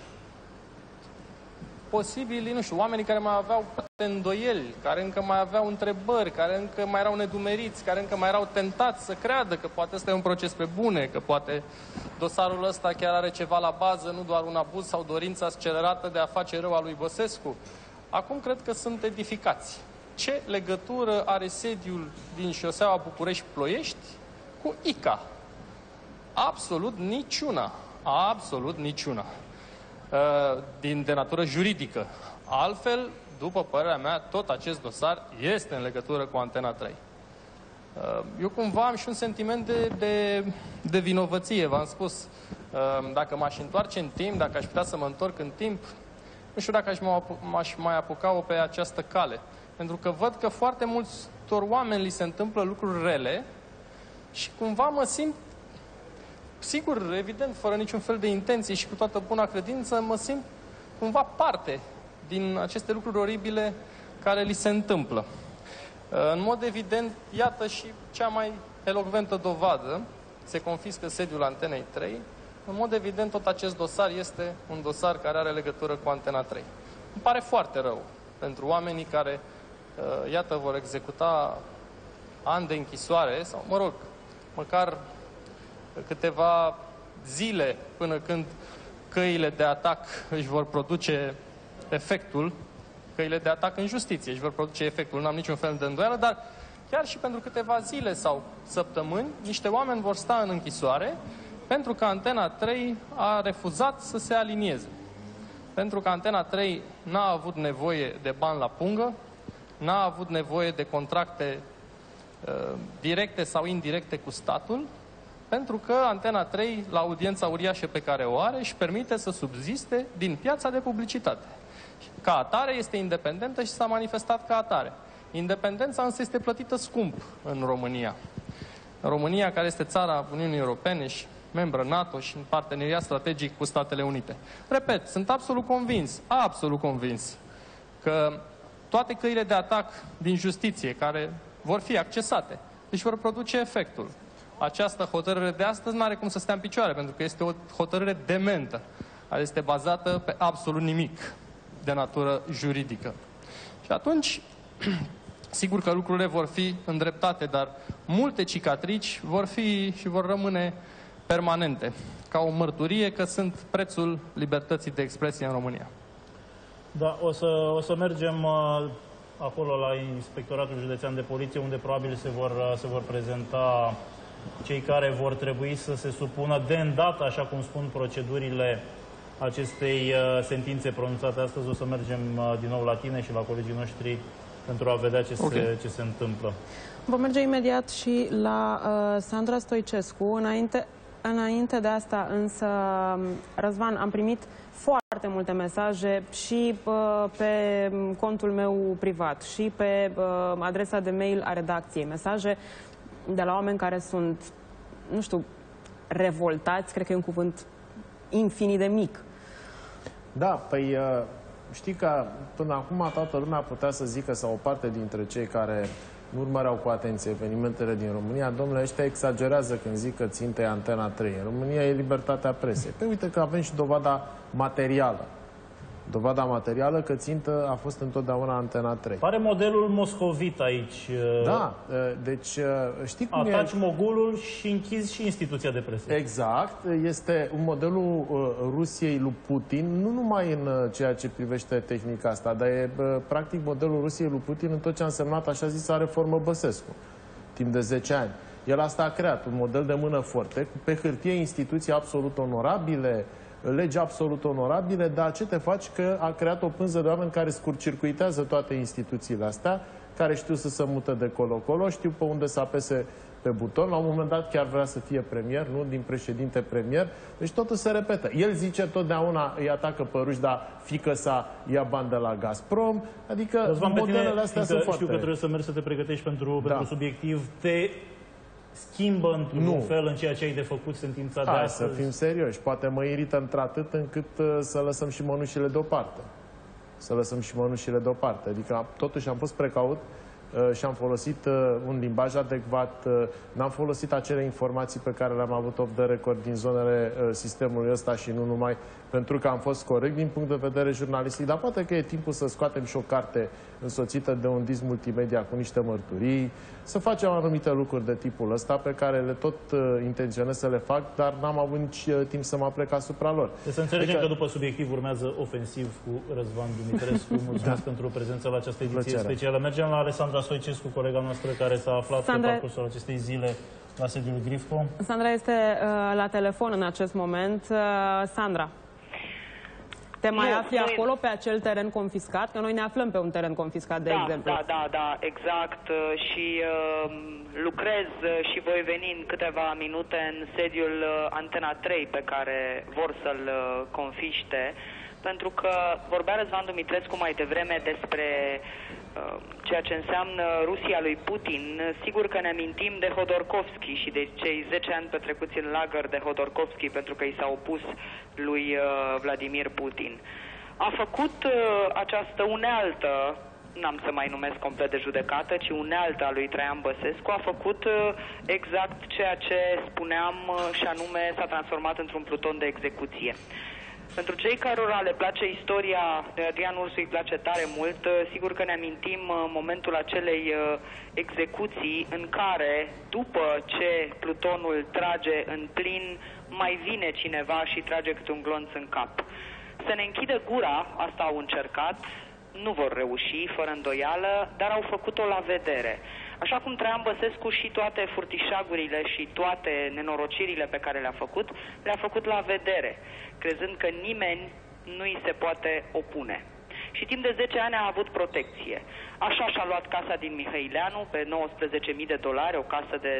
posibili, nu știu, oamenii care mai aveau îndoieli, care încă mai aveau întrebări, care încă mai erau nedumeriți, care încă mai erau tentați să creadă că poate ăsta e un proces pe bune, că poate dosarul ăsta chiar are ceva la bază, nu doar un abuz sau dorința scelerată de a face rău a lui Băsescu. Acum cred că sunt edificați. Ce legătură are sediul din șoseaua București-Ploiești cu ICA? Absolut niciuna. Absolut niciuna. De natură juridică. Altfel, după părerea mea, tot acest dosar este în legătură cu Antena 3. Eu cumva am și un sentiment de vinovăție, v-am spus. Dacă m-aș întoarce în timp, dacă aș putea să mă întorc în timp, nu știu dacă m-aș mai apuca-o pe această cale. Pentru că văd că foarte multor oameni li se întâmplă lucruri rele și cumva mă simt, sigur, evident, fără niciun fel de intenție și cu toată buna credință, mă simt cumva parte din aceste lucruri oribile care li se întâmplă. În mod evident, iată și cea mai elocventă dovadă, se confiscă sediul Antenei 3, în mod evident tot acest dosar este un dosar care are legătură cu Antena 3. Îmi pare foarte rău pentru oamenii care, iată, vor executa ani de închisoare sau, mă rog, măcar câteva zile până când căile de atac își vor produce efectul, căile de atac în justiție își vor produce efectul, n-am niciun fel de îndoială, dar chiar și pentru câteva zile sau săptămâni, niște oameni vor sta în închisoare pentru că Antena 3 a refuzat să se alinieze. Pentru că Antena 3 n-a avut nevoie de bani la pungă, n-a avut nevoie de contracte directe sau indirecte cu statul, pentru că Antena 3, la audiența uriașă pe care o are, își permite să subziste din piața de publicitate. Ca atare este independentă și s-a manifestat ca atare. Independența însă este plătită scump în România. În România, care este țara Uniunii Europene și membră NATO și în parteneriat strategic cu Statele Unite. Repet, sunt absolut convins că toate căile de atac din justiție care vor fi accesate își vor produce efectul. Această hotărâre de astăzi nu are cum să stea în picioare, pentru că este o hotărâre dementă, care este bazată pe absolut nimic de natură juridică. Și atunci, sigur că lucrurile vor fi îndreptate, dar multe cicatrici vor fi și vor rămâne permanente, ca o mărturie că sunt prețul libertății de expresie în România. Da, o să mergem acolo la Inspectoratul Județean de Poliție, unde probabil se vor prezenta cei care vor trebui să se supună de îndată, așa cum spun procedurile acestei sentințe pronunțate astăzi. O să mergem din nou la tine și la colegii noștri pentru a vedea ce se întâmplă. Vom merge imediat și la Sandra Stoicescu. Înainte de asta, însă, Răzvan, am primit foarte multe mesaje și pe contul meu privat și pe adresa de mail a redacției. Mesaje de la oameni care sunt, nu știu, revoltați, cred că e un cuvânt infinit de mic. Da, păi știi că până acum toată lumea putea să zică, sau o parte dintre cei care nu urmăreau cu atenție evenimentele din România, domnule, ăștia exagerează când zic că țintă e Antena 3. În România e libertatea presei. Păi uite că avem și dovada materială. Dovada materială că țintă a fost întotdeauna Antena 3. Pare modelul moscovit aici. Da, deci știi cum ataci mogulul și închizi și instituția de presă. Exact, este un modelul Rusiei lui Putin, nu numai în ceea ce privește tehnica asta, dar e practic modelul Rusiei lui Putin în tot ce a însemnat așa zisa reformă Băsescu, timp de 10 ani. El asta a creat, un model de mână forte, pe hârtie instituții absolut onorabile, legi absolut onorabile, dar ce te faci că a creat o pânză de oameni care scurcircuitează toate instituțiile astea, care știu să se mută de colo-colo, știu pe unde să apese pe buton. La un moment dat chiar vrea să fie premier, nu? Din președinte premier. Deci totul se repetă. El zice totdeauna îi atacă pe ruși, dar fiică sa ia bani de la Gazprom. Adică modelele astea sunt foarte... Știu că trebuie să mergi să te pregătești pentru subiectiv. Te schimbă într-un fel în ceea ce ai de făcut sentința de astăzi? Să fim serioși. Poate mă irită într-atât încât să lăsăm și mănușile deoparte. Să lăsăm și mănușile deoparte. Adică totuși am fost precaut și am folosit un limbaj adecvat, n-am folosit acele informații pe care le-am avut off the record din zonele sistemului ăsta și nu numai, pentru că am fost corect din punct de vedere jurnalistic, dar poate că e timpul să scoatem și o carte însoțită de un disc multimedia cu niște mărturii, să facem anumite lucruri de tipul ăsta pe care le tot intenționez să le fac, dar n-am avut nici timp să mă aplec asupra lor. Deci să înțelegem că după subiectiv urmează ofensiv cu Răzvan Dumitrescu. Mulțumesc pentru prezența la această ediție specială. Mergem la Alexandra Stoicescu, colega noastră care s-a aflat pe parcursul acestei zile la sediul Grifco. Sandra este la telefon în acest moment. Sandra, te mai afli acolo pe acel teren confiscat? Că noi ne aflăm pe un teren confiscat, de exemplu. Da, exact. Și lucrez și voi veni în câteva minute în sediul Antena 3 pe care vor să-l confiște, pentru că vorbea Răzvan Dumitrescu mai devreme despre ceea ce înseamnă Rusia lui Putin. Sigur că ne amintim de Hodorkovski și de cei 10 ani petrecuți în lagăr de Hodorkovski pentru că i s-a opus lui Vladimir Putin. A făcut această unealtă, n-am să mai numesc complet de judecată, ci unealtă a lui Traian Băsescu, a făcut exact ceea ce spuneam și anume s-a transformat într-un pluton de execuție. Pentru cei cărora le place istoria de Adrian Ursu, îi place tare mult, sigur că ne amintim momentul acelei execuții în care, după ce plutonul trage în plin, mai vine cineva și trage câte un glonț în cap. Să ne închidă gura, asta au încercat, nu vor reuși, fără îndoială, dar au făcut-o la vedere. Așa cum Traian Băsescu și toate furtișagurile și toate nenorocirile pe care le-a făcut la vedere, crezând că nimeni nu îi se poate opune. Și timp de 10 ani a avut protecție. Așa și-a luat casa din Mihăileanu pe $19.000, o casă de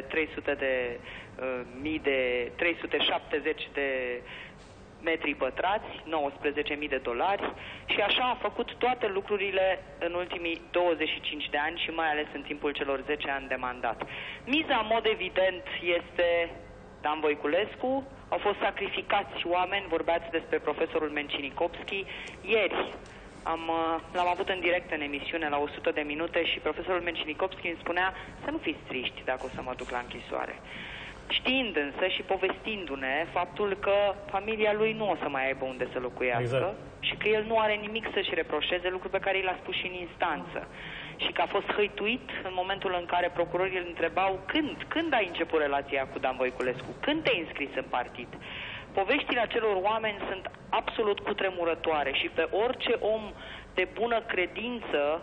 370 de metri pătrați, $19.000, și așa a făcut toate lucrurile în ultimii 25 de ani și mai ales în timpul celor 10 ani de mandat. Miza, în mod evident, este Dan Voiculescu. Au fost sacrificați oameni, vorbeați despre profesorul Mencinicopski. Ieri l-am avut în direct în emisiune la 100 de minute și profesorul Mencinicopski îmi spunea să nu fiți triști dacă o să mă duc la închisoare. Știind însă și povestindu-ne faptul că familia lui nu o să mai aibă unde să locuiască și că el nu are nimic să-și reproșeze, lucru pe care i l-a spus și în instanță. Și că a fost hăituit în momentul în care procurorii îl întrebau când ai început relația cu Dan Voiculescu, când te-ai înscris în partid. Poveștile acelor oameni sunt absolut cutremurătoare și pe orice om de bună credință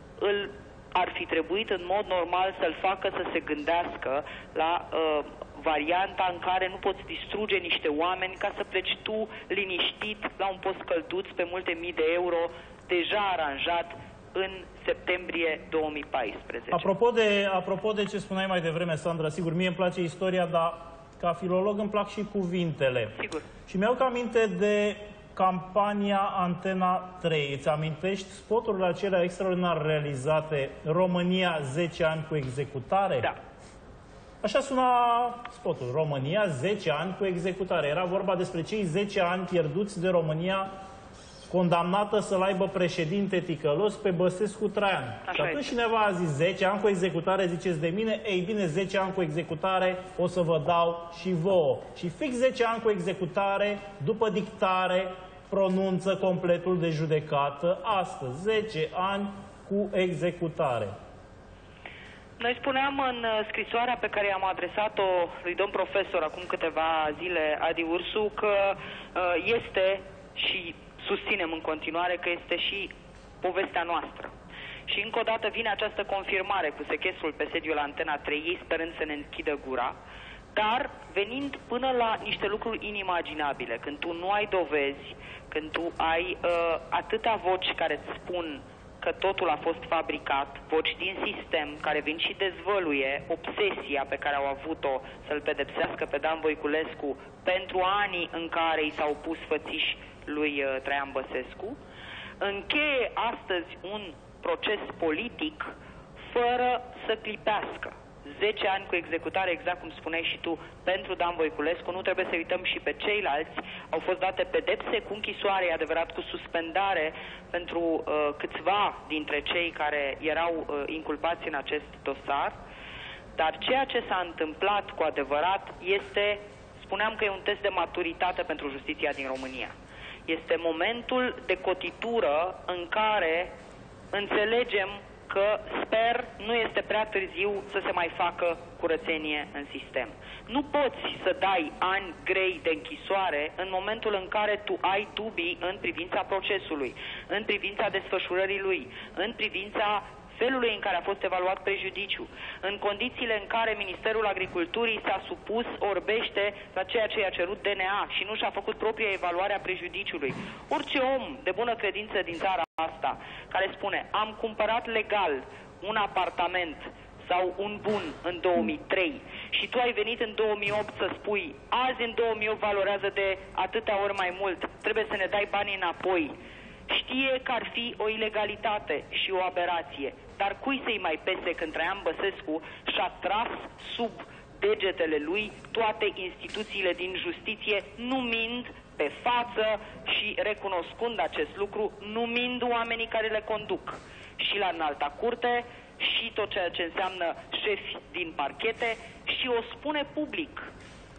ar fi trebuit în mod normal să-l facă să se gândească la varianta în care nu poți distruge niște oameni ca să pleci tu liniștit la un post călduț pe multe mii de euro deja aranjat în septembrie 2014. Apropo de ce spuneai mai devreme, Sandra, sigur, mie îmi place istoria, dar ca filolog îmi plac și cuvintele. Sigur. Și mi-au aminte de campania Antena 3. Îți amintești spoturile acelea extraordinar realizate, România 10 ani cu executare? Da. Așa suna spotul, România 10 ani cu executare. Era vorba despre cei 10 ani pierduți de România, condamnată să-l aibă președinte ticălos pe Băsescu Traian. Și atunci cineva a zis 10 ani cu executare, ziceți de mine, ei bine, 10 ani cu executare o să vă dau și vouă. Și fix 10 ani cu executare, după dictare, pronunță completul de judecată astăzi. 10 ani cu executare. Noi spuneam în scrisoarea pe care am adresat-o lui domn profesor acum câteva zile, Adi Ursu, că este și susținem în continuare că este și povestea noastră. Și încă o dată vine această confirmare cu sechestrul pe sediul Antena 3, sperând să ne închidă gura, dar venind până la niște lucruri inimaginabile, când tu nu ai dovezi, când tu ai atâtea voci care îți spun că totul a fost fabricat, voci din sistem care vin și dezvăluie obsesia pe care au avut-o să-l pedepsească pe Dan Voiculescu pentru anii în care i s-au pus fățiși lui Traian Băsescu, încheie astăzi un proces politic fără să clipească. 10 ani cu executare, exact cum spuneai și tu, pentru Dan Voiculescu. Nu trebuie să uităm și pe ceilalți. Au fost date pedepse cu închisoare, e adevărat, cu suspendare pentru câțiva dintre cei care erau inculpați în acest dosar. Dar ceea ce s-a întâmplat cu adevărat este, spuneam că e un test de maturitate pentru justiția din România. Este momentul de cotitură în care înțelegem că, sper, nu este prea târziu să se mai facă curățenie în sistem. Nu poți să dai ani grei de închisoare în momentul în care tu ai dubii în privința procesului, în privința desfășurării lui, în privința felului în care a fost evaluat prejudiciu, în condițiile în care Ministerul Agriculturii s-a supus orbește la ceea ce i-a cerut DNA și nu și-a făcut propria evaluare a prejudiciului. Orice om de bună credință din țara asta care spune am cumpărat legal un apartament sau un bun în 2003 și tu ai venit în 2008 să spui azi în 2008 valorează de atâtea ori mai mult, trebuie să ne dai banii înapoi, știe că ar fi o ilegalitate și o aberație. Dar cui să-i mai pese când Traian Băsescu și-a tras sub degetele lui toate instituțiile din justiție, numind pe față și recunoscând acest lucru, numind oamenii care le conduc. Și la Înalta Curte, și tot ceea ce înseamnă șefi din parchete, și o spune public.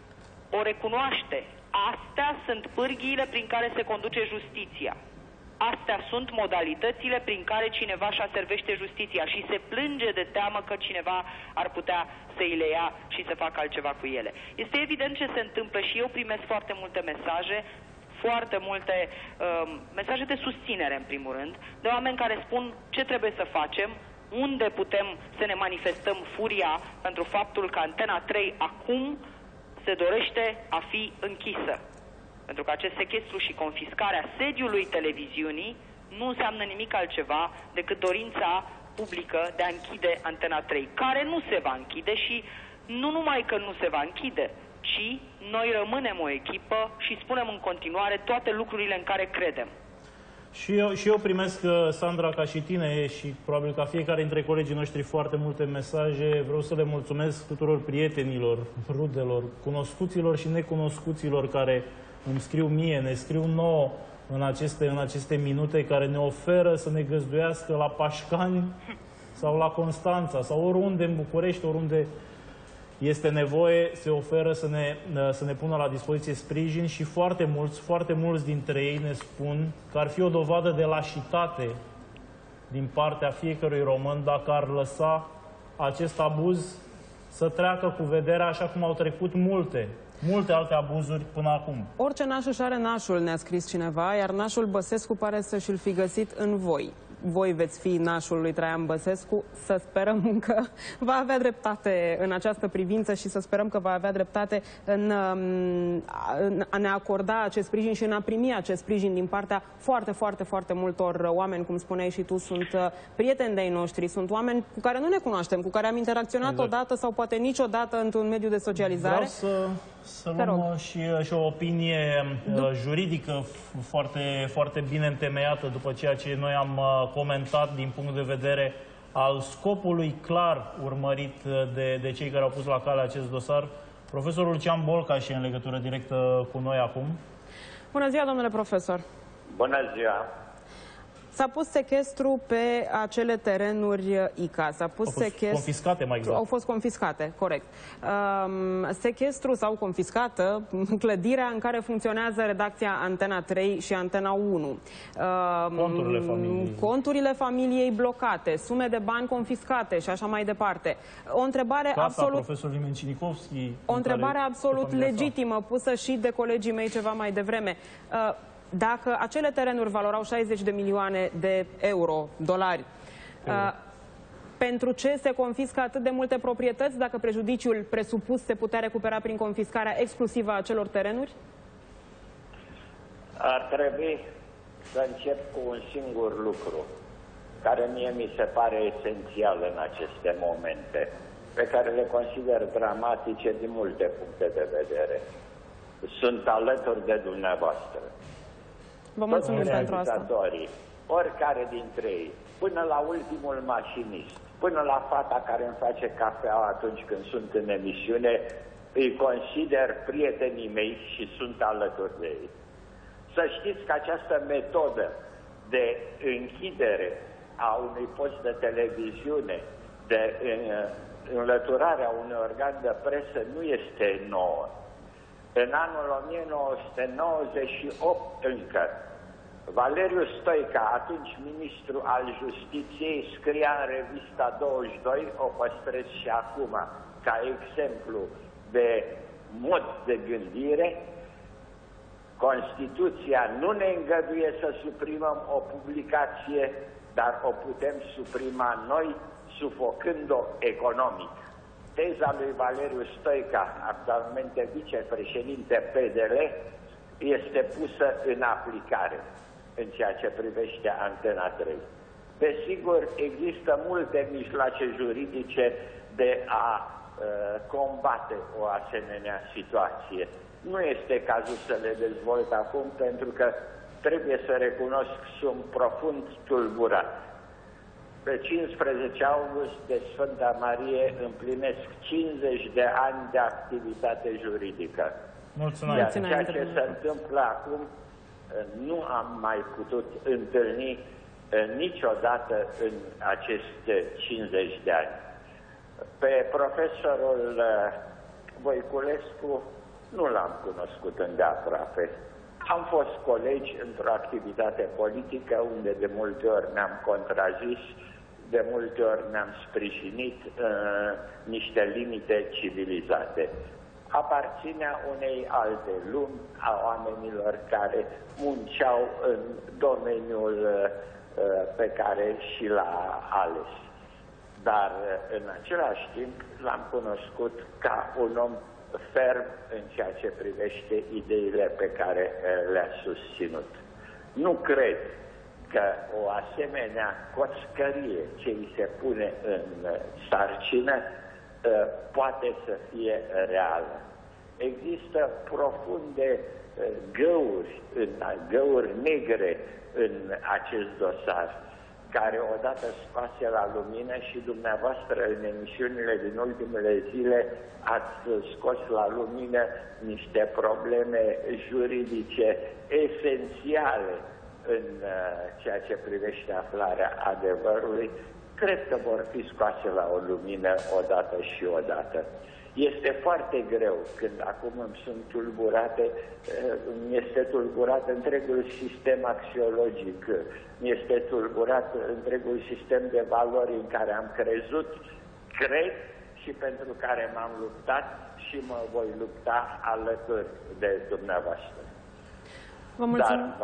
O recunoaște. Astea sunt pârghiile prin care se conduce justiția. Astea sunt modalitățile prin care cineva își aservește justiția și se plânge de teamă că cineva ar putea să îi le ia și să facă altceva cu ele. Este evident ce se întâmplă și eu primesc foarte multe mesaje, foarte multe mesaje de susținere, în primul rând, de oameni care spun ce trebuie să facem, unde putem să ne manifestăm furia pentru faptul că Antena 3 acum se dorește a fi închisă. Pentru că acest sechestru și confiscarea sediului televiziunii nu înseamnă nimic altceva decât dorința publică de a închide Antena 3, care nu se va închide și nu numai că nu se va închide, ci noi rămânem o echipă și spunem în continuare toate lucrurile în care credem. Și eu primesc, Sandra, ca și tine și probabil ca fiecare dintre colegii noștri, foarte multe mesaje. Vreau să le mulțumesc tuturor prietenilor, rudelor, cunoscuților și necunoscuților care îmi scriu mie, ne scriu nouă în aceste minute, care ne oferă să ne găzduiască la Pașcani sau la Constanța sau oriunde în București, oriunde este nevoie, se oferă să ne pună la dispoziție sprijin și foarte mulți dintre ei ne spun că ar fi o dovadă de lașitate din partea fiecărui român dacă ar lăsa acest abuz să treacă cu vederea, așa cum au trecut multe alte abuzuri până acum. Orice naș își are nașul, ne-a scris cineva, iar nașul Băsescu pare să și-l fi găsit în voi. Voi veți fi nașul lui Traian Băsescu, să sperăm că va avea dreptate în această privință și să sperăm că va avea dreptate în a ne acorda acest sprijin și în a primi acest sprijin din partea foarte multor oameni, cum spuneai și tu, sunt prieteni de-ai noștri, sunt oameni cu care nu ne cunoaștem, cu care am interacționat odată sau poate niciodată într-un mediu de socializare. Vreau să luăm și o opinie juridică foarte bine întemeiată după ceea ce noi am comentat din punct de vedere al scopului clar urmărit de cei care au pus la cale acest dosar. Profesorul Lucian Bolcaș e în legătură directă cu noi acum. Bună ziua, domnule profesor! Bună ziua! S-a pus sechestru pe acele terenuri ICA. Au fost confiscate, mai exact. Au fost confiscate, corect. Sechestru sau confiscată clădirea în care funcționează redacția Antena 3 și Antena 1. Conturile familiei blocate, sume de bani confiscate și așa mai departe. O întrebare profesorului Mencinikovski. O întrebare absolut legitimă, pusă și de colegii mei ceva mai devreme. Dacă acele terenuri valorau 60 de milioane de dolari, pentru ce se confiscă atât de multe proprietăți dacă prejudiciul presupus se putea recupera prin confiscarea exclusivă a acelor terenuri? Ar trebui să încep cu un singur lucru, care mie mi se pare esențial în aceste momente, pe care le consider dramatice din multe puncte de vedere. Sunt alături de dumneavoastră. Vă mulțumim pentru asta. Oricare dintre ei, până la ultimul mașinist, până la fata care îmi face cafea atunci când sunt în emisiune, îi consider prietenii mei și sunt alături de ei. Să știți că această metodă de închidere a unui post de televiziune, de înlăturarea unui organ de presă, nu este nouă. În anul 1998 încă, Valeriu Stoica, atunci ministru al Justiției, scria în revista 22, o păstrez și acum, ca exemplu de mod de gândire: Constituția nu ne îngăduie să suprimăm o publicație, dar o putem suprima noi, sufocând-o economic. Teza lui Valeriu Stoica, actualmente vicepreședinte PDL, este pusă în aplicare în ceea ce privește Antena 3. Desigur, există multe mijloace juridice de a combate o asemenea situație. Nu este cazul să le dezvolt acum, pentru că trebuie să recunosc, sunt profund tulburat. Pe 15 august de Sfânta Marie împlinesc 50 de ani de activitate juridică. Mulțumesc. Iar ceea ce se întâmplă acum nu am mai putut întâlni niciodată în aceste 50 de ani. Pe profesorul Voiculescu nu l-am cunoscut îndeaproape. Am fost colegi într-o activitate politică unde de multe ori ne-am contrazis, de multe ori ne-am sprijinit niște limite civilizate. Aparținea unei alte lumi a oamenilor care munceau în domeniul pe care și l-a ales. dar în același timp l-am cunoscut ca un om ferm în ceea ce privește ideile pe care le-a susținut. Nu cred că o asemenea coțcărie ce îi se pune în sarcină poate să fie reală. Există profunde găuri negre în acest dosar, care odată scoase la lumină și dumneavoastră în emisiunile din ultimele zile ați scos la lumină niște probleme juridice esențiale în ceea ce privește aflarea adevărului, cred că vor fi scoase la o lumină odată și odată. Este foarte greu când acum îmi sunt tulburate, este tulburat întregul sistem axiologic, este tulburat întregul sistem de valori în care am crezut, cred și pentru care m-am luptat și mă voi lupta alături de dumneavoastră. Vă mulțumim.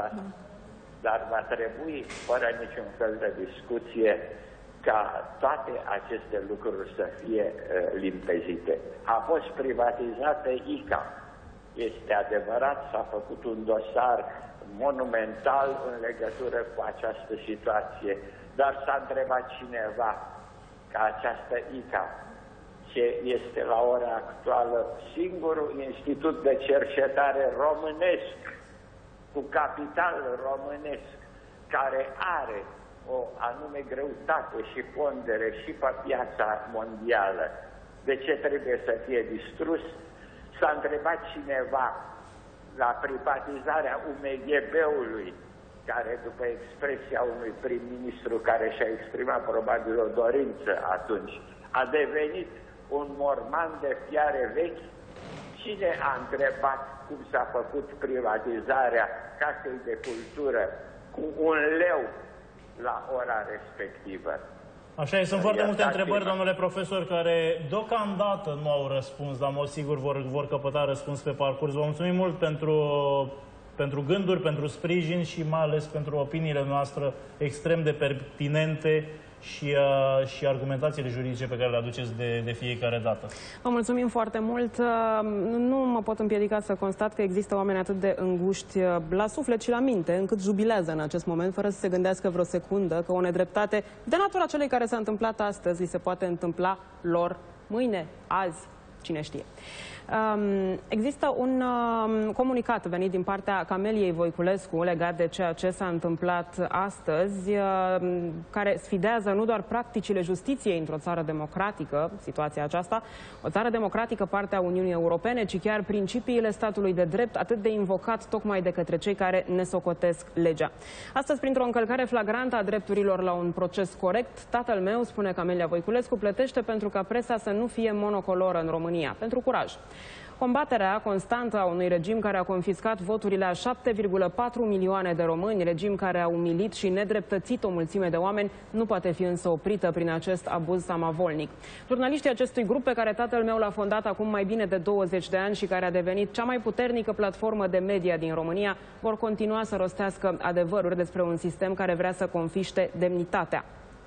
Dar va trebui, fără niciun fel de discuție, ca toate aceste lucruri să fie limpezite. A fost privatizată ICA. Este adevărat, s-a făcut un dosar monumental în legătură cu această situație, dar s-a întrebat cineva că această ICA, ce este la ora actuală singurul institut de cercetare românesc, cu capital românesc, care are o anume greutate și pondere și pe piața mondială, de ce trebuie să fie distrus? S-a întrebat cineva la privatizarea UMGB-ului, care, după expresia unui prim-ministru care și-a exprimat probabil o dorință atunci, a devenit un morman de fiare vechi? Cine a întrebat cum s-a făcut privatizarea Casei de Cultură cu $1 la ora respectivă? Așa e, sunt foarte multe întrebări, domnule profesor, care deocamdată nu au răspuns, dar mă sigur vor căpăta răspuns pe parcurs. Vă mulțumim mult pentru gânduri, pentru sprijin și mai ales pentru opiniile noastre extrem de pertinente și argumentațiile juridice pe care le aduceți de fiecare dată. Vă mulțumim foarte mult. Nu mă pot împiedica să constat că există oameni atât de înguști la suflet și la minte, încât jubilează în acest moment, fără să se gândească vreo secundă că o nedreptate de natura celei care s-a întâmplat astăzi li se poate întâmpla lor mâine, azi, cine știe. Există un comunicat venit din partea Cameliei Voiculescu legat de ceea ce s-a întâmplat astăzi, care sfidează nu doar practicile justiției într-o țară democratică, situația aceasta, o țară democratică partea Uniunii Europene, ci chiar principiile statului de drept, atât de invocat tocmai de către cei care ne socotesc legea. Astăzi, printr-o încălcare flagrantă a drepturilor la un proces corect, tatăl meu, spune Camelia Voiculescu, plătește pentru ca presa să nu fie monocoloră în România, pentru curaj. Combaterea constantă a unui regim care a confiscat voturile a 7,4 milioane de români, regim care a umilit și nedreptățit o mulțime de oameni, nu poate fi însă oprită prin acest abuz samavolnic. Jurnaliștii acestui grup, pe care tatăl meu l-a fondat acum mai bine de 20 de ani și care a devenit cea mai puternică platformă de media din România, vor continua să rostească adevăruri despre un sistem care vrea să confiște demnitatea.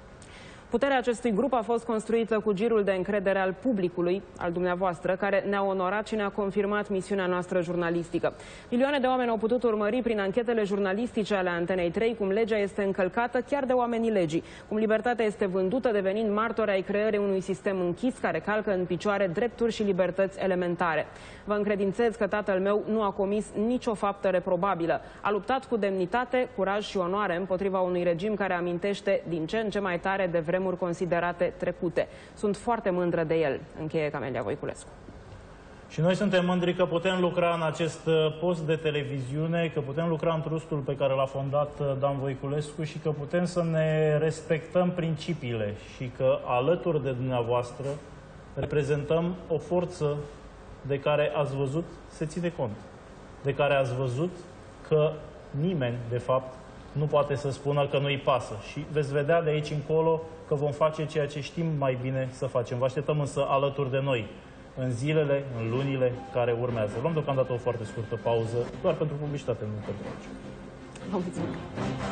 Puterea acestui grup a fost construită cu girul de încredere al publicului, al dumneavoastră, care ne-a onorat și ne-a confirmat misiunea noastră jurnalistică. Milioane de oameni au putut urmări prin anchetele jurnalistice ale Antenei 3 cum legea este încălcată chiar de oamenii legii, cum libertatea este vândută devenind martori ai creării unui sistem închis care calcă în picioare drepturi și libertăți elementare. Vă încredințez că tatăl meu nu a comis nicio faptă reprobabilă. A luptat cu demnitate, curaj și onoare împotriva unui regim care amintește din ce în ce mai tare de vremuri considerate trecute. Sunt foarte mândră de el, încheie Camelia Voiculescu. Și noi suntem mândri că putem lucra în acest post de televiziune, că putem lucra în trustul pe care l-a fondat Dan Voiculescu și că putem să ne respectăm principiile și că alături de dumneavoastră reprezentăm o forță de care ați văzut se ține cont, de care ați văzut că nimeni, de fapt, nu poate să spună că nu-i pasă. Și veți vedea de aici încolo că vom face ceea ce știm mai bine să facem. Vă așteptăm însă alături de noi în zilele, în lunile care urmează. Luăm deocamdată o foarte scurtă pauză, doar pentru publicitate, nu pentru altceva. Mulțumesc!